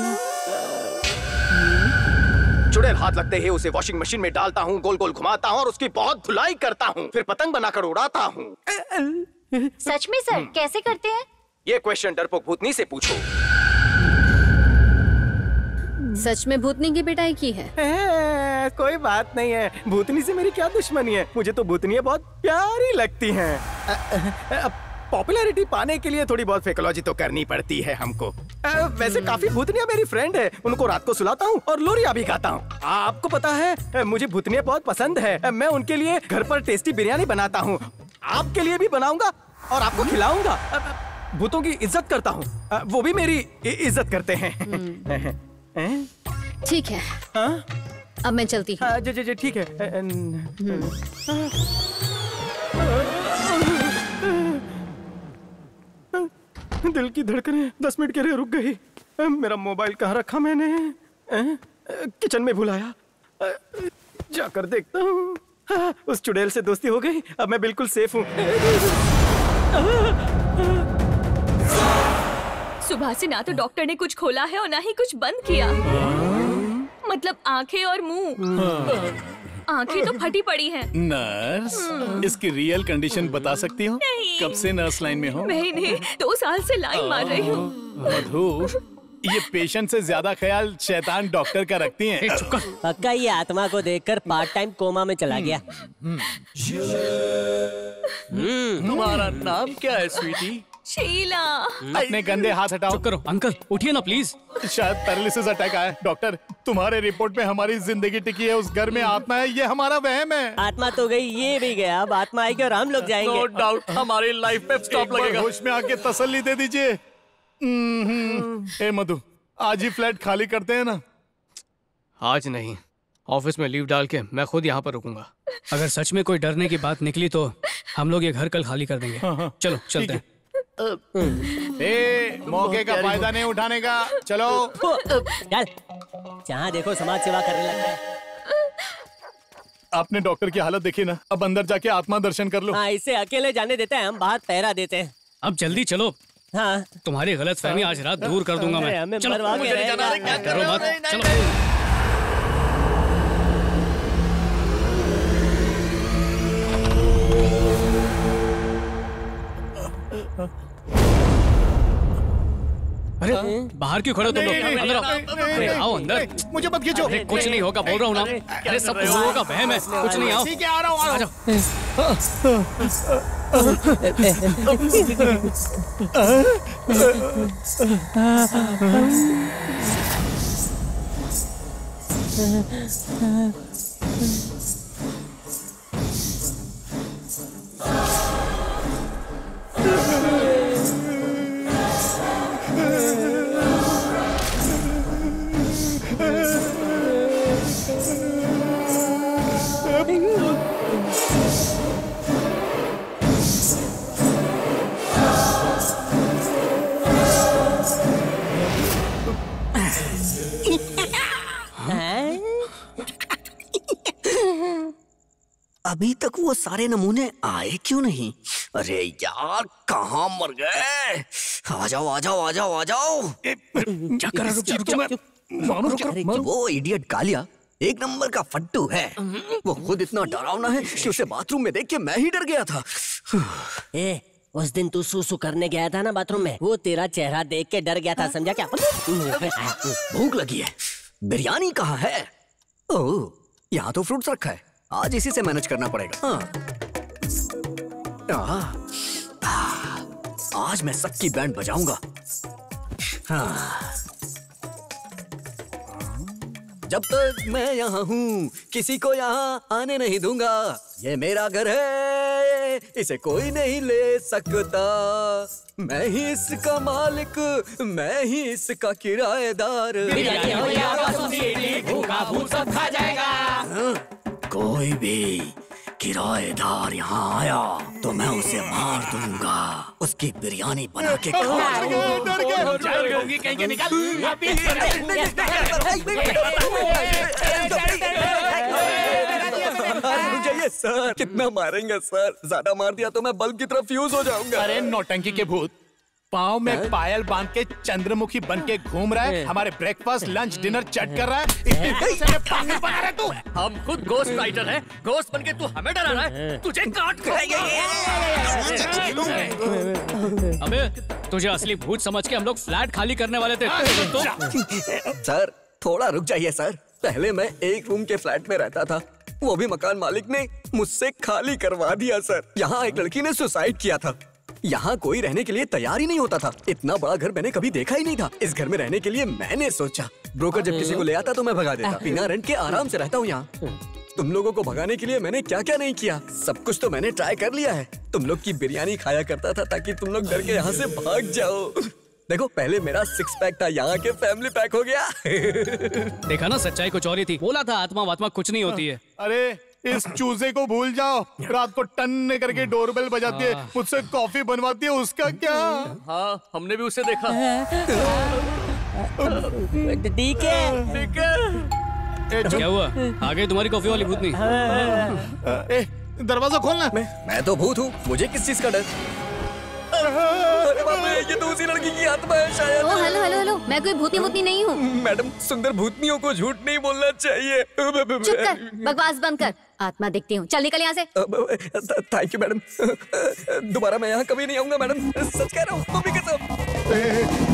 Speaker 4: चुड़ैल हाथ लगते ही उसे वॉशिंग मशीन में डालता हूँ, गोल गोल घुमाता हूँ और उसकी बहुत धुलाई करता हूँ, फिर पतंग बनाकर उड़ाता हूँ।
Speaker 20: सच में सर, कैसे करते हैं?
Speaker 4: ये क्वेश्चन डरपोक भूतनी से पूछो।
Speaker 11: सच में भूतनी की पिटाई की है?
Speaker 4: ए, कोई बात नहीं है, भूतनी से मेरी क्या दुश्मनी है? मुझे तो भूतनियाँ बहुत प्यारी लगती हैं। पॉपुलैरिटी पाने के लिए थोड़ी बहुत फेकोलॉजी तो करनी पड़ती है हमको। आ, वैसे काफी भूतनियाँ मेरी फ्रेंड है, उनको रात को सुलाता हूँ और लोरिया भी गाता हूँ। आपको पता है मुझे भूतनियाँ बहुत पसंद है। मैं उनके लिए घर पर टेस्टी बिरयानी बनाता हूँ, आपके लिए भी बनाऊंगा और आपको खिलाऊंगा। भूतों की इज्जत करता हूँ, वो भी मेरी इज्जत करते हैं।
Speaker 11: ठीक है,
Speaker 4: हाँ?
Speaker 11: अब मैं चलती हूँ।
Speaker 4: जी जी ठीक है। दिल की धड़कनें दस मिनट के लिए रुक गई। मेरा मोबाइल कहाँ रखा मैंने? किचन में भुलाया, जाकर देखता हूँ। उस चुड़ैल से दोस्ती हो गई, अब मैं बिल्कुल सेफ हूँ।
Speaker 13: सुबह से ना तो डॉक्टर ने कुछ खोला है और ना ही कुछ बंद किया। मतलब आंखें और मुंह, आंखें तो फटी पड़ी हैं।
Speaker 3: नर्स, इसकी रियल कंडीशन बता सकती हो? कब से नर्स लाइन में हो?
Speaker 13: मैंने दो साल से लाइन मार रही हूँ।
Speaker 3: मधु, ये पेशेंट से ज्यादा ख्याल शैतान डॉक्टर का रखती हैं।
Speaker 17: पक्का ये आत्मा को देखकर पार्ट टाइम कोमा में चला गया।
Speaker 9: तुम्हारा नाम क्या है स्वीटी?
Speaker 13: शीला।
Speaker 3: अपने गंदे हाथ हटाओ।
Speaker 14: चुप करो अंकल, उठिए ना प्लीज।
Speaker 3: शायद पैरालिसिस अटैक आया। डॉक्टर, तुम्हारे रिपोर्ट में हमारी जिंदगी टिकी है, उस घर में आत्मा है, ये हमारा वहम है।
Speaker 17: आत्मा तो गई, ये भी गया, अब आत्मा आएगी और हम लोग जाएंगे।
Speaker 9: नो डाउट हमारी लाइफ पे स्टॉप लगेगा।
Speaker 3: होश में आके तसल्ली दे दीजिए। ए मधु, आज ही फ्लैट खाली करते हैं ना?
Speaker 9: आज नहीं, ऑफिस में लीव डाल के मैं खुद यहाँ पर रुकूंगा।
Speaker 14: अगर सच में कोई डरने की बात निकली तो हम लोग ये घर कल खाली कर देंगे। चलो चलते हैं।
Speaker 3: ए, मौके का फायदा नहीं उठाने का, चलो।
Speaker 17: चल, जहाँ देखो समाज सेवा करने लगता है।
Speaker 3: आपने डॉक्टर की हालत देखी ना, अब अंदर जाके आत्मा दर्शन कर लो।
Speaker 17: हाँ, इसे अकेले जाने देते हैं, हम बाहर पहरा देते हैं।
Speaker 14: अब जल्दी चलो।
Speaker 17: हाँ,
Speaker 14: तुम्हारी गलत फहमी आज रात दूर कर दूंगा मैं।
Speaker 17: चलो, मुझे जाना है, क्या
Speaker 14: करो मत, चलो। अरे बाहर क्यों खड़े हो तुम लोग? अंदर आओ। अरे आओ अंदर।
Speaker 3: मुझे मत खींचो।
Speaker 14: अरे कुछ नहीं होगा, बोल रहा हूँ ना। अरे सब तुम लोगों का वहम है, कुछ नहीं। आओ
Speaker 3: ठीक है, आ रहा हूँ, आ रहा
Speaker 19: अभी तक वो सारे नमूने आए क्यों नहीं? अरे यार कहाँ मर गए? आ जाओ आ जाओ आ जाओ आ जाओ।
Speaker 15: क्या कर रहे हो?
Speaker 19: वो इडियट कालिया एक नंबर का फट्टू है। वो खुद इतना डरावना है कि उसे बाथरूम में देख के मैं ही डर गया था।
Speaker 17: ए, उस दिन तू सूसू करने गया था ना बाथरूम में, वो तेरा चेहरा देख के डर गया था, समझा क्या?
Speaker 19: भूख लगी है, बिरयानी कहाँ है? ओह, यहाँ तो फ्रूट्स रखा है, आज इसी से मैनेज करना पड़ेगा। हाँ। आ, आज मैं सबकी बैंड बजाऊंगा। हाँ। जब तक मैं यहाँ हूँ किसी को यहाँ आने नहीं दूंगा। ये मेरा घर है, इसे कोई नहीं ले सकता। मैं ही इसका मालिक, मैं ही इसका किराएदार।
Speaker 2: भूखा भूख सब खा जाएगा।
Speaker 19: हाँ, कोई भी किराएदार यहाँ आया तो मैं उसे मार दूंगा, उसकी बिरयानी बना के जाइए सर। कितना मारेंगे सर? ज्यादा मार दिया तो मैं बल्ब की तरफ फ्यूज हो जाऊंगा।
Speaker 3: अरे नौटंकी के भूत, पाँव में पायल बांध के चंद्रमुखी बन के घूम रहा है, हमारे ब्रेकफास्ट लंच डिनर चट कर रहा है।
Speaker 9: बना रहा तू। हम खुद गोस्ट राइटर हैं, गोस्ट बन के तू हमें डरा रहा है? तुझे काट खाएंगे।
Speaker 14: अबे तुझे असली भूत समझ के हम लोग फ्लैट खाली करने वाले थे तो?
Speaker 19: सर थोड़ा रुक जाइए सर। पहले मैं एक रूम के फ्लैट में रहता था, वो भी मकान मालिक ने मुझसे खाली करवा दिया सर। यहाँ एक लड़की ने सुसाइड किया था। यहाँ कोई रहने के लिए तैयार ही नहीं होता था। इतना बड़ा घर मैंने कभी देखा ही नहीं था। इस घर में रहने के लिए मैंने सोचा, ब्रोकर जब किसी को ले आता तो मैं भगा देता। बिना रेंट के आराम से रहता हूँ यहाँ। तुम लोगों को भगाने के लिए मैंने क्या क्या नहीं किया, सब कुछ तो मैंने ट्राई कर लिया है। तुम लोग की बिरयानी खाया करता था ताकि तुम लोग डर के यहाँ से भाग जाओ। देखो पहले मेरा सिक्स पैक था, यहाँ के फैमिली पैक हो गया।
Speaker 14: देखा ना, सच्चाई कुछ और ही थी। बोला था आत्मा वात्मा कुछ नहीं होती है।
Speaker 3: अरे इस चूजे को भूल जाओ, रात को टन करके डोरबेल बजाती है, मुझसे कॉफी बनवाती है, उसका क्या?
Speaker 9: हाँ हमने भी उसे देखा।
Speaker 17: ठीक है
Speaker 9: ठीक है।
Speaker 14: क्या हुआ? आ गई तुम्हारी कॉफी वाली भूतनी?
Speaker 3: ए, दरवाजा खोलना।
Speaker 19: मैं मैं तो भूत हूँ, मुझे किस चीज का डर? अरे बाप रे, ये तो उसी लड़की की आत्मा है शायद।
Speaker 11: ओ हेलो हेलो हेलो, मैं कोई भूतनी भूतनी नहीं हूँ।
Speaker 19: मैडम सुंदर भूतनियों को झूठ नहीं बोलना चाहिए।
Speaker 11: चुप कर, बकवास बंद कर। आत्मा दिखती हूँ, चल निकल यहाँ से।
Speaker 19: थैंक यू मैडम, दोबारा मैं यहाँ कभी नहीं आऊंगा मैडम, सच कह रहा हूँ। मम्मी कसम।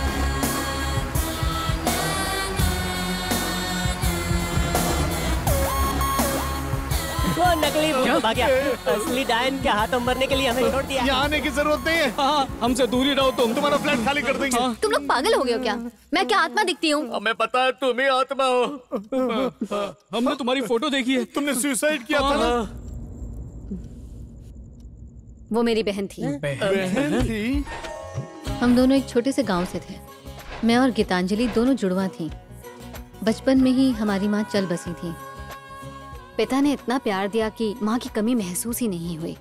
Speaker 17: वो नकली भूत भाग गया। असली डायन के हाथों मरने के लिए हमें छोड़ दिया।
Speaker 3: यहाँ आने की जरूरत नहीं है। हाँ, हमसे दूरी रहो तुम, तुम्हारा फ्लैट खाली कर देंगे।
Speaker 11: तुम लोग पागल हो गए हो क्या? मैं क्या आत्मा दिखती हूँ?
Speaker 9: हमें पता है तुम ही आत्मा हो।
Speaker 14: हमने तुम्हारी फोटो देखी है,
Speaker 3: तुमने सुसाइड किया था ना?
Speaker 11: वो मेरी बहन थी।
Speaker 3: बहन थी?
Speaker 11: हम दोनों एक छोटे से गांव से थे। मैं और गीतांजलि दोनों जुड़वा थी। बचपन में ही हमारी माँ चल बसी थी। पिता ने इतना प्यार दिया कि माँ की कमी महसूस ही नहीं हुई।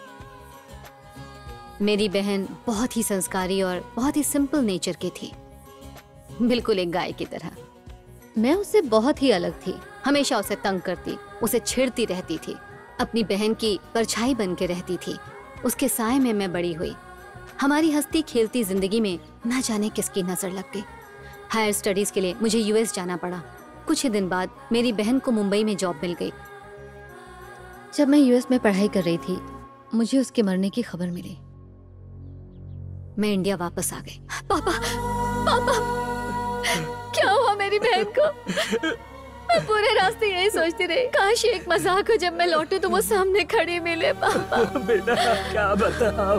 Speaker 11: मेरी बहन बहुत ही संस्कारी और बहुत ही सिंपल नेचर की थी, बिल्कुल एक गाय की तरह। मैं उससे बहुत ही अलग थी, हमेशा उसे तंग करती, उसे छेड़ती रहती थी, अपनी बहन की परछाई बन के रहती थी। उसके साए में मैं बड़ी हुई। हमारी हंसती खेलती जिंदगी में ना जाने किसकी नजर लग गई। हायर स्टडीज के लिए मुझे यूएस जाना पड़ा। कुछ ही दिन बाद मेरी बहन को मुंबई में जॉब मिल गई। जब मैं यूएस में पढ़ाई कर रही थी, मुझे उसके मरने की खबर मिली। मैं इंडिया वापस आ गई। पापा, पापा, क्या हुआ मेरी बहन को? मैं पूरे रास्ते यही सोचती रही, काश एक मजाक हो, जब मैं लौटूं तो वो सामने खड़ी मिले। पापा
Speaker 19: बेटा क्या बताओ।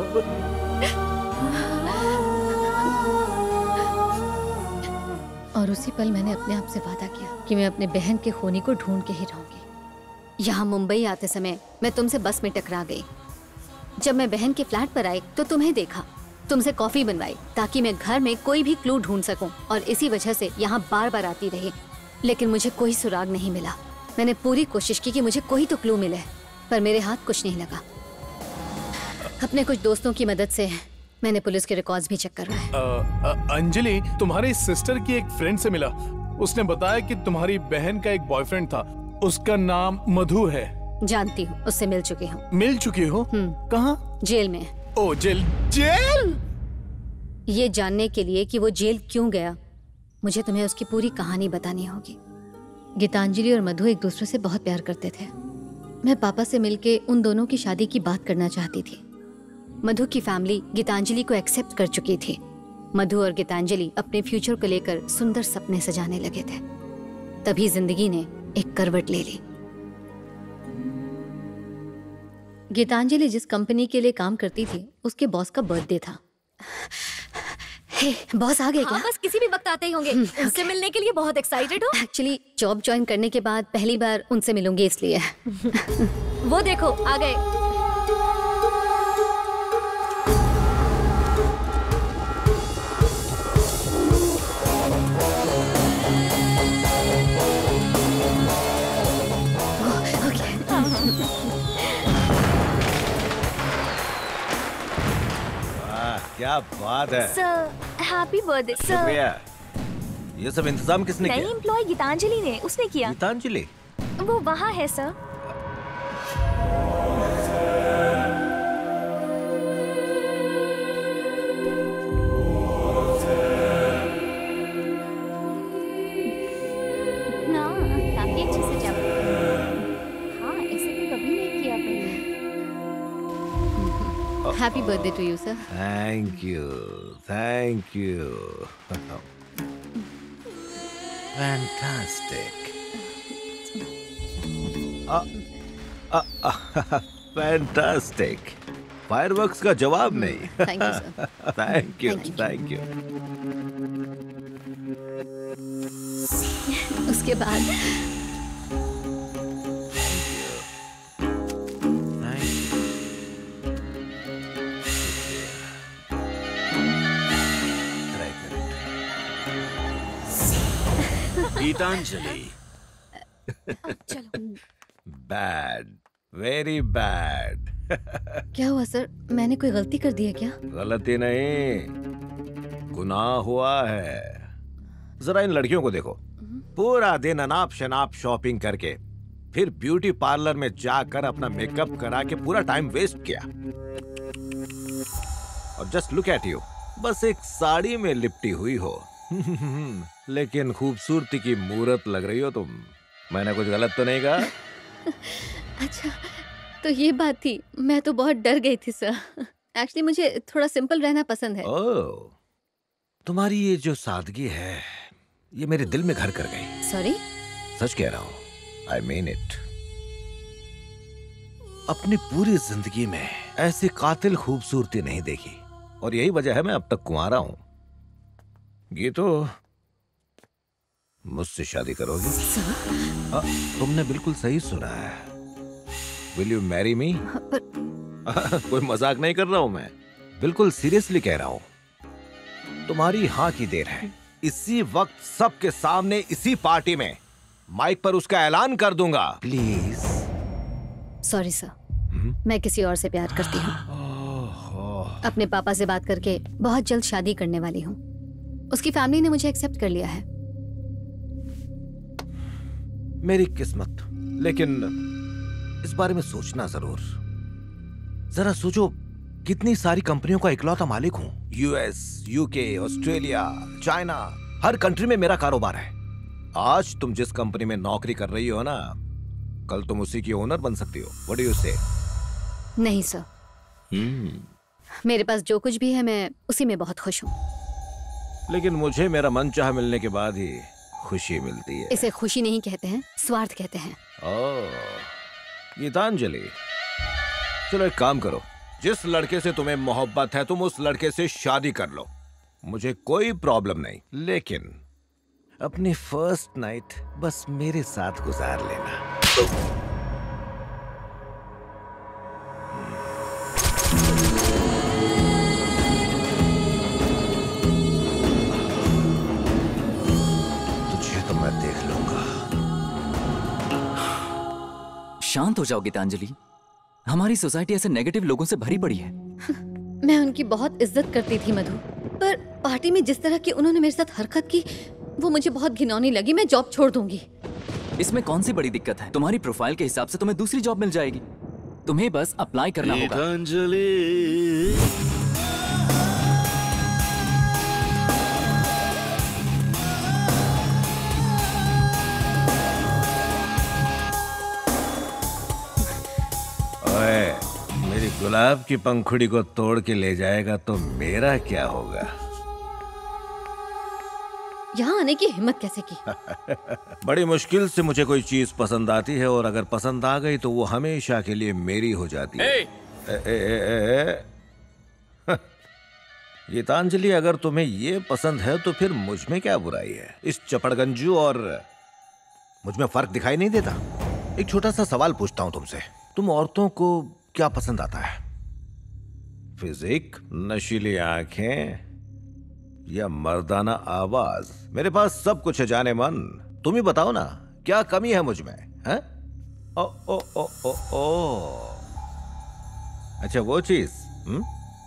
Speaker 11: और उसी पल मैंने अपने आप से वादा किया कि मैं अपने बहन के खूनी को ढूंढ के ही रहूंगी। यहाँ मुंबई आते समय मैं तुमसे बस में टकरा गई। जब मैं बहन के फ्लैट पर आई तो तुम्हें देखा, तुमसे कॉफी बनवाई ताकि मैं घर में कोई भी क्लू ढूंढ सकूं, और इसी वजह से यहाँ बार बार आती रही, लेकिन मुझे कोई सुराग नहीं मिला। मैंने पूरी कोशिश की कि मुझे कोई तो क्लू मिले, पर मेरे हाथ कुछ नहीं लगा। अपने कुछ दोस्तों की मदद से मैंने पुलिस के रिकॉर्ड्स भी चेक करवाए।
Speaker 3: अ, अ, अंजलि तुम्हारी सिस्टर की एक फ्रेंड से मिला। उसने बताया कि तुम्हारी बहन का एक बॉयफ्रेंड था, उसका नाम मधु है।
Speaker 11: जानती हूँ, उससे मिल चुकी हूँ।
Speaker 3: मिल चुकी हो? कहाँ?
Speaker 11: जेल में।
Speaker 3: Oh jail. जेल?
Speaker 11: ये जानने के लिए कि वो जेल क्यों गया, मुझे तुम्हें उसकी पूरी कहानी बतानी होगी। गीतांजलि और मधु एक दूसरे से बहुत प्यार करते थे। मैं पापा से मिलके उन दोनों की शादी की बात करना चाहती थी। मधु की फैमिली गीतांजलि को एक्सेप्ट कर चुकी थी। मधु और गीतांजलि अपने फ्यूचर को लेकर सुंदर सपने सजाने लगे थे। तभी जिंदगी ने एक करवट ले ली। गीतांजलि जिस कंपनी के लिए काम करती थी, उसके बॉस का बर्थडे था। हे, बॉस आ गए क्या?
Speaker 13: हाँ, बस किसी भी वक्त आते ही होंगे। उनसे मिलने के लिए बहुत एक्साइटेड हो?
Speaker 11: एक्चुअली जॉब ज्वाइन करने के बाद पहली बार उनसे मिलूंगी इसलिए।
Speaker 13: वो देखो आ गए।
Speaker 1: क्या बात है।
Speaker 13: Sir, happy birthday sir.
Speaker 1: शुक्रिया। ये सब इंतजाम किसने
Speaker 13: नई
Speaker 1: किया?
Speaker 13: एम्प्लॉय गीतांजलि ने, उसने किया।
Speaker 1: गीतांजलि?
Speaker 13: वो वहाँ है सर।
Speaker 20: ना, काफी अच्छे से जब। हाँ, ऐसे तो कभी नहीं किया पहले।
Speaker 11: Happy birthday to you sir.
Speaker 1: Thank you, thank you. Fantastic. Fantastic. Fireworks का जवाब नहीं।
Speaker 11: Thank you sir.
Speaker 1: Thank you, thank you.
Speaker 11: उसके बाद
Speaker 1: गीतांजलि। Bad, very bad.
Speaker 11: क्या हुआ सर? मैंने कोई गलती कर दी है क्या?
Speaker 1: गलती नहीं, गुनाह हुआ है। जरा इन लड़कियों को देखो, पूरा दिन अनाप शनाप शॉपिंग करके फिर ब्यूटी पार्लर में जाकर अपना मेकअप करा के पूरा टाइम वेस्ट किया। और जस्ट लुक एट यू, बस एक साड़ी में लिपटी हुई हो लेकिन खूबसूरती की मूरत लग रही हो तुम। मैंने कुछ गलत तो नहीं कहा?
Speaker 11: अच्छा, तो ये बात थी। मैं तो बहुत डर गई थी सर। एक्चुअली मुझे थोड़ा सिंपल रहना पसंद है।
Speaker 1: ओह, तुम्हारी ये जो सादगी है, ये मेरे दिल में घर कर गई।
Speaker 11: सॉरी?
Speaker 1: सच कह रहा हूँ, आई मीन इट। अपनी पूरी जिंदगी में ऐसी कातिल खूबसूरती नहीं देखी, और यही वजह है मैं अब तक कुंवारा हूँ। गीतो, मुझसे शादी करोगी? आ, तुमने बिल्कुल सही सुना है। Will you marry me? कोई मजाक नहीं कर रहा हूं मैं, बिल्कुल सीरियसली कह रहा हूं। तुम्हारी हाँ की देर है। इसी वक्त सबके सामने, इसी पार्टी में माइक पर उसका ऐलान कर दूंगा। प्लीज।
Speaker 11: सॉरी सर, मैं किसी और से प्यार करती हूँ। अपने पापा से बात करके बहुत जल्द शादी करने वाली हूँ। उसकी फैमिली ने मुझे एक्सेप्ट कर लिया है।
Speaker 1: मेरी किस्मत, लेकिन इस बारे में सोचना जरूर। जरा सोचो, कितनी सारी कंपनियों का इकलौता मालिक हूं। यूएस, यूके, ऑस्ट्रेलिया, चाइना, हर कंट्री में मेरा कारोबार है। आज तुम जिस कंपनी में नौकरी कर रही हो ना, कल तुम उसी की ओनर बन सकती हो। व्हाट डू यू से?
Speaker 11: नहीं सर, मेरे पास जो कुछ भी है मैं उसी में बहुत खुश हूँ।
Speaker 1: लेकिन मुझे मेरा मनचाहा मिलने के बाद ही खुशी मिलती है।
Speaker 11: इसे खुशी नहीं कहते हैं, स्वार्थ कहते हैं।
Speaker 1: ओह, गीतांजलि, चलो एक काम करो, जिस लड़के से तुम्हें मोहब्बत है तुम उस लड़के से शादी कर लो। मुझे कोई प्रॉब्लम नहीं, लेकिन अपनी फर्स्ट नाइट बस मेरे साथ गुजार लेना। तुझे तो मैं देख लूंगा।
Speaker 6: शांत हो जाओ गीतांजलि। हमारी सोसाइटी ऐसे नेगेटिव लोगों से भरी पड़ी है।
Speaker 11: मैं उनकी बहुत इज्जत करती थी मधु, पर पार्टी में जिस तरह की उन्होंने मेरे साथ हरकत की वो मुझे बहुत घिनौनी लगी। मैं जॉब छोड़ दूंगी।
Speaker 6: इसमें कौन सी बड़ी दिक्कत है? तुम्हारी प्रोफाइल के हिसाब से तुम्हें दूसरी जॉब मिल जाएगी। तुम्हें बस अप्लाई करना होगा।
Speaker 21: गीतांजलि।
Speaker 1: ओए, मेरी गुलाब की पंखुड़ी को तोड़ के ले जाएगा तो मेरा क्या होगा?
Speaker 11: यहाँ आने की हिम्मत कैसे की?
Speaker 1: बड़ी मुश्किल से मुझे कोई चीज पसंद आती है और अगर पसंद आ गई तो वो हमेशा के लिए मेरी हो जाती है। ए, ए, ए, ए, ए। गीतांजलि, अगर तुम्हें ये पसंद है तो फिर मुझ में क्या बुराई है? इस चपड़गंजू और मुझ में फर्क दिखाई नहीं देता? एक छोटा सा सवाल पूछता हूं तुमसे, तुम औरतों को क्या पसंद आता है? फिजिक, नशीली आंखें या मर्दाना आवाज? मेरे पास सब कुछ है जाने मन। तुम ही बताओ ना, क्या कमी है मुझ में? हैं? ओ ओ ओ ओ ओ अच्छा, वो चीज। हम्म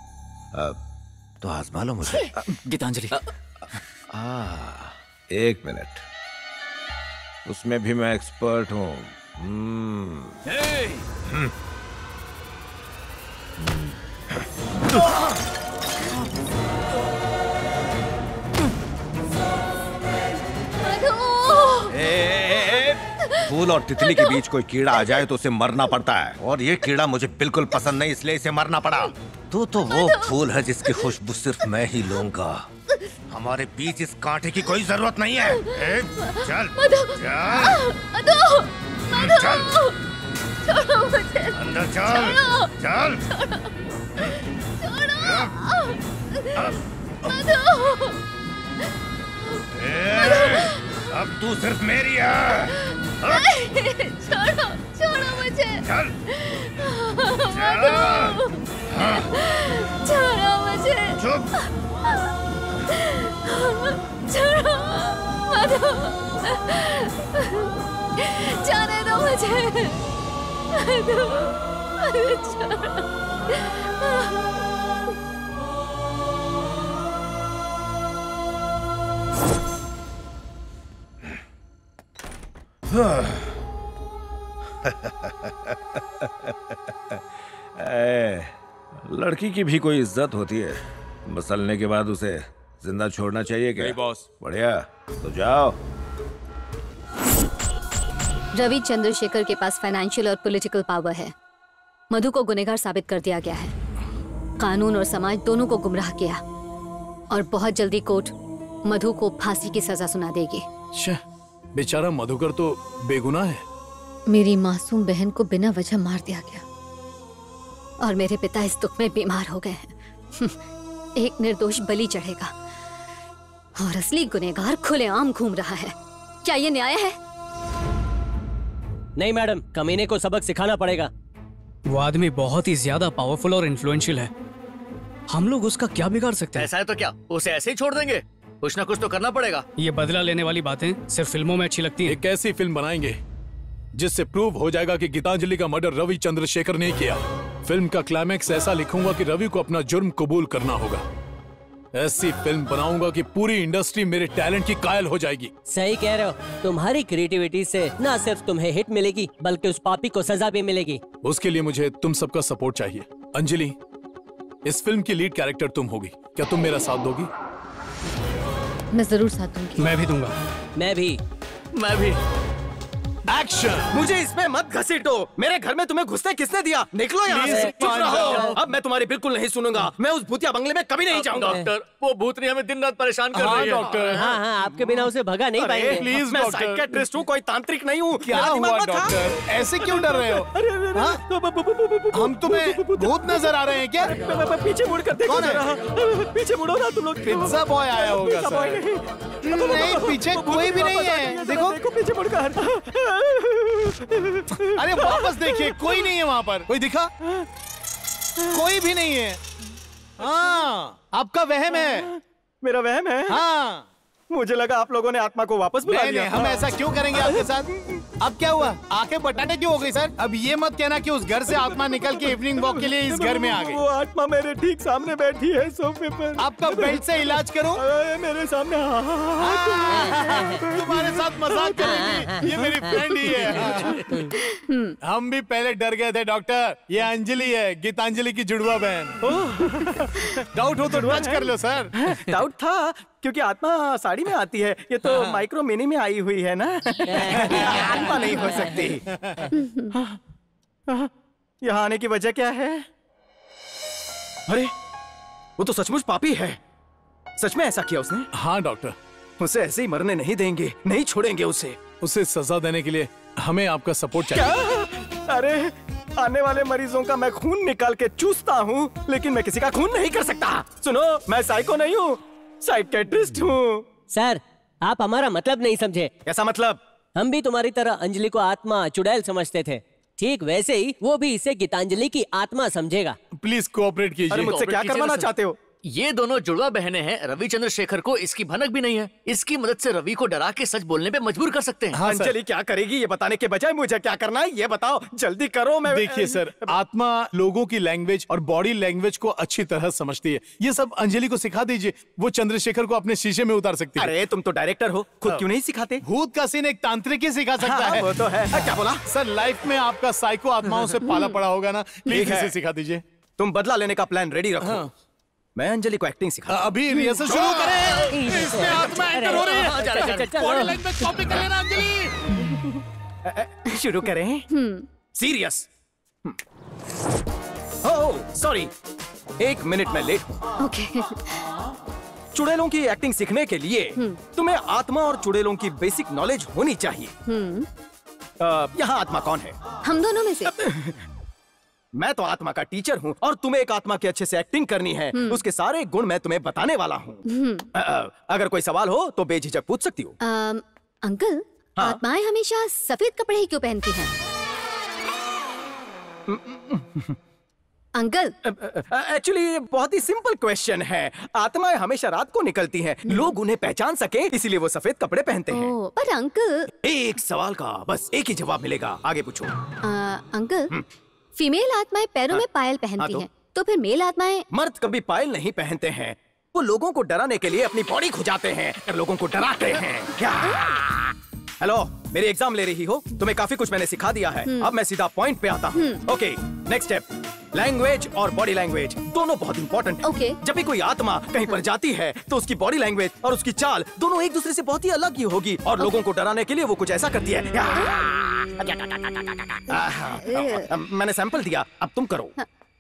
Speaker 1: तो आजमा लो मुझे।
Speaker 6: गीतांजलि,
Speaker 1: आ, एक मिनट, उसमें भी मैं एक्सपर्ट हूं। हम्म हम्म। फूल और तितली के बीच कोई कीड़ा आ जाए तो उसे मरना पड़ता है, और ये कीड़ा मुझे बिल्कुल पसंद नहीं, इसलिए इसे मरना पड़ा। तू तो वो फूल है जिसकी खुशबू सिर्फ मैं ही लूंगा। हमारे बीच इस कांटे की कोई जरूरत नहीं है। ए, चल चल चल,
Speaker 21: छोड़ो मुझे।
Speaker 1: अंदर चल चल। अब तू सिर्फ मेरी है।
Speaker 21: छोड़ो छोड़ो मुझे।
Speaker 1: चल
Speaker 21: छोड़ो मुझे।
Speaker 1: चुप।
Speaker 21: छोड़ो मधु, जाने दो मुझे। मधु, मधु छोड़ो।
Speaker 1: ए, लड़की की भी कोई इज्जत होती है। मसलने के बाद उसे जिंदा छोड़ना चाहिए क्या?
Speaker 5: बॉस।
Speaker 1: बढ़िया, तो जाओ।
Speaker 11: रवि चंद्रशेखर के पास फाइनेंशियल और पॉलिटिकल पावर है। मधु को गुनहगार साबित कर दिया गया है। कानून और समाज दोनों को गुमराह किया, और बहुत जल्दी कोर्ट मधु को फांसी की सजा सुना देगी।
Speaker 3: बेचारा मधुकर तो बेगुनाह है।
Speaker 11: मेरी मासूम बहन को बिना वजह मार दिया गया, और मेरे पिता इस दुख में बीमार हो गए हैं। एक निर्दोष बलि चढ़ेगा, और असली गुनहगार खुलेआम घूम रहा है। क्या ये न्याय है?
Speaker 17: नहीं मैडम, कमीने को सबक सिखाना पड़ेगा।
Speaker 14: वो आदमी बहुत ही ज्यादा पावरफुल और इन्फ्लुएंशियल है। हम लोग उसका क्या बिगाड़ सकते हैं?
Speaker 9: ऐसा है तो क्या उसे ऐसे ही छोड़ देंगे? कुछ ना कुछ तो करना पड़ेगा।
Speaker 14: ये बदला लेने वाली बातें सिर्फ फिल्मों में अच्छी लगती हैं।
Speaker 3: एक ऐसी फिल्म बनाएंगे जिससे प्रूव हो जाएगा कि गीतांजलि का मर्डर रवि चंद्रशेखर ने किया। फिल्म का क्लाइमैक्स ऐसा लिखूंगा कि रवि को अपना जुर्म कबूल करना होगा। ऐसी फिल्म बनाऊंगा कि पूरी इंडस्ट्री मेरे टैलेंट की कायल हो जाएगी।
Speaker 17: सही कह रहे हो। तुम्हारी क्रिएटिविटी से न सिर्फ तुम्हें हिट मिलेगी, बल्कि उस पापी को सजा भी मिलेगी।
Speaker 3: उसके लिए मुझे तुम सबका सपोर्ट चाहिए। अंजलि, इस फिल्म की लीड कैरेक्टर तुम होगी, क्या तुम मेरा साथ दोगी?
Speaker 11: मैं जरूर साथ दूंगी।
Speaker 14: मैं भी दूंगा।
Speaker 17: मैं भी
Speaker 9: मैं भी।
Speaker 4: एक्शन! मुझे इसमें मत घसीटो। मेरे घर में तुम्हें घुसने किसने दिया? निकलो यहाँ से। चुप रहो। अब मैं तुम्हारी बिल्कुल नहीं सुनूंगा। मैं उस भूतिया बंगले में कभी नहीं जाऊंगा।
Speaker 9: डॉक्टर, वो भूतनी हमें दिन रात परेशान कर रही है।
Speaker 4: डॉक्टर।
Speaker 17: हाँ हाँ, आपके बिना उसे भगा नहीं पाएंगे।
Speaker 4: प्लीज, मैं साइकियाट्रिस्ट हूँ, कोई तांत्रिक नहीं हूँ।
Speaker 3: क्या हुआ डॉक्टर? ऐसे क्यों डर रहे हो? हम तुम्हें भूत नजर आ रहे हैं क्या?
Speaker 4: पीछे मुड़ कर देखो जरा। पीछे मुड़ो ना तुम लोग।
Speaker 3: पिज्जा बॉय आया होगा सर। नहीं, पीछे कोई भी नहीं है। देखो
Speaker 4: पीछे मुड़कर।
Speaker 3: अरे वापस देखिए, कोई नहीं है वहाँ पर। कोई दिखा? कोई भी नहीं है। हाँ, आपका वहम है।
Speaker 4: मेरा वहम है?
Speaker 3: हाँ।
Speaker 4: मुझे लगा आप लोगों ने आत्मा को वापस बुला लिया।
Speaker 3: हम ऐसा क्यों करेंगे आपके साथ? अब क्या हुआ? आंखें बटाटे क्यों हो गई सर? अब ये मत कहना कि उस घर से आत्मा निकल के इवनिंग वॉक के लिए इस घर में आ गई।
Speaker 4: वो आत्मा मेरे ठीक सामने बैठी है सोफे पर।
Speaker 3: आपका बेल्ट से इलाज करो।
Speaker 4: मेरे सामने
Speaker 3: तुम्हारे साथ मजाक करेगी, ये मेरी फ्रेंड ही है। हम भी पहले डर गए थे डॉक्टर, ये अंजलि है, गीतांजलि की जुड़वा बहन। डाउट हो तो टच कर लो सर।
Speaker 4: डाउट था क्योंकि आत्मा साड़ी में आती है, ये तो माइक्रो मिनी में आई हुई है ना। आत्मा नहीं हो सकती। यहाँ आने की वजह क्या है? अरे वो तो सचमुच पापी है। सच में ऐसा किया उसने?
Speaker 3: हाँ डॉक्टर,
Speaker 4: उसे ऐसे ही मरने नहीं देंगे, नहीं छोड़ेंगे उसे।
Speaker 3: उसे सजा देने के लिए हमें आपका सपोर्ट चाहिए।
Speaker 4: क्या? अरे आने वाले मरीजों का मैं खून निकाल के चूसता हूँ, लेकिन मैं किसी का खून नहीं कर सकता। सुनो, मैं साइको नहीं हूँ, साइकेट्रिस्ट हूँ।
Speaker 17: सर, आप हमारा मतलब नहीं समझे।
Speaker 4: कैसा मतलब?
Speaker 17: हम भी तुम्हारी तरह अंजलि को आत्मा चुड़ैल समझते थे, ठीक वैसे ही वो भी इसे गीतांजलि की आत्मा समझेगा।
Speaker 3: प्लीज कोऑपरेट कीजिए।
Speaker 4: अरे मुझसे क्या करवाना चाहते हो?
Speaker 9: ये दोनों जुड़वा बहनें हैं। रवि चंद्रशेखर को इसकी भनक भी नहीं है। इसकी मदद से रवि को डरा के सच बोलने पे मजबूर कर सकते हैं।
Speaker 4: हाँ, अंजलि क्या करेगी ये बताने के बजाय मुझे क्या करना है ये बताओ, जल्दी करो। मैं
Speaker 3: देखिए सर, आत्मा लोगों की लैंग्वेज और बॉडी लैंग्वेज को अच्छी तरह समझती है। ये सब अंजलि को सिखा दीजिए, वो चंद्रशेखर को अपने शीशे में उतार सकती है।
Speaker 4: अरे तुम तो डायरेक्टर हो, खुद क्यों नहीं सिखाते?
Speaker 3: भूत का सीन एक तांत्रिक ही सिखा सकता
Speaker 4: हाँ,
Speaker 3: है।
Speaker 4: वो तो है। क्या बोला?
Speaker 3: सर, लाइफ में आपका साइको आत्माओं से पाला पड़ा होगा ना, प्लीज इसे सिखा दीजिए।
Speaker 4: तुम बदला लेने का प्लान रेडी रखो। मैं अंजलि को एक्टिंग सिखा।
Speaker 3: अभी रिहर्सल शुरू करें। इसमें आत्मा एंटर हो रही है। बॉडी लैंग्वेज कॉपी कर लेना अंजलि।
Speaker 4: शुरू करें? सीरियस। ओह सॉरी, एक मिनट में लेट हूँ।
Speaker 11: ओके।
Speaker 4: चुड़ैलों की एक्टिंग सीखने के लिए तुम्हें आत्मा और चुड़ैलों की बेसिक नॉलेज होनी चाहिए। यहाँ आत्मा कौन है?
Speaker 11: हम दोनों में से।
Speaker 4: मैं तो आत्मा का टीचर हूँ और तुम्हें एक आत्मा की अच्छे से एक्टिंग करनी है। उसके सारे गुण मैं तुम्हें बताने वाला हूँ। अगर कोई सवाल हो तो बेझिझक पूछ सकती हो।
Speaker 11: अंकल, हाँ? आत्माएं हमेशा सफेद कपड़े ही क्यों पहनती हैं? अंकल,
Speaker 4: एक्चुअली बहुत ही सिंपल क्वेश्चन है। आत्माएं हमेशा रात को निकलती हैं, लोग उन्हें पहचान सके इसीलिए वो सफेद कपड़े पहनते हैं।
Speaker 11: ओ, पर अंकल,
Speaker 4: एक सवाल का बस एक ही जवाब मिलेगा, आगे पूछो।
Speaker 11: आ, अंकल, फीमेल आत्माएं पैरों में पायल पहनती हैं, तो फिर मेल आत्माएं?
Speaker 4: मर्द कभी पायल नहीं पहनते हैं, वो लोगों को डराने के लिए अपनी बॉडी खुजाते हैं और लोगों को डराते हैं। क्या? हेलो, मेरी एग्जाम ले रही हो? तुम्हें काफी कुछ मैंने सिखा दिया है, अब मैं सीधा पॉइंट पे आता हूँ। ओके, नेक्स्ट स्टेप, लैंग्वेज और बॉडी लैंग्वेज दोनों बहुत इंपॉर्टेंट है।
Speaker 11: okay.
Speaker 4: जब भी कोई आत्मा कहीं पर जाती है तो उसकी बॉडी लैंग्वेज और उसकी चाल दोनों एक दूसरे से बहुत ही अलग ही होगी और okay. लोगों को डराने के लिए वो कुछ ऐसा करती है। मैंने सैंपल दिया, अब तुम करो।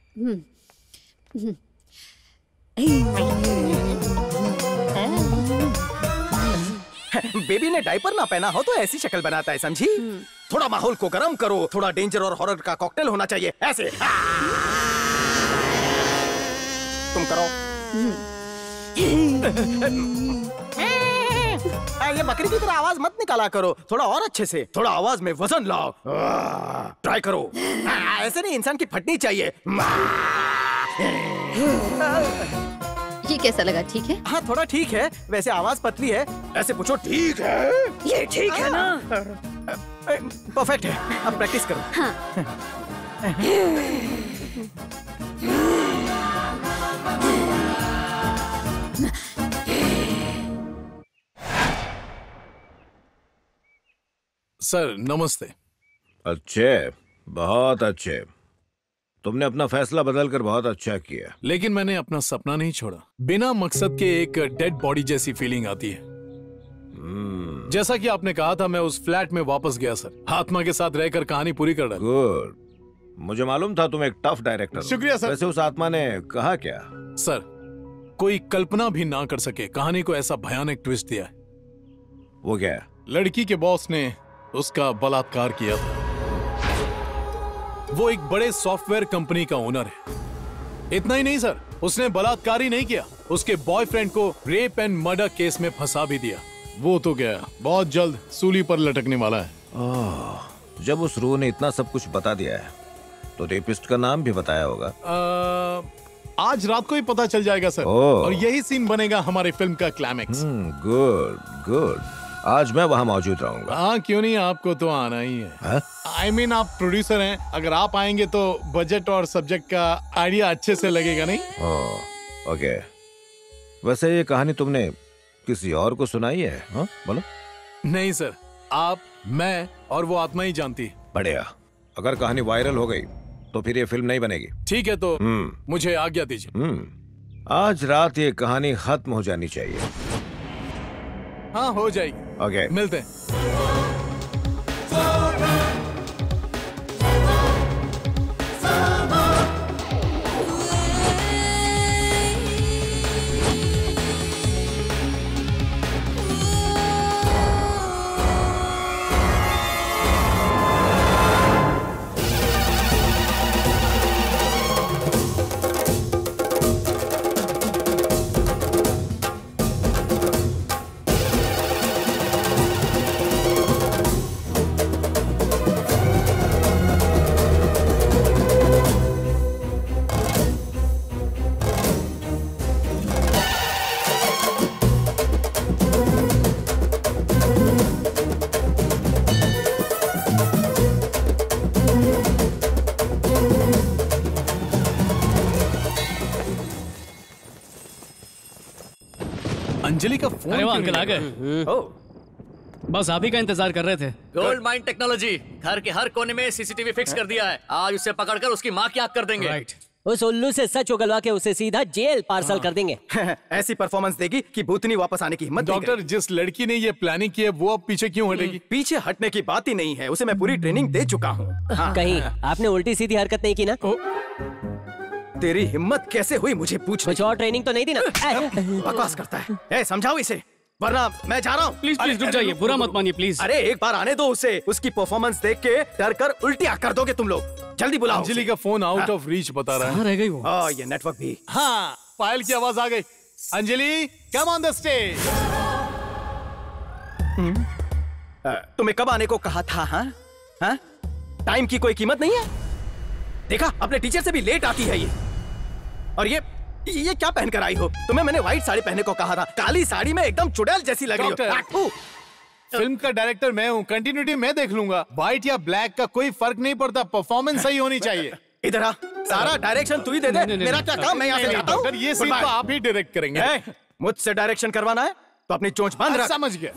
Speaker 4: बेबी ने डायपर ना पहना हो तो ऐसी शक्ल बनाता है, समझी? थोड़ा माहौल को गर्म करो, थोड़ा डेंजर और हॉरर का कॉकटेल होना चाहिए, ऐसे। तुम करो। ये बकरी की तरह आवाज मत निकाला करो, थोड़ा और अच्छे से, थोड़ा आवाज में वजन लाओ। ट्राई करो। ऐसे नहीं, इंसान की फटनी चाहिए।
Speaker 11: ये कैसा लगा? ठीक है?
Speaker 4: हाँ, थोड़ा ठीक है, वैसे आवाज पतली है। ऐसे पूछो, ठीक है?
Speaker 11: ये ठीक है ना?
Speaker 4: परफेक्ट है, अब प्रैक्टिस करो।
Speaker 11: हाँ।
Speaker 3: सर नमस्ते।
Speaker 1: अच्छे, बहुत अच्छे। तुमने अपना फैसला बदलकर बहुत अच्छा किया।
Speaker 3: लेकिन मैंने अपना सपना नहीं छोड़ा। बिना मकसद के एक डेड बॉडी जैसी फीलिंग आती है।
Speaker 1: hmm.
Speaker 3: जैसा कि आपने कहा था, मैं उस फ्लैट में वापस गया सर, आत्मा के साथ रहकर कहानी पूरी कर डाली।
Speaker 1: गुड, मुझे मालूम था तुम एक टफ डायरेक्टर हो।
Speaker 3: शुक्रिया सर।
Speaker 1: वैसे उस आत्मा ने कहा क्या?
Speaker 3: सर, कोई कल्पना भी ना कर सके कहानी को ऐसा भयानक ट्विस्ट दिया है।
Speaker 1: वो क्या?
Speaker 3: लड़की के बॉस ने उसका बलात्कार किया था। वो एक बड़े सॉफ्टवेयर कंपनी का ओनर है। इतना ही नहीं सर, उसने बलात्कार ही नहीं किया, उसके बॉयफ्रेंड को रेप एंड मर्डर केस में फंसा भी दिया। वो तो गया, बहुत जल्द सूली पर लटकने वाला है।
Speaker 1: ओह, जब उस रूह ने इतना सब कुछ बता दिया है तो रेपिस्ट का नाम भी बताया होगा।
Speaker 3: आ, आज रात को ही पता चल जाएगा सर।
Speaker 1: और
Speaker 3: यही सीन बनेगा हमारी फिल्म का क्लाइमेक्स।
Speaker 1: Good good. आज मैं वहाँ मौजूद रहूंगा।
Speaker 3: हाँ क्यों नहीं, आपको तो आना ही है। आई I मीन mean, आप प्रोड्यूसर हैं, अगर आप आएंगे तो बजट और सब्जेक्ट का आइडिया अच्छे से लगेगा नहीं?
Speaker 1: ओ, ओके। वैसे ये कहानी तुमने किसी और को सुनाई है? हाँ बोलो।
Speaker 3: नहीं सर, आप, मैं और वो आत्मा ही जानती है।
Speaker 1: बढ़िया। अगर कहानी वायरल हो गई तो फिर ये फिल्म नहीं बनेगी।
Speaker 3: ठीक है तो मुझे आज्ञा दीजिए।
Speaker 1: आज रात ये कहानी खत्म हो जानी चाहिए।
Speaker 3: हाँ हो जाएगी।
Speaker 1: ओके
Speaker 3: मिलते हैं। अंजलि का फोन।
Speaker 14: अरे वो अंकल आ गए। बस आप ही का इंतजार कर रहे थे।
Speaker 9: गोल्ड माइन टेक्नोलॉजी घर के हर कोने में सीसीटीवी फिक्स कर दिया है। आज उसे पकड़कर उसकी माँ की आग कर देंगे।
Speaker 17: राइट। उस उल्लू से सच उगलवा के उसे सीधा जेल पार्सल कर देंगे।
Speaker 4: ऐसी परफॉर्मेंस देगी कि भूतनी वापस आने की हिम्मत नहीं
Speaker 3: डॉक्टर, जिस लड़की ने ये प्लानिंग की है वो अब पीछे क्यों हटेगी?
Speaker 4: पीछे हटने की बात ही नहीं है, उसे मैं पूरी ट्रेनिंग दे चुका हूँ। हाँ।
Speaker 17: कहीं आपने उल्टी सीधी हरकत नहीं की ना?
Speaker 4: तेरी हिम्मत कैसे हुई मुझे पूछने?
Speaker 17: कुछ और ट्रेनिंग तो नहीं दी ना?
Speaker 4: बकवास करता है। ए, समझाओ इसे, वरना मैं जा रहा हूँ।
Speaker 14: प्लीज प्लीज रुक जाइए, बुरा मत मानिए प्लीज।
Speaker 4: अरे एक बार आने दो उसे, उसकी परफॉर्मेंस देख के डर कर उल्टियाँ कर दोगे तुम लोग। जल्दी बुलाओ।
Speaker 3: अंजलि का फोन आउट ऑफ रीच बता रहा है।
Speaker 14: रह गई वो।
Speaker 4: हाँ ये नेटवर्क भी।
Speaker 3: हाँ पायल की आवाज आ गई। Anjali come on the stage.
Speaker 4: तुम्हें कब आने को कहा था? हाँ हाँ टाइम की कोई कीमत नहीं है? देखा, अपने टीचर से भी लेट आती है ये। और ये ये क्या पहन कर आई हो? तुम्हें मैंने व्हाइट साड़ी पहनने को कहा था, काली साड़ी में एकदम चुड़ैल जैसी लग रही हो।
Speaker 3: फिल्म का डायरेक्टर मैं हूँ, कंटिन्यूटी मैं देख लूंगा। व्हाइट या ब्लैक का कोई फर्क नहीं पड़ता, परफॉर्मेंस सही होनी चाहिए।
Speaker 4: इधर आ, सारा डायरेक्शन तू ही दे दे। मेरा क्या काम, मैं यहाँ से जाता हूँ।
Speaker 3: ये सीन तो आप ही डायरेक्ट करेंगे।
Speaker 4: मुझसे डायरेक्शन करवाना है तो अपनी चोंच बंद रख।
Speaker 3: समझ गया।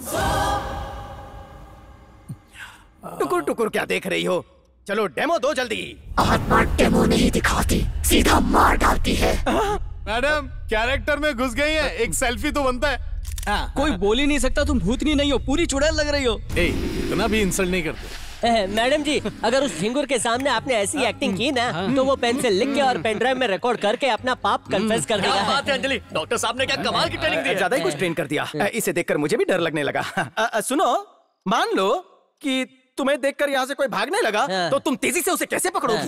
Speaker 4: टुकुर टुकुर क्या देख रही हो? चलो डेमो दो जल्दी।
Speaker 2: आत्मा डेमो नहीं दिखाती, सीधा मार डालती है।
Speaker 3: मैडम कैरेक्टर में घुस गई है, एक सेल्फी तो बनता है।
Speaker 14: हाँ। कोई बोल ही नहीं सकता, तुम भूतनी नहीं हो, पूरी चुड़ैल लग रही हो।
Speaker 3: ए, इतना भी इंसल्ट नहीं करते।
Speaker 17: मैडम जी, अगर उस झिंगुर के सामने आपने ऐसी एक्टिंग की ना तो वो पेन से लिख के और पेन ड्राइव में रिकॉर्ड करके अपना पाप कन्फेस कर देगा।
Speaker 9: क्या बात है अंजलि, डॉक्टर साहब ने क्या कमाल की ट्रेनिंग दी है।
Speaker 4: ज्यादा ही कुछ ट्रेन कर दिया। इसे देखकर मुझे भी डर लगने लगा। आ, आ, सुनो, मान लो कि तुम्हें देखकर यहाँ से कोई भागने लगा तो तुम तेजी से उसे कैसे पकड़ोगी?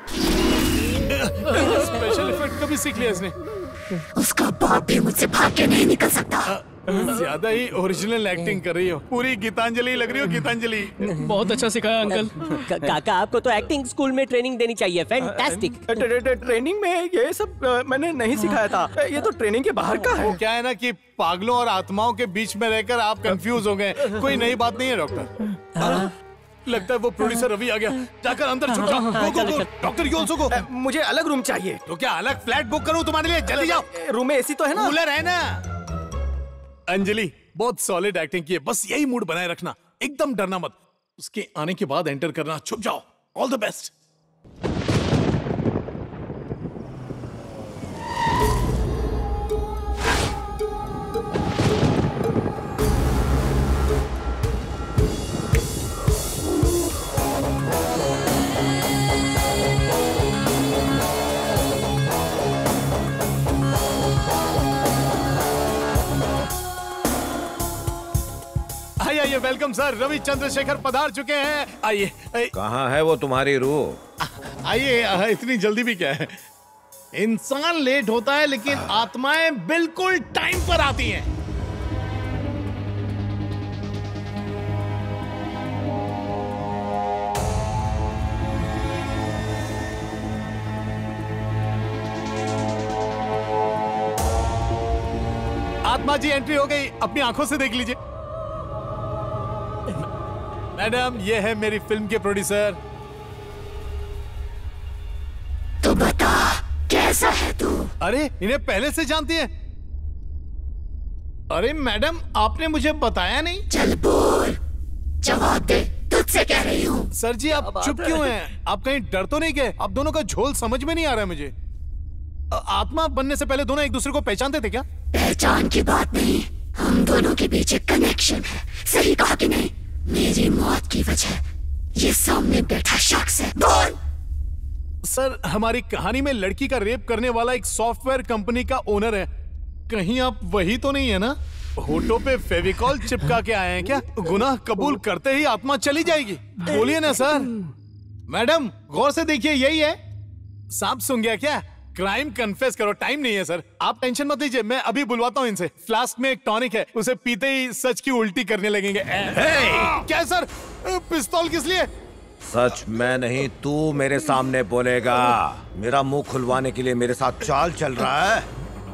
Speaker 3: स्पेशल इफेक्ट कभी सीख लिया इसने।
Speaker 2: उसका बाप भी मुझसे भाग के नहीं निकल सकता।
Speaker 3: ज्यादा ही ओरिजिनल एक्टिंग कर रही हो, पूरी गीतांजलि लग रही हो। गीतांजलि
Speaker 14: बहुत अच्छा सिखाया अंकल।
Speaker 17: काका आपको तो एक्टिंग स्कूल में ट्रेनिंग देनी चाहिए। फैंटास्टिक।
Speaker 4: ट्रेनिंग में ये सब मैंने नहीं सिखाया था, ये तो ट्रेनिंग के बाहर का है।
Speaker 3: वो क्या है ना कि पागलों और आत्माओं के बीच में रहकर आप कंफ्यूज हो गए। कोई नई बात नहीं है डॉक्टर। लगता है वो प्रोड्यूसर रवि आ गया, जाकर अंदर छुप जाओ। Go go go doctor you also go.
Speaker 4: मुझे अलग रूम चाहिए।
Speaker 3: तो क्या अलग फ्लैट बुक करूं तुम्हारे लिए? जल्दी जाओ।
Speaker 4: रूम में एसी तो है ना?
Speaker 3: कूलर है ना। अंजलि बहुत सॉलिड एक्टिंग की है, बस यही मूड बनाए रखना, एकदम डरना मत। उसके आने के बाद एंटर करना, छुप जाओ। All the best. आइए, वेलकम सर। रवि चंद्रशेखर पधार चुके हैं। आइए।
Speaker 1: कहाँ है वो तुम्हारी रूह?
Speaker 3: आइए, इतनी जल्दी भी क्या है? इंसान लेट होता है लेकिन आत्माएं बिल्कुल टाइम पर आती हैं। आत्मा जी एंट्री हो गई, अपनी आंखों से देख लीजिए। मैडम, ये है मेरी फिल्म के प्रोड्यूसर।
Speaker 8: तो बता कैसा है तू?
Speaker 3: अरे इन्हें पहले से जानती है? अरे मैडम, आपने मुझे बताया नहीं।
Speaker 8: चल बोल, जवाब दे, तुझसे कह रही हूँ।
Speaker 3: सर जी, आप चुप क्यों हैं? आप कहीं डर तो नहीं गए? आप दोनों का झोल समझ में नहीं आ रहा है मुझे। आत्मा बनने से पहले दोनों एक दूसरे को पहचानते थे क्या?
Speaker 8: पहचान की बात नहीं, हम दोनों के बीच एक कनेक्शन है। सही कहा कि नहीं? मेरी मौत की वजह ये सामने बैठा शख्स है। बोल।
Speaker 3: सर, हमारी कहानी में लड़की का रेप करने वाला एक सॉफ्टवेयर कंपनी का ओनर है। कहीं आप वही तो नहीं है ना? होठों पे फेविकॉल चिपका के आए हैं क्या? गुनाह कबूल करते ही आत्मा चली जाएगी। बोलिए ना सर। मैडम, गौर से देखिए, यही है। सांप सूंघ गया क्या? क्राइम कन्फेस करो, टाइम नहीं है सर। आप टेंशन मत लीजिए, मैं अभी बुलवाता हूँ इनसे। फ्लास्क में एक टॉनिक है, उसे पीते ही सच की उल्टी करने लगेंगे। क्या सर? पिस्तौल किस लिए?
Speaker 1: सच मैं नहीं, तू मेरे सामने बोलेगा। मेरा मुंह खुलवाने के लिए मेरे साथ चाल चल रहा है।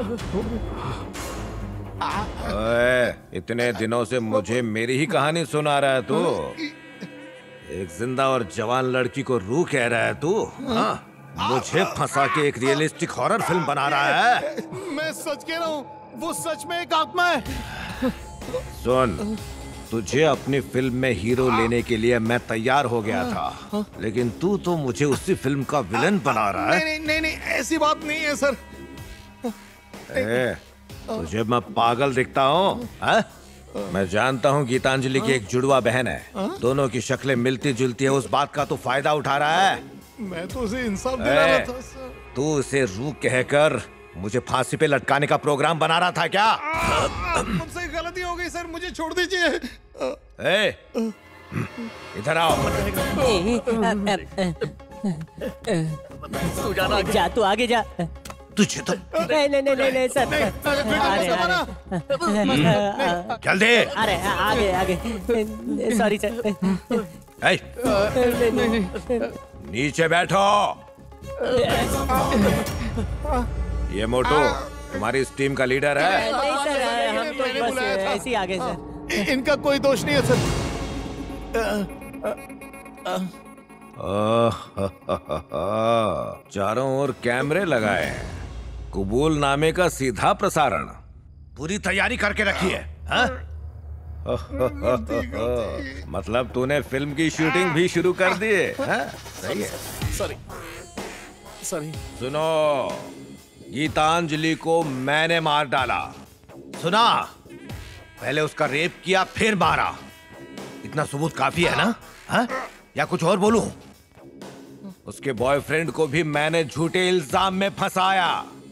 Speaker 1: ओए, इतने दिनों से मुझे मेरी ही कहानी सुना रहा है तू। एक जिंदा और जवान लड़की को रूह कह रहा है तू। हाँ, मुझे फंसा के एक रियलिस्टिक हॉरर फिल्म बना रहा है।
Speaker 3: मैं सच कह रहा हूँ, वो सच में एक आत्मा है।
Speaker 1: सुन, तुझे अपनी फिल्म में हीरो लेने के लिए मैं तैयार हो गया था, लेकिन तू तो मुझे उसी फिल्म का विलन बना रहा है।
Speaker 3: नहीं नहीं नहीं, ऐसी बात नहीं है सर।
Speaker 1: ए, तुझे मैं पागल दिखता हूँ? मैं जानता हूँ गीतांजलि की एक जुड़वा बहन है, दोनों की शक्लें मिलती जुलती है। उस बात का तू फायदा उठा रहा है।
Speaker 3: मैं तो उसे इंसाफ दिला रहा था सर।
Speaker 1: तू उसे रूह कहकर मुझे फांसी पे लटकाने का प्रोग्राम बना रहा था क्या?
Speaker 3: मुझसे गलती हो गई सर, मुझे छोड़ दीजिए।
Speaker 1: ए, इधर आओ।
Speaker 17: तू जाना, जा तू आगे जा।
Speaker 1: तुझे तो
Speaker 17: नहीं नहीं नहीं नहीं सर।
Speaker 1: जल्दी।
Speaker 17: अरे आगे आगे, सॉरी सर।
Speaker 1: नीचे बैठो। ये मोटू तुम्हारी इस टीम का लीडर है?
Speaker 17: नहीं सर, हम तो बस ऐसे ही आ गए सर।
Speaker 3: इनका कोई दोष नहीं है सर।
Speaker 1: चारों ओर कैमरे लगाए हैं, कबूलनामे का सीधा प्रसारण। पूरी तैयारी करके रखी है, हाँ? मतलब तूने फिल्म की शूटिंग भी शुरू कर दी है, हाँ? सही है।
Speaker 3: Sorry sorry.
Speaker 1: सुनो, गीतांजलि को मैंने मार डाला, सुना? पहले उसका रेप किया, फिर मारा। इतना सबूत काफी है ना? हाँ? या कुछ और बोलूं? उसके बॉयफ्रेंड को भी मैंने झूठे इल्जाम में फंसाया।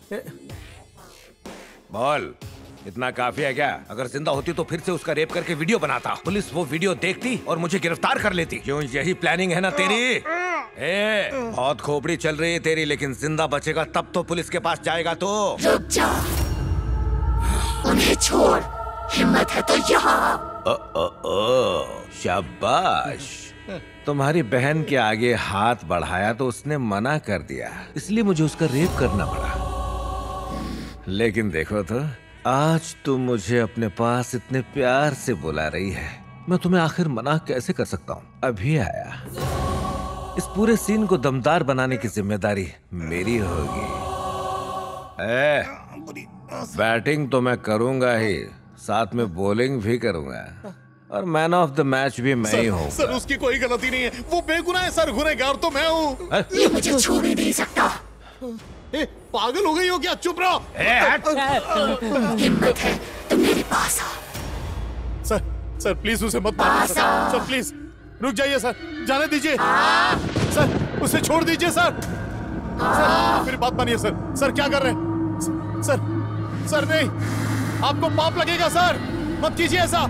Speaker 1: बोल, इतना काफी है क्या? अगर जिंदा होती तो फिर से उसका रेप करके वीडियो बनाता, पुलिस वो वीडियो देखती और मुझे गिरफ्तार कर लेती। क्यों, यही प्लानिंग है ना तेरी? ए, बहुत खोपड़ी चल रही है तेरी, लेकिन जिंदा बचेगा तब तो पुलिस के पास जाएगा तो।
Speaker 8: रुक जा, उन्हें छोड़, हिम्मत है तो यहाँ।
Speaker 1: ओ, ओ, ओ, शाबाश। तुम्हारी बहन के आगे हाथ बढ़ाया तो उसने मना कर दिया, इसलिए मुझे उसका रेप करना पड़ा। लेकिन देखो तो, आज तुम मुझे अपने पास इतने प्यार से बुला रही है, मैं तुम्हें आखिर मना कैसे कर सकता हूँ? अभी आया। इस पूरे सीन को दमदार बनाने की जिम्मेदारी मेरी होगी। ए, बैटिंग तो मैं करूंगा ही, साथ में बॉलिंग भी करूंगा, और मैन ऑफ द मैच भी मैं ही हूँ।
Speaker 3: सर, उसकी कोई गलती नहीं है, वो बेगुनाह है सर, गुनहगार तो मैं हूँ।
Speaker 8: ये मुझे छू भी नहीं सकता।
Speaker 3: ए, पागल हो गई हो क्या? चुप रहो।
Speaker 8: हिम्मत है तो मेरे पास आ।
Speaker 3: सर सर प्लीज उसे मत मारिए सर। सर प्लीज रुक जाइए सर, जाने दीजिए सर, उसे छोड़ दीजिए सर। सर मेरी बात मानिए सर। सर क्या कर रहे हैं सर? सर नहीं, आपको पाप लगेगा सर, मत कीजिए ऐसा।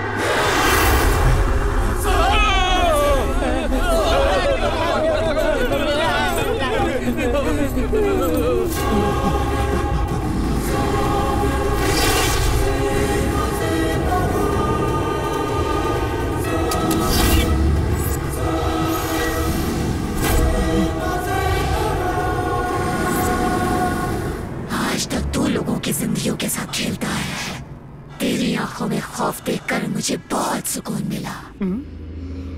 Speaker 8: आज तक दो लोगों की जिंदगियों के साथ खेलता है। तेरी आंखों में खौफ देखकर मुझे बहुत सुकून मिला।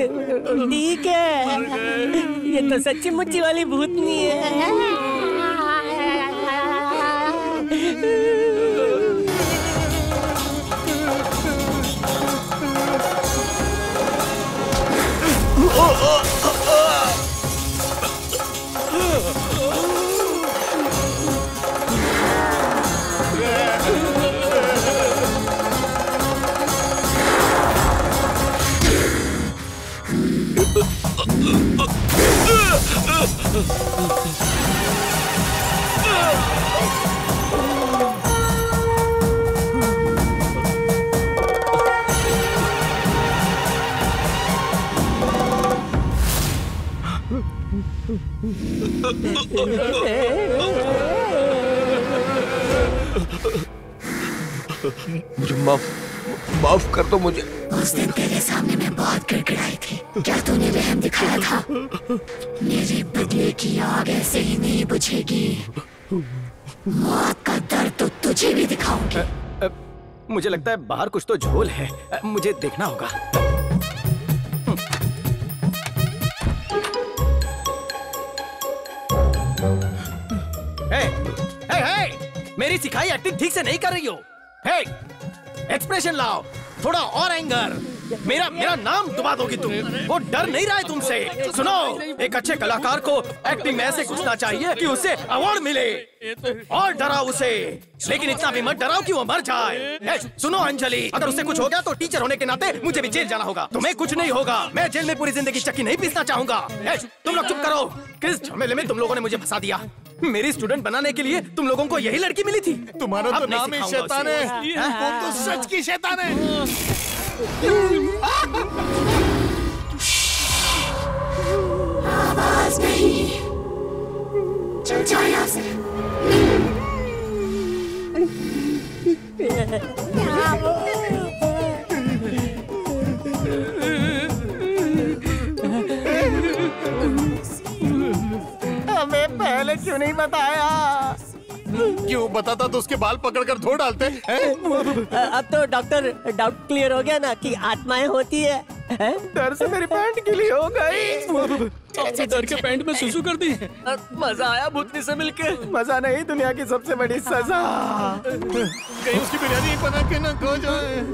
Speaker 17: ठीक है, ये तो सच्ची मुच्ची वाली भूतनी है।
Speaker 1: मुझे माफ माफ कर दो मुझे।
Speaker 8: उस दिन तेरे सामने मैं बहुत गिड़गिड़ाई थी, क्या तूने रहम दिखाया था? मेरे बदले की आग ऐसे ही नहीं बुझेगी, मौत का दर्द तो तुझे भी दिखाऊंगी।
Speaker 4: मुझे लगता है बाहर कुछ तो झोल है, मुझे देखना होगा। हे, हे, हे, मेरी सिखाई एक्टिंग ठीक से नहीं कर रही हो। हे, एक्सप्रेशन लाओ, थोड़ा और एंगर। मेरा मेरा नाम दबा दोगी तुम। वो डर नहीं रहा है तुमसे। सुनो, एक अच्छे कलाकार को एक्टिंग में ऐसे घुसना चाहिए कि उसे अवार्ड मिले, और डराओ उसे, लेकिन इतना भी मत डराओ कि वो मर जाए। ए, सुनो अंजलि, अगर उससे कुछ हो गया तो टीचर होने के नाते मुझे भी जेल जाना होगा। तुम्हें कुछ नहीं होगा, मैं जेल में पूरी जिंदगी चक्की नहीं पीसना चाहूंगा। ए, तुम लोग चुप करो, किस झमेले में तुम लोगों ने मुझे फंसा दिया। मेरी स्टूडेंट बनाने के लिए तुम लोगों को यही लड़की मिली थी।
Speaker 3: तुम्हारा तो नाम ही शैतान है, वो तो सच की शैतान है।
Speaker 8: आवाज नहीं, चल जाओ यहाँ से।
Speaker 4: हमें पहले क्यों नहीं बताया?
Speaker 3: क्यों बताता तो उसके बाल पकड़कर धो डालते हैं।
Speaker 17: अब तो डॉक्टर डाउट क्लियर हो गया ना कि आत्माएं होती है।
Speaker 4: डर से मेरी पैंट गीली हो गई।
Speaker 14: आपने डर के पैंट में सुसु कर दी।
Speaker 9: मजा आया भूतनी से मिलके?
Speaker 4: मजा नहीं, दुनिया की सबसे बड़ी सजा।
Speaker 3: कहीं उसकी बिरयानी बना के न खो जाए।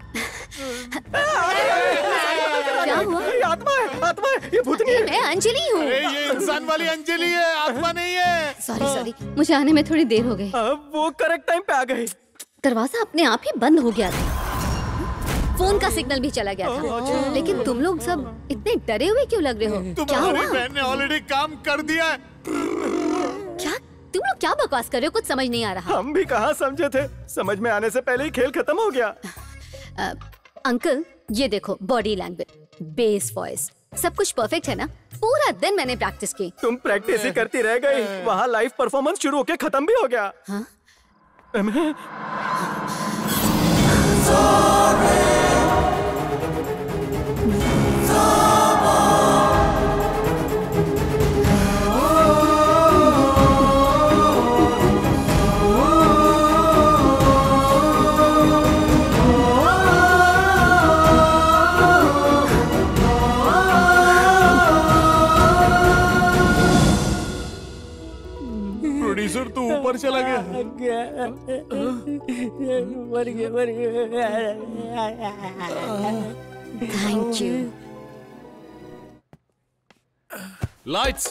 Speaker 4: क्या हुआ? ये आत्मा है, आत्मा है, ये भूतनी है।
Speaker 21: मैं अंजलि हूँ।
Speaker 3: अरे ये इंसान वाली अंजलि है, आत्मा नहीं है।
Speaker 21: सॉरी सॉरी, मुझे आने में थोड़ी देर हो गई।
Speaker 4: अब वो करेक्ट टाइम पे आ गए।
Speaker 21: दरवाजा अपने आप ही बंद हो गया था, फोन का सिग्नल भी चला गया था, लेकिन तुम लोग सब इतने डरे हुए क्यों लग रहे हो? क्या हुआ?
Speaker 3: बहन ने ऑलरेडी काम कर दिया है।
Speaker 21: क्या तुम लोग क्या बकवास कर रहे हो? कुछ समझ नहीं आ रहा।
Speaker 4: हम भी कहाँ समझे थे, समझ में आने से पहले ही खेल खत्म हो गया।
Speaker 21: आ, अंकल ये देखो, बॉडी लैंग्वेज, बेस वॉइस, सब कुछ परफेक्ट है ना? पूरा दिन मैंने प्रैक्टिस की।
Speaker 4: तुम प्रैक्टिस ही करती रह गई, वहाँ लाइव परफॉर्मेंस शुरू होके खत्म भी हो गया।
Speaker 21: हाँ?
Speaker 3: प्रोड्यूसर तू ऊपर चला गया।
Speaker 17: मर गया, मर गया।
Speaker 21: Thank you.
Speaker 3: Lights,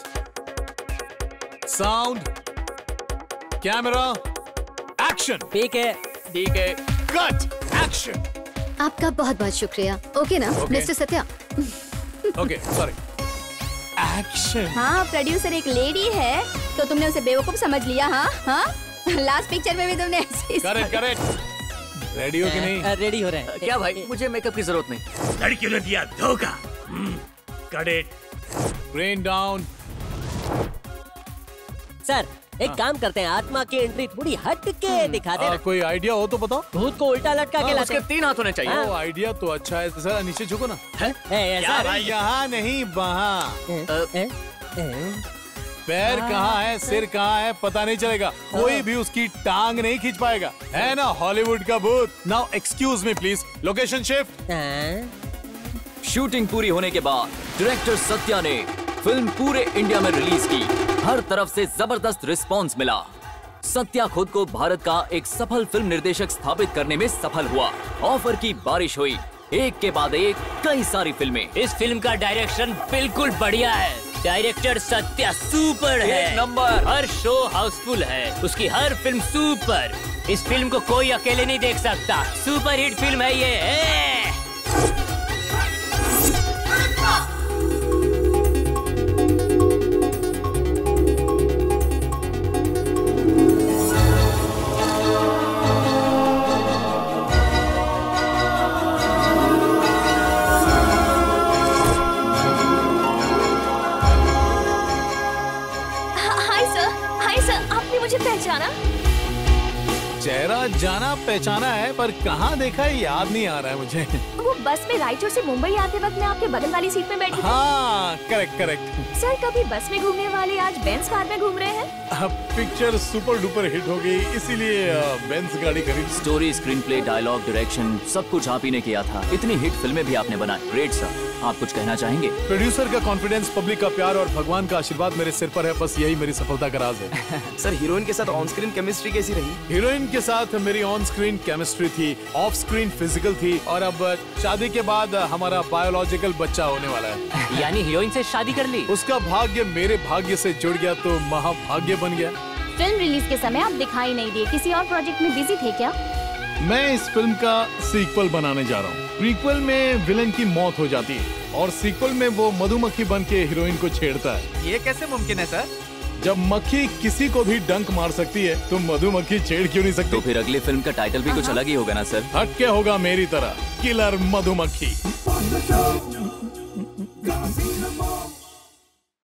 Speaker 3: sound, camera, action.
Speaker 17: ठीक है,
Speaker 9: ठीक है,
Speaker 3: कट, एक्शन।
Speaker 21: आपका बहुत बहुत शुक्रिया। ओके ना mister Satya?
Speaker 3: Okay sorry, action.
Speaker 7: हाँ, प्रोड्यूसर एक लेडी है तो तुमने उसे बेवकूफ समझ लिया। हाँ हाँ, लास्ट पिक्चर में भी तुमने ऐसे।
Speaker 3: Correct correct. रेडी हो कि नहीं?
Speaker 17: रेडी हो रहे हैं।
Speaker 9: क्या भाई, मुझे मेकअप की जरूरत नहीं।
Speaker 2: लड़कियों ने दिया धोखा। Cut it.
Speaker 3: Brain down.
Speaker 17: सर एक काम करते हैं, आत्मा की एंट्री थोड़ी हट के दिखा दे।
Speaker 3: कोई आइडिया हो तो बताओ।
Speaker 17: भूत को उल्टा लटका के लाते।
Speaker 9: उसके तीन हाथ होने चाहिए।
Speaker 3: ओ, आइडिया तो अच्छा है सर, नीचे झुको ना।
Speaker 17: क्या
Speaker 3: भाई, यहाँ नहीं वहाँ। पैर कहाँ है, सिर कहाँ है पता नहीं चलेगा, कोई भी उसकी टांग नहीं खींच पाएगा, है ना हॉलीवुड का भूत। Now excuse me please, location shift.
Speaker 6: Shooting पूरी होने के बाद डायरेक्टर सत्या ने फिल्म पूरे इंडिया में रिलीज की। हर तरफ से जबरदस्त रिस्पांस मिला। सत्या खुद को भारत का एक सफल फिल्म निर्देशक स्थापित करने में सफल हुआ। ऑफर की बारिश हुई, एक के बाद एक कई सारी फिल्में।
Speaker 17: इस फिल्म का डायरेक्शन बिल्कुल बढ़िया है। डायरेक्टर सत्या सुपर है,
Speaker 6: एक नंबर।
Speaker 17: हर शो हाउसफुल है, उसकी हर फिल्म सुपर। इस फिल्म को कोई अकेले नहीं देख सकता। सुपर हिट फिल्म है ये है।
Speaker 13: पहचाना?
Speaker 3: चेहरा जाना पहचाना है, पर कहाँ देखा है याद नहीं आ रहा है मुझे।
Speaker 13: वो बस में रायचूर से मुंबई आते वक्त मैं आपके बगल वाली सीट में बैठी थी।
Speaker 3: हाँ, करेक्ट करेक्ट।
Speaker 13: सर, कभी बस में घूमने वाले आज बेंज कार में घूम रहे हैं?
Speaker 3: पिक्चर सुपर डुपर हिट हो गई, इसीलिए बेंज गाड़ी खरीद।
Speaker 6: Story, screenplay, dialogue, direction सब कुछ आप ही ने किया था। इतनी हिट फिल्में भी आपने बनाई। Great sir. आप कुछ कहना चाहेंगे?
Speaker 3: प्रोड्यूसर का कॉन्फिडेंस, पब्लिक का प्यार और भगवान का आशीर्वाद मेरे सिर पर है। बस यही मेरी सफलता का राज है।
Speaker 4: सर, हीरोइन के साथ ऑन स्क्रीन केमिस्ट्री कैसी रही?
Speaker 3: हीरोइन के साथ मेरी ऑन स्क्रीन केमिस्ट्री थी, ऑफ स्क्रीन फिजिकल थी, और अब शादी के बाद हमारा बायोलॉजिकल बच्चा होने वाला है।
Speaker 17: यानी हीरोइन से शादी कर ली?
Speaker 3: उसका भाग्य मेरे भाग्य से जुड़ गया तो महाभाग्य बन गया।
Speaker 20: फिल्म रिलीज के समय आप दिखाई नहीं दिए, किसी और प्रोजेक्ट में बिजी थे क्या?
Speaker 3: मैं इस फिल्म का सीक्वल बनाने जा रहा हूँ। प्रीक्वल में विलन की मौत हो जाती है और सीक्वल में वो मधुमक्खी बन के हीरोइन को छेड़ता है।
Speaker 5: ये कैसे मुमकिन है सर?
Speaker 3: जब मक्खी किसी को भी डंक मार सकती है तो मधुमक्खी छेड़ क्यों नहीं सकती?
Speaker 6: तो फिर अगली फिल्म का टाइटल भी कुछ अलग ही होगा ना सर?
Speaker 3: हटके होगा मेरी तरह, किलर मधुमक्खी।